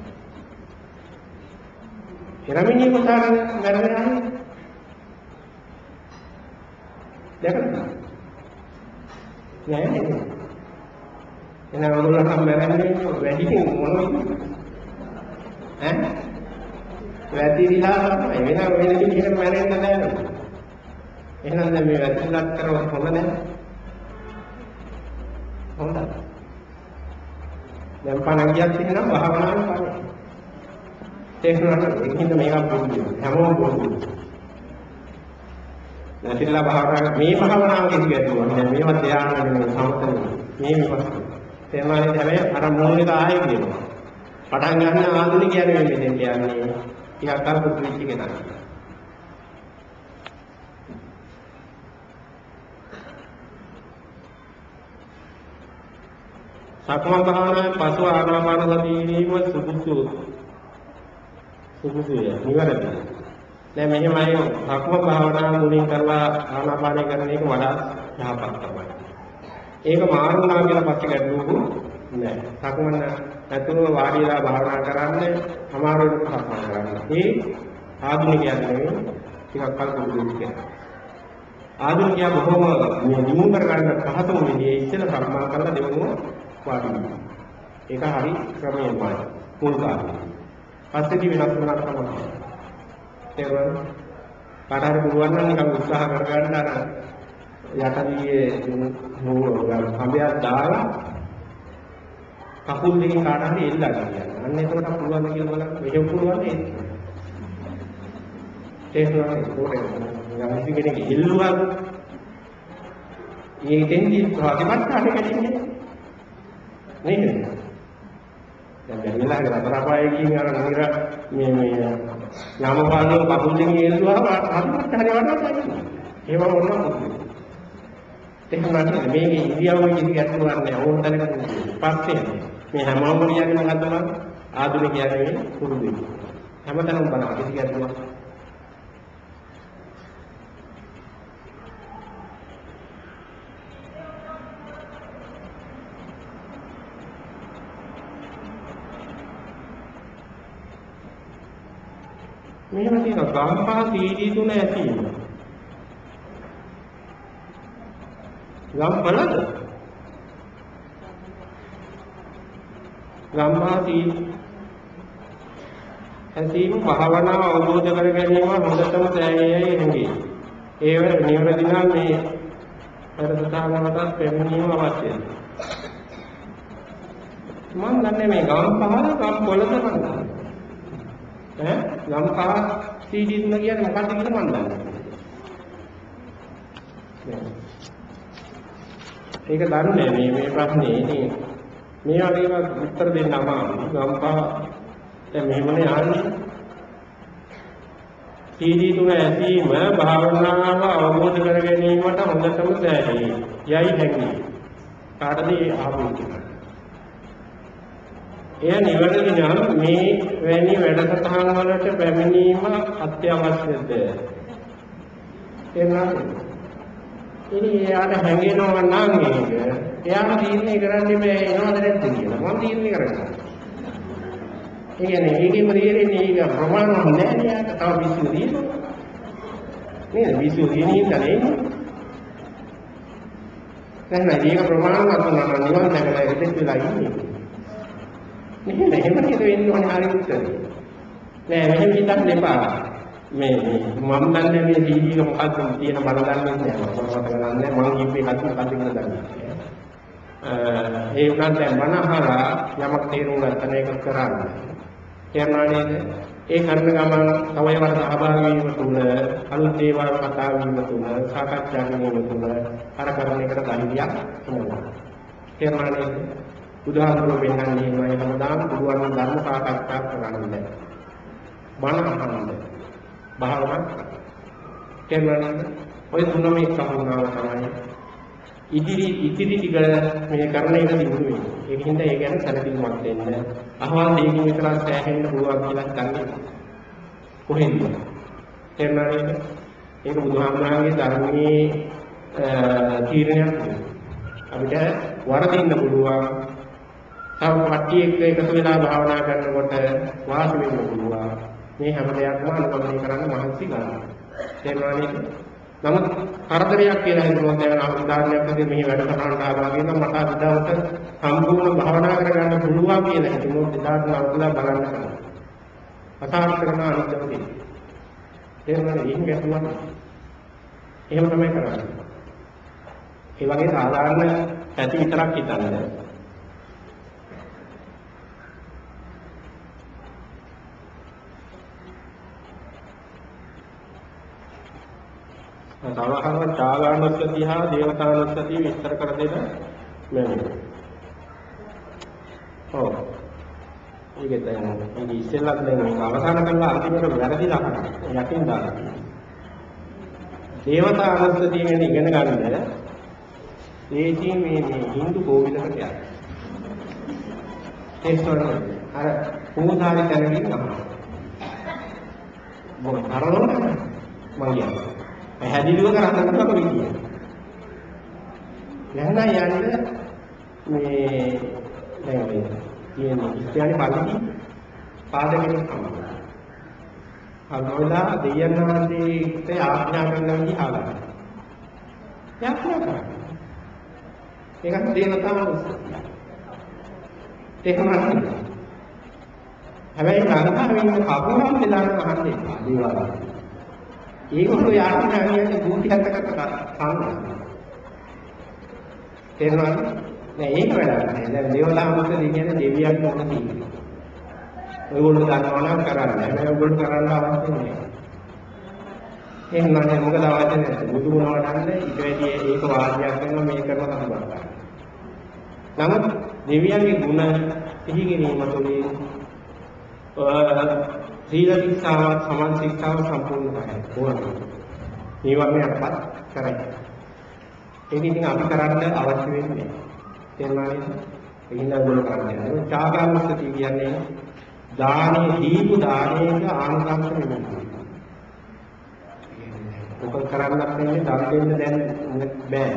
එරමිනිය කොටාගෙන මැරෙන්නේ නැහැ. දැකලා නෑ නේද? එහෙනම් ඔයගොල්ලෝ මැරෙන්නේ වැඩි මොනවද? ඈ? වැදිරිලා තමයි. වෙන වෙන විදිහට මැරෙන්න බෑ නේද? එහෙනම් දැන් මේ වැදිරිලක් කරව හොඳ නැහැ. හොඳයි. දැන් පණ ගියක් තියෙනවා භාවනාවේ පණ. තේරුණාද? ඒකින්ද මේක පුරුදු වෙනවා. හැමෝම පුරුදු වෙනවා. නැතිලා භාවනාව මේ භාවනාව කිසිවෙකුවා නෑ. මේවා ධ්‍යාන නෙමෙයි සමතන. මේ විපස්සනා. තේමානේ හැබැයි අර මූලික ආයෙ කියනවා. පටන් ගන්න ආධුනිකයන් වෙන්නේ දෙන්න යන්නේ. ටිකක් කල් පුරුදු වෙච්ච කෙනා. සක්මන් භාවනාවේ පසු ආනාපාන සතිය කිරීම සුදුසු සුදුසුය. නිවැරදි. දැන් මෙහෙමයි සක්මන් භාවනාව මුලින් කරලා ආනාපානය කරන එක වඩා යහපත් තමයි. ඒක මාරුණා කියලා පස්සේ ගැටලුවු නෑ. සක්මන් නැතුව වාඩිලා භාවනා කරන්නේ අමාරුවට සක්මන් කරන්න. ඒ ආධුනිකයන් නෙවෙයි ටිකක් කල් පුරුදු වෙන්න. ආධුනිකයා බොහොම මේ දිනු කර ගන්න පහසුම විදිහේ ඉස්සෙල්ලා සක්මන් කරලා දෙවනුව වාඩි වෙනවා. ඒක හරි ක්‍රමයමයි මුල් කාලේ. පස්සේදී වෙනස් වුණාට තමයි. තේරුණාද? කාට හරි පුළුවන් නම් නිකන් උත්සාහ කරගන්න අර යටදියේ හම්බයක් දාලා කකුල් දෙකෙන් කාට හරි එල්ලලා ගන්න. අන්න එතකොට පුළුවන් ද කියලා බලන්න. මෙහෙම පුළුවන් නේද? තේරුණාද? යම් කෙනෙක් එල්ලුවා මේ දෙන්නේ ප්‍රතිපත්තාට කැඩෙන්නේ නේද? දැන් බැරිලා ගතරපායේ කියන අර නිර මේ මේ යාමපාලිය කකුල් දෙකෙන් එල්ලුවාම ප්‍රතිපත්ත හරි වඩාත් ඒව මොනවා එහෙනම් මේකේ ඉන්දියාවේ කිසි ගැටලුවක් නැහැ. ඕන තැනකට පස්සේ මේ හැමෝම කියන්නේ මොකද්ද මම ආධුනිකයන්ගේ පුරුදු වෙන්නේ. හැමතැනම බලන්න කිසි ගැටලුවක් මෙහෙම තියෙනවා ගම්පහ සීඩී තුන ඇතිව. ගම්පලද? ගම්පහ සීඩී ඇතිව භාවනාව අවබෝධ කර ගැනීම හොඳටම දැනෙන්නේ හැඟේ. ඒව නිවැරදි නම් මේ පරසතාවකට පැමිණීම අවශ්‍යයි. මම දන්නේ මේ ගම්පහ ගම්පලද මන්ද? ඈ ගම්පහ සීඩී තුන කියන්නේ මොකක්ද කියලා මම දන්නේ. ඒක දන්නේ මේ මේ ප්‍රශ්නේ ඉතින් මේ වගේම උත්තර දෙන්න අමාරුයි. ගම්පහ දැන් මෙහෙමනේ ආන්නේ. සීඩී තුන ඇසීම භාවනාව අවබෝධ කර ගැනීමට හොඳටම සෑහේ. යයි හැකියි. කාටද ආපු එය නිවැරදි නම් මේ වැනි වැඩසටහන් වලට පැමිණීම අත්‍යවශ්‍යද? එනවා. ඉතින් එයාට හැංගෙනවා නම් මේක එයාම තීරණය කරන්නේ මේ එනවද නැද්ද කියලා. මම තීරණය කරනවා. ඒ කියන්නේ ඒකෙම තීරණේ ඒක ප්‍රමාණවත් නැහැ නේද? තව විශ්ව දිනවා. නේද? විශ්ව දිනින් දැනෙන්නේ. දැන් මේක ප්‍රමාණවත් වුණා නම් නිවන් දැකලා ඉතින් වෙලා ඉන්නේ. නේ එහෙම නේද වෙන්න ඕනේ හරි උත්තරේ. නෑ මෙහෙම හිතන්න එපා. මේ මම දන්නේ මේ සීඩී එක මොකක්ද තියෙන බල දන්නේ නැහැ. මම කරන්නේ මම කිව්වේ කද්ද මොකක්ද කියලා දන්නේ. ඒ උනත් දැන් මනහලා යමක් තේරුම් ගන්න එක කරන්නේ. තේරුණා නේද? ඒ කරන ගමන් තව ඒවට සහභාගී වීම තුන අලුත් දේවල් කතා වීම තුන සාකච්ඡා කිරීම තුන අර කරන එකට ධෛර්යයක් එනවා. තේරුණා නේද? උදාහරණ වෙන්නන්නේ මේ හැමදාම පුළුවන් ධර්ම සාකච්ඡා කරන්න. බණ අහන්න. භාවනා කරන්න. ඔය තුනම එක්කම තමයි ඉදිරි ඉදිරි ටික මේ කරන එක දිනු වෙන්නේ. ඒකින්ද ඒ ගැන සැලකිලිමත් වෙන්න. අහවල් දෙයකින් විතරක් සෑහෙන්න පුළුවන් කියලා ගන්න. කොහෙන්ද? තේරුණාද? ඒක බුදුහාමුදුරන්ගේ ධර්මයේ තීරණයක්. අපිට වරදින්න පුළුවන්. තව කට්ටිය එක්ක එකතු වෙලා භාවනා කරනකොට වාසි වෙන්න පුළුවන්. මේ හැම දෙයක්ම අනුගමනය කරන්න මහන්සි ගන්න. තේරුණාද? නමුත් කරදරයක් කියලා හිතුවොත් දැන් උදාහරණයක් විදිහට මෙහි වැඩසටහනට ආවාගෙන මට අද දවසේ සම්පූර්ණ භාවනා කරගන්න පුළුවන් කියලා හිතුවොත් එදාට නවත්තලා බලන්න කරනවා. අසාර්ථක කරන අනිත්‍යම තියෙනවා. තේරුණාද? එහෙම ගැටුමක්. එහෙම තමයි කරන්නේ. ඒ වගේ සාධාරණ ඇති විතරක් හිතන්නේ. සමහරව චාලානුස්සතිය හා දේවතානුස්සතිය විස්තර කර දෙන්න මම. ඔව්. ඒක දැන් මේ ඉස්සෙල්ලත් දැන් මේක අවසන් කරලා අන්තිමට වැරදිලා යටින් දාලා. දේවතානුස්සතිය ගැන ඉගෙන ගන්න ඒකී මේ මේ Hindu කෝවිලකට යනවා. ඒස්තර අර පූජාරි කෙනෙක් තමයි. මොකද කරනවද? මම කියන්නේ පැහැදිලිව කරන්න බෑ විදිය. යන්න යන්න මේ දැන් මේ කියන්නේ ඉස්ලාමී පල්ලි පාදකෙක් තමයි. අගොල්ලා දෙයයන් වහන්සේට ආඥා කරන විදිහ ආවා. යාඥා කරා. ඒකත් දේවතාවුන්. ඒක තමයි. හැබැයි ලංකාවේ ඉන්න කපුරන් දෙලාන අහන්නේ දේවාලය. ඒගොල්ලෝ යාත්‍රා කියන්නේ භූතියන්තකට කන්න. තේරුණාද? නෑ ඒක වැඩක් නෑ. දැන් දේවතාවුන්ට කියන්නේ දෙවියන් මොන තියෙන්නේ. ඔයගොල්ලෝ දන්නවා නම් කරන්න. හැබැයි ඔයගොල්ලෝ කරන්න අවශ්‍ය නෑ. එහෙනම් නෑ මොකද අවශ්‍ය නැද්ද? බුදු වුණාට ඊට වැඩි ඒක වාදියක් කරනවා මේ කරන කතාවක්. නමුත් දෙවියන්ගේ ගුණ සිහි කිරීම තුළින් සීල ශික්ෂාව සමාධි ශික්ෂාව සම්පූර්ණ කරගන්න ඕන. නිවර්ණයක්වත් කරයි. ඒක ඉතින් අපි කරන්න අවශ්‍ය වෙන්නේ. තේරුණාද? ඒකින්ද ඔයගොල්ලෝ කරන්නේ. චාගාමස්සති කියන්නේ දානේ දීපු දානේක ආනිසංස වෙනවා. ඔක කරන්නත් වෙන්නේ දන් දෙන්න දැන් බෑ.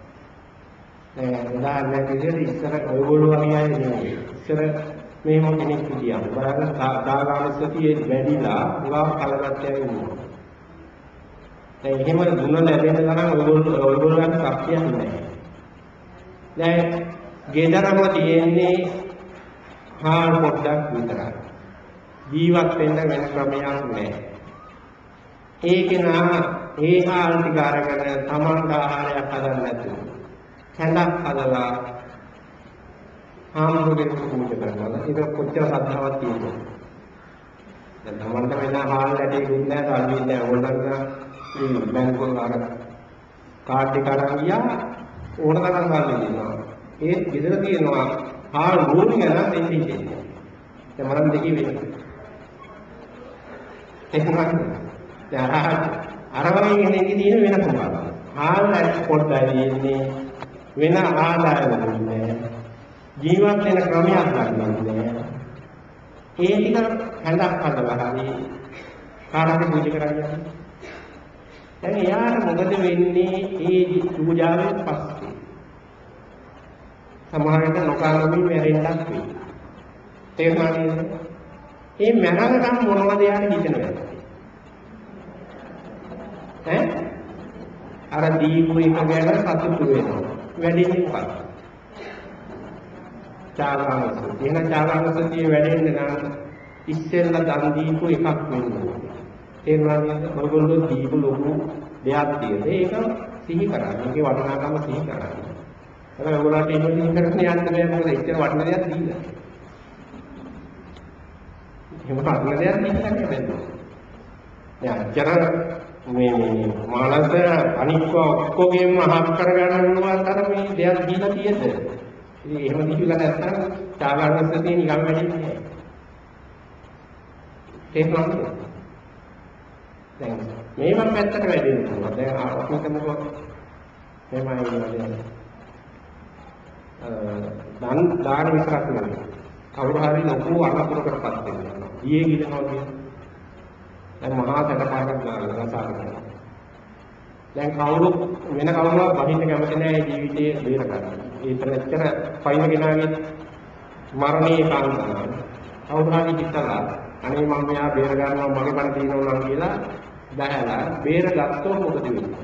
ඒ උදාහරණයක් විදිහට ඉස්සර ඔයගොල්ලෝ වගේ අය නෙවෙයි. ඉස්සර මේම කෙනෙක් හිටියා. බලන්න දාගාමස්සතියේ වැඩිලා උගා කලකට යනවා. ඒ එහෙම දුන ලැබෙන තරම් ඔයගොල්ලෝ ඔයගොල්ලන්ට ශක්තියක් නැහැ. දැන් ගෙදරම තියෙන්නේ හාල් පොඩ්ඩක් විතරයි. ජීවත් වෙන්න වෙන ක්‍රමයක් නැහැ. ඒකේ නා ඒ හාල් ටික අරගෙන තමන්ට ආහාරයක් හදන්න නැතුව කැඳක් හදලා හාමුදුරුවෝ පූජා කරනවා. ඒක කොච්චර ශ්‍රද්ධාවක් තියෙනවද? දැන් තමන්ට වෙන හාල් ඇටේකුත් නැහැ, සල්ලි නැහැ. ඕනනම් මේ බැංකුවල අර කාඩ් එක අරන් ගියා ඕන තරම් සල්ලි දෙනවා. ඒත් ගෙදර තියෙනවා හාල් රෝල් ගණන් දෙන්නේ කියන්නේ. දැන් මරන් දෙකේ වෙන්නේ. එහෙනම් දැන් අර වගේ කෙනෙක්ගේ තියෙන වෙන කොහොමද? හාල් ඇටි පොඩ්ඩයි ඉන්නේ වෙන ආදායම නැහැ. ජීවත් වෙන ක්‍රමයක් ගන්නන්නේ. ඒ ටික හඳක් හදලා හරි කාටද පූජා කරන්නේ? දැන් එයාට මොකද වෙන්නේ ඒ පූජාවෙන් පස්සේ? සමහරවිට නොකාලමින් මැරෙන්නත් වෙයි. තේරුණාද? මේ මැරෙනකම් මොනවද යාට හිතෙන්නේ? ඈ? අර දීපු එක ගැන සතුටු වෙනවා. වැඩින්නේ මොකක්ද? චාගාමසතිය. එහෙනම් චාගාමසතිය වැඩෙන්න නම් ඉස්සෙල්ලා දන් දීපු එකක් වෙන්න ඕනේ. තේරුණාද? ඔයගොල්ලෝ දීපු ලොකු දෙයක් තියෙනවා. ඒක සිහි කරගන්න. ඒකේ වටිනාකම සිහි කරගන්න. හැබැයි ඔයගොල්ලන්ට එහෙම සිහි කරගෙන යන්න බෑ. මොකද එච්චර වටින දෙයක් දීලා. එහෙම වටින දෙයක් දීලා නෑ. දැන් අච්චර මේ මේ මානස අනික්ක ඔක්කොගෙම අහක් කරගන්න පුළුවන් තරම මේ දෙයක් දීලා තියෙද. ඉතින් එහෙම දීලා නැත්නම් චාගාමසතිය නිකන් වැඩින්නේ නෑ. තේරුණාද? දැන් මේවා පැත්තට වැඩෙන්න පුළුවන්. දැන් ආත්මිකමක මෙමය ඉන්නේ. අ දාන දාන විතරක් නෙවෙයි. කවුරු හරි ලොකු අනතුරකටපත් වෙනවා. ඊයේ ගිලනවා කියන්නේ. දැන් මහා සැකපාරක් ගන්නවා. දැන් කවුරු වෙන කවුරුවත් බහින්න කැමති නැහැ ජීවිතේ බේර ගන්න. ඒතර එච්චර පයින් ගෙනාවේ මරණේ කාන්තාව. කවුරු හරි හිතලා අනේ මම මෙයා බේර ගන්නවා මගේ බණ තියෙනවා නම් කියලා බහැලා බේර ගත්තොත් මොකද වෙන්නේ?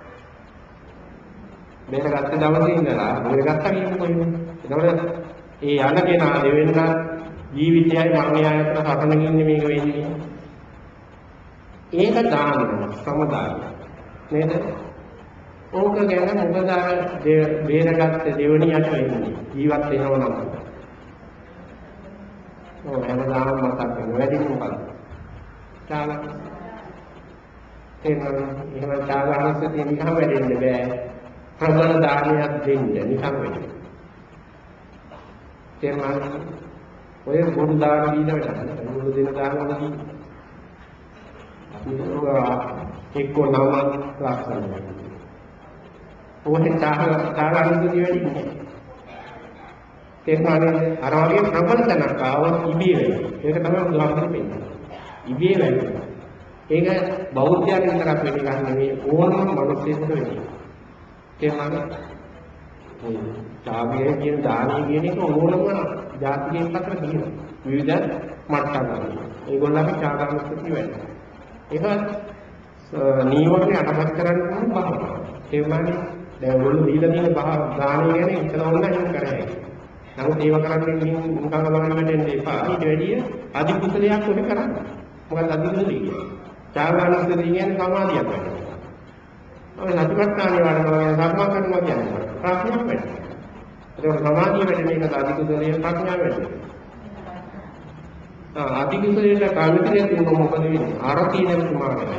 බේර ගත්ත දවසේ ඉඳලා බේර ගත්තා කියන්නේ කොහොමද? එතකොට ඒ යන කෙනා දෙවෙන්න ජීවිතයයි මරණයයි අතර සටනකින් ඉන්නේ මේක වෙන්නේ. ඒක දානවා සමදාය. නේද? ඕක ගැන මොකද අර බේරගත්ත දෙවණියට වෙන්නේ ජීවත් වෙනව නම්. ඔව් හැමදාම මතක් වෙන වැඩි මොකක්ද? චාගා. එහෙනම් එහෙම චාගාමසතිය නිකන් වැඩෙන්න බෑ. ප්‍රබල දානයක් දෙන්න නිකන් වෙන්නේ. තේරුණාද? ඔය පොඩු දාන දීලා වැඩක්. පොඩු දෙන දාන වලදී එක්ක නම ලක්ෂණ. ඕනේ චාගාමසතිය වැඩින්නේ. තේරුණාද? අර වගේ ප්‍රබල තැනක් ආවොත් ඉබේ වෙනවා. ඒක තමයි උදාහරණයක් වෙන්නේ. ඉබේ වෙනවා. ඒක බෞද්ධයන් විතරක් වෙන එකක් නෙවෙයි ඕනම මිනිසෙකුට වෙන්නේ. තේරුණාද? ඔය ඡාගය කියන දානීය කියන එක ඕනම ජාතිකයෙක් අතර තියෙනවා. විවිධ මට්ටම් වල. ඒගොල්ලන්ගේ ඡාගාමසතිය වෙනවා. ඒක නීවරණ අටපත් කරන්න පුළුවන් බාහම. තේරුණාද? දැන් ඔයගොල්ලෝ දීලා තියෙන දානීය ගැන හිතන ඕන නම් එහෙම කරන්නේ. නමුත් ඒව කරන්නේ නිකන් බලන්න වැටෙන්න එපා. ඊට වැඩිය අධි කුසලයක් ඔබ කරන්න. මොකද අධි කුසලය කියන්නේ. ඡාගානුස්සතිය කියන්නේ සමාධියක් වැඩෙනවා. ඔය සතිපට්ඨානෙ වඩනවා සම්මා කරනවා කියන්නේ ප්‍රඥාවක් වැඩෙනවා. ඒක සමාධිය වැඩෙන එක අධි කුසලයේ ප්‍රඥාව වැඩෙනවා. ආ අධි කුසලයට කාමිකය තියෙන මොකද වෙන්නේ? ආරතිය නැති මාර්ගය.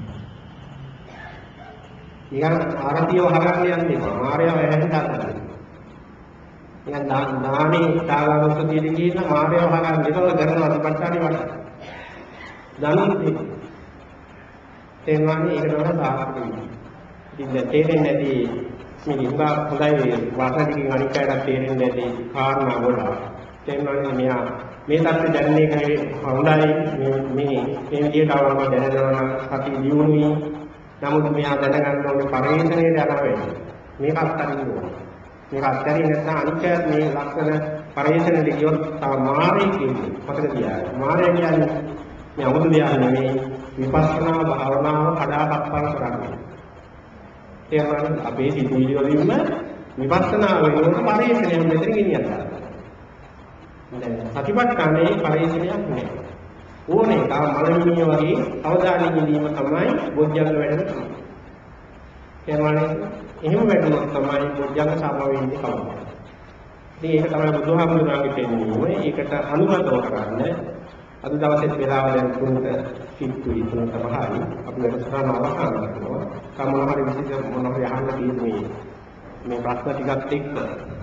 නිකන් ආරතිය වහගන්න යන්නේ එපා. මායාව ඇහෙන්න ගන්නවා. නිකන් දානේ ඡාගානුස්සතියේ කියන මායාව වහගන්න ඉතල කරනවා සතිපට්ඨානෙ වඩා. දනුත් තේරුණානේ ඒකට වඩා සාර්ථක වෙනවා. ඉතින් දැන් තේරෙන්නේ නැති මේ ඉංගා හොඳයි වාසනාවකින් අනික් අයට තේරෙන්නේ නැති කාරණා වල තේරුණානේ මෙයා මේ தත්ත්වය දැනන්නේ කනේ හොඳයි මේ මේ මේ විදිහට අවම දැනනවා නම් අපි දියුණුවි. නමුත් මෙයා දැනගන්න ඕනේ පරිේශණයට යනවා වෙන්නේ. මේක අත්හරින්න ඕනේ. මේක අත්හරින්න නැත්නම් අනික් අයත් මේ ලක්ෂණ පරිේශණයට ගියොත් තව මාරේ කියන්නේ මතක තියාගන්න. මාරේ කියන්නේ මේ අමුතු දෙයක් නෙමෙයි විපස්සනා භාවනාව කඩාකප්පල් කරන්නේ. ඒ වගේම අපේ සිතුවිලි වලින්ම විපස්සනා වෙනකොට පරිේශණයක් මෙතන ගෙනියනවා. දැන් සතිපට්ඨානයේ පරිේශණයක් නෑ. ඕනේ තා මලමිණිය වගේ අවධානයෙන් ඉඳීම තමයි බොජ්ජංග වැඩම තමයි. ඒ වගේම එහෙම වැඩුණොත් තමයි බොජ්ජංග සම වෙන්නේ කවදාවත්. ඉතින් ඒක තමයි බුදුහාමුදුරුවන්ගේ පෙන්වීම. ඒකට අනුගතව කරන්න අද දවසේ වෙලාව දැන් තුනට කිට්ටුයි තුනට පහයි අපි වැඩසටහන අවසන් කරනවා. කමන හරි විශේෂ මොනවා හරි අහන්න තියෙන්නේ මේ ප්‍රශ්න ටිකත් එක්ක.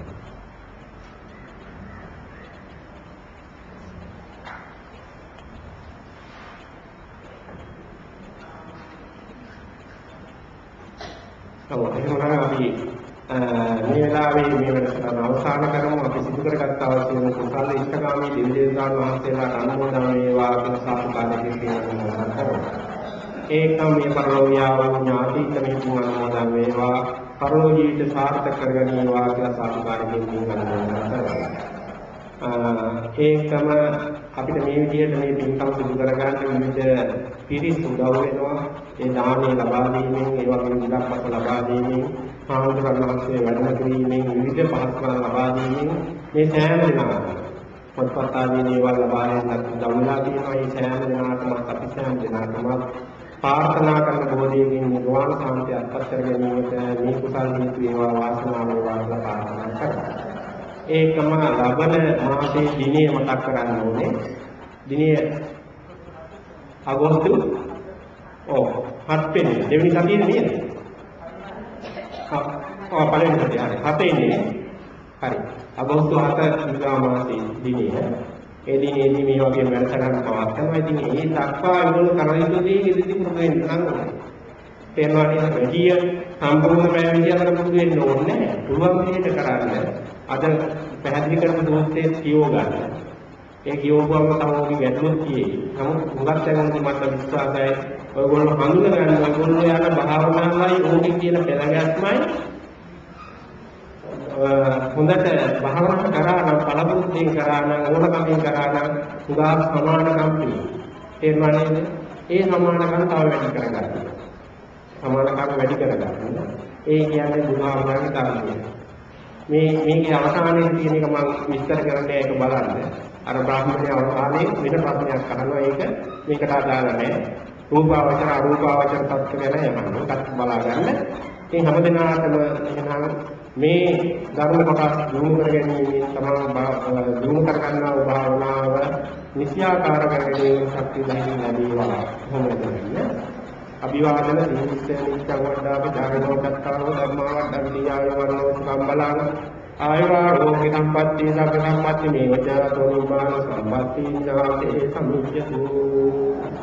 ඔව් එහෙනම් අපි මේ වෙලාවේ මේ වැඩසටහන අවසන් කරමු. අපි සිදු කරගත් අවශ්‍යම කුසල ඉෂ්ඨකාමී දෙවි දේවතාවුන් වහන්සේලාට අනුමෝදන් වේවා කියලා සාදුකාරයෙන් කියනවා. ඒකම මේ පරලෝකියාව ඥාතික මේ පුණ අනුමෝදන් වේවා. පරලෝ ජීවිත සාර්ථක කරගනිවා කියලා සාදුකාරයෙන් කියනවා. ඒකම අපිට මේ විදිහට මේ පින්කම් සිදු කරගන්න විවිධ පිරිස් උදව් වෙනවා. ඒ දානේ ලබා දීමෙන් ඒ වගේම ඉලක්කපත් ලබා දීමෙන් ආනන්දරන් වහන්සේ වැඩම කිරීමෙන් විවිධ පහසුකම් ලබා දීමෙන් මේ සෑම දිනකටම පොත්පත් ආදී දේවල් ලබා දෙන්නත් දවුලා තියෙනවා. මේ සෑම දිනකටම අපි සෑම දිනකටම ප්‍රාර්ථනා කරන බෝධියකින් නිර්වාණ සාන්තිය අත්පත් කර ගැනීමට මේ කුසල් හේතු වේවා වාසනාව වේවා කියලා ප්‍රාර්ථනා කරනවා. ඒකම ලබන මාසයේ දිනේ මතක් කරගන්න ඕනේ. දිනේ අගෝස්තු ඔව් හත් වෙනි දෙවෙනි සතියේ නේද? හා ඔව් පළවෙනි සතිය හරි හතේ නේ. හරි. අගෝස්තු හත විලා මාසයේ දිනේ. ඒ දිනේදී මේ වගේ වැඩසටහන් පවත්වනවා. ඉතින් ඒ දක්වා ඒගොල්ලෝ කරන යුතු දේ ඉදිරි පුරුදු වෙන්න ඕනේ. තේරෙනවා නේද? වැඩි සම්පූර්ණ බෑ විදියට පුරුදු වෙන්න ඕනේ නැහැ. පුළුවන් විදිහට කරන්න. අද පැහැදිලි කරපු දෝෂයේ කියෝ ගන්න. ඒ කියෝවම තමයි ගැටලුවක් තියෙන්නේ. නමුත් හුඟක් දැනගන්න මට විශ්වාසයි ඔයගොල්ලෝ හඳුන ගන්න ඔයගොල්ලෝ යන භාවනාවයි ඕකේ කියන පෙළගැස්මයි හොඳට භාවනා කරා නම් පළමුවෙන් කරා නම් ඕනකමින් කරා නම් උදා සමානකම් තියෙනවා නේද? ඒ සමානකම් තව වැඩි කරගන්න. සමානකම් වැඩි කරගන්න. ඒ කියන්නේ බුදුහාමුදුරන්ගේ ධර්මය. මේ මේකේ අවසානයේ තියෙන එක මම විස්තර කරන්නේ ඒක බලන්න. අර බ්‍රාහ්මණය අවසානයේ වෙන ප්‍රශ්නයක් අහනවා ඒක මේකට අදාළ නැහැ. රූපාවචර අරූපාවචර තත්ත්ව ගැන යමන්න. ඒකත් බලා ගන්න. ඉතින් හැමදෙනාටම එහෙනම් මේ ධර්ම කොටස් දිනු කර ගැනීම තමයි දිනු කර ගන්නා භාවනාව නිසියාකාර කරගෙන ශක්තිය දෙහින් ලැබීවා. කොහොමද කියන්නේ? අභිවාදන නිස්සය නිච්ඡං වඩාපි ධර්මෝපත්තාව ධම්මාවඩ විද්‍යාවේ වරණෝ සම්බලං ආයවා රෝගී සම්පත්ති සබ්බ සම්පත්ති මේවච තෝනිබාන සම්පත්ති ඥාතේ සම්මිච්ඡතු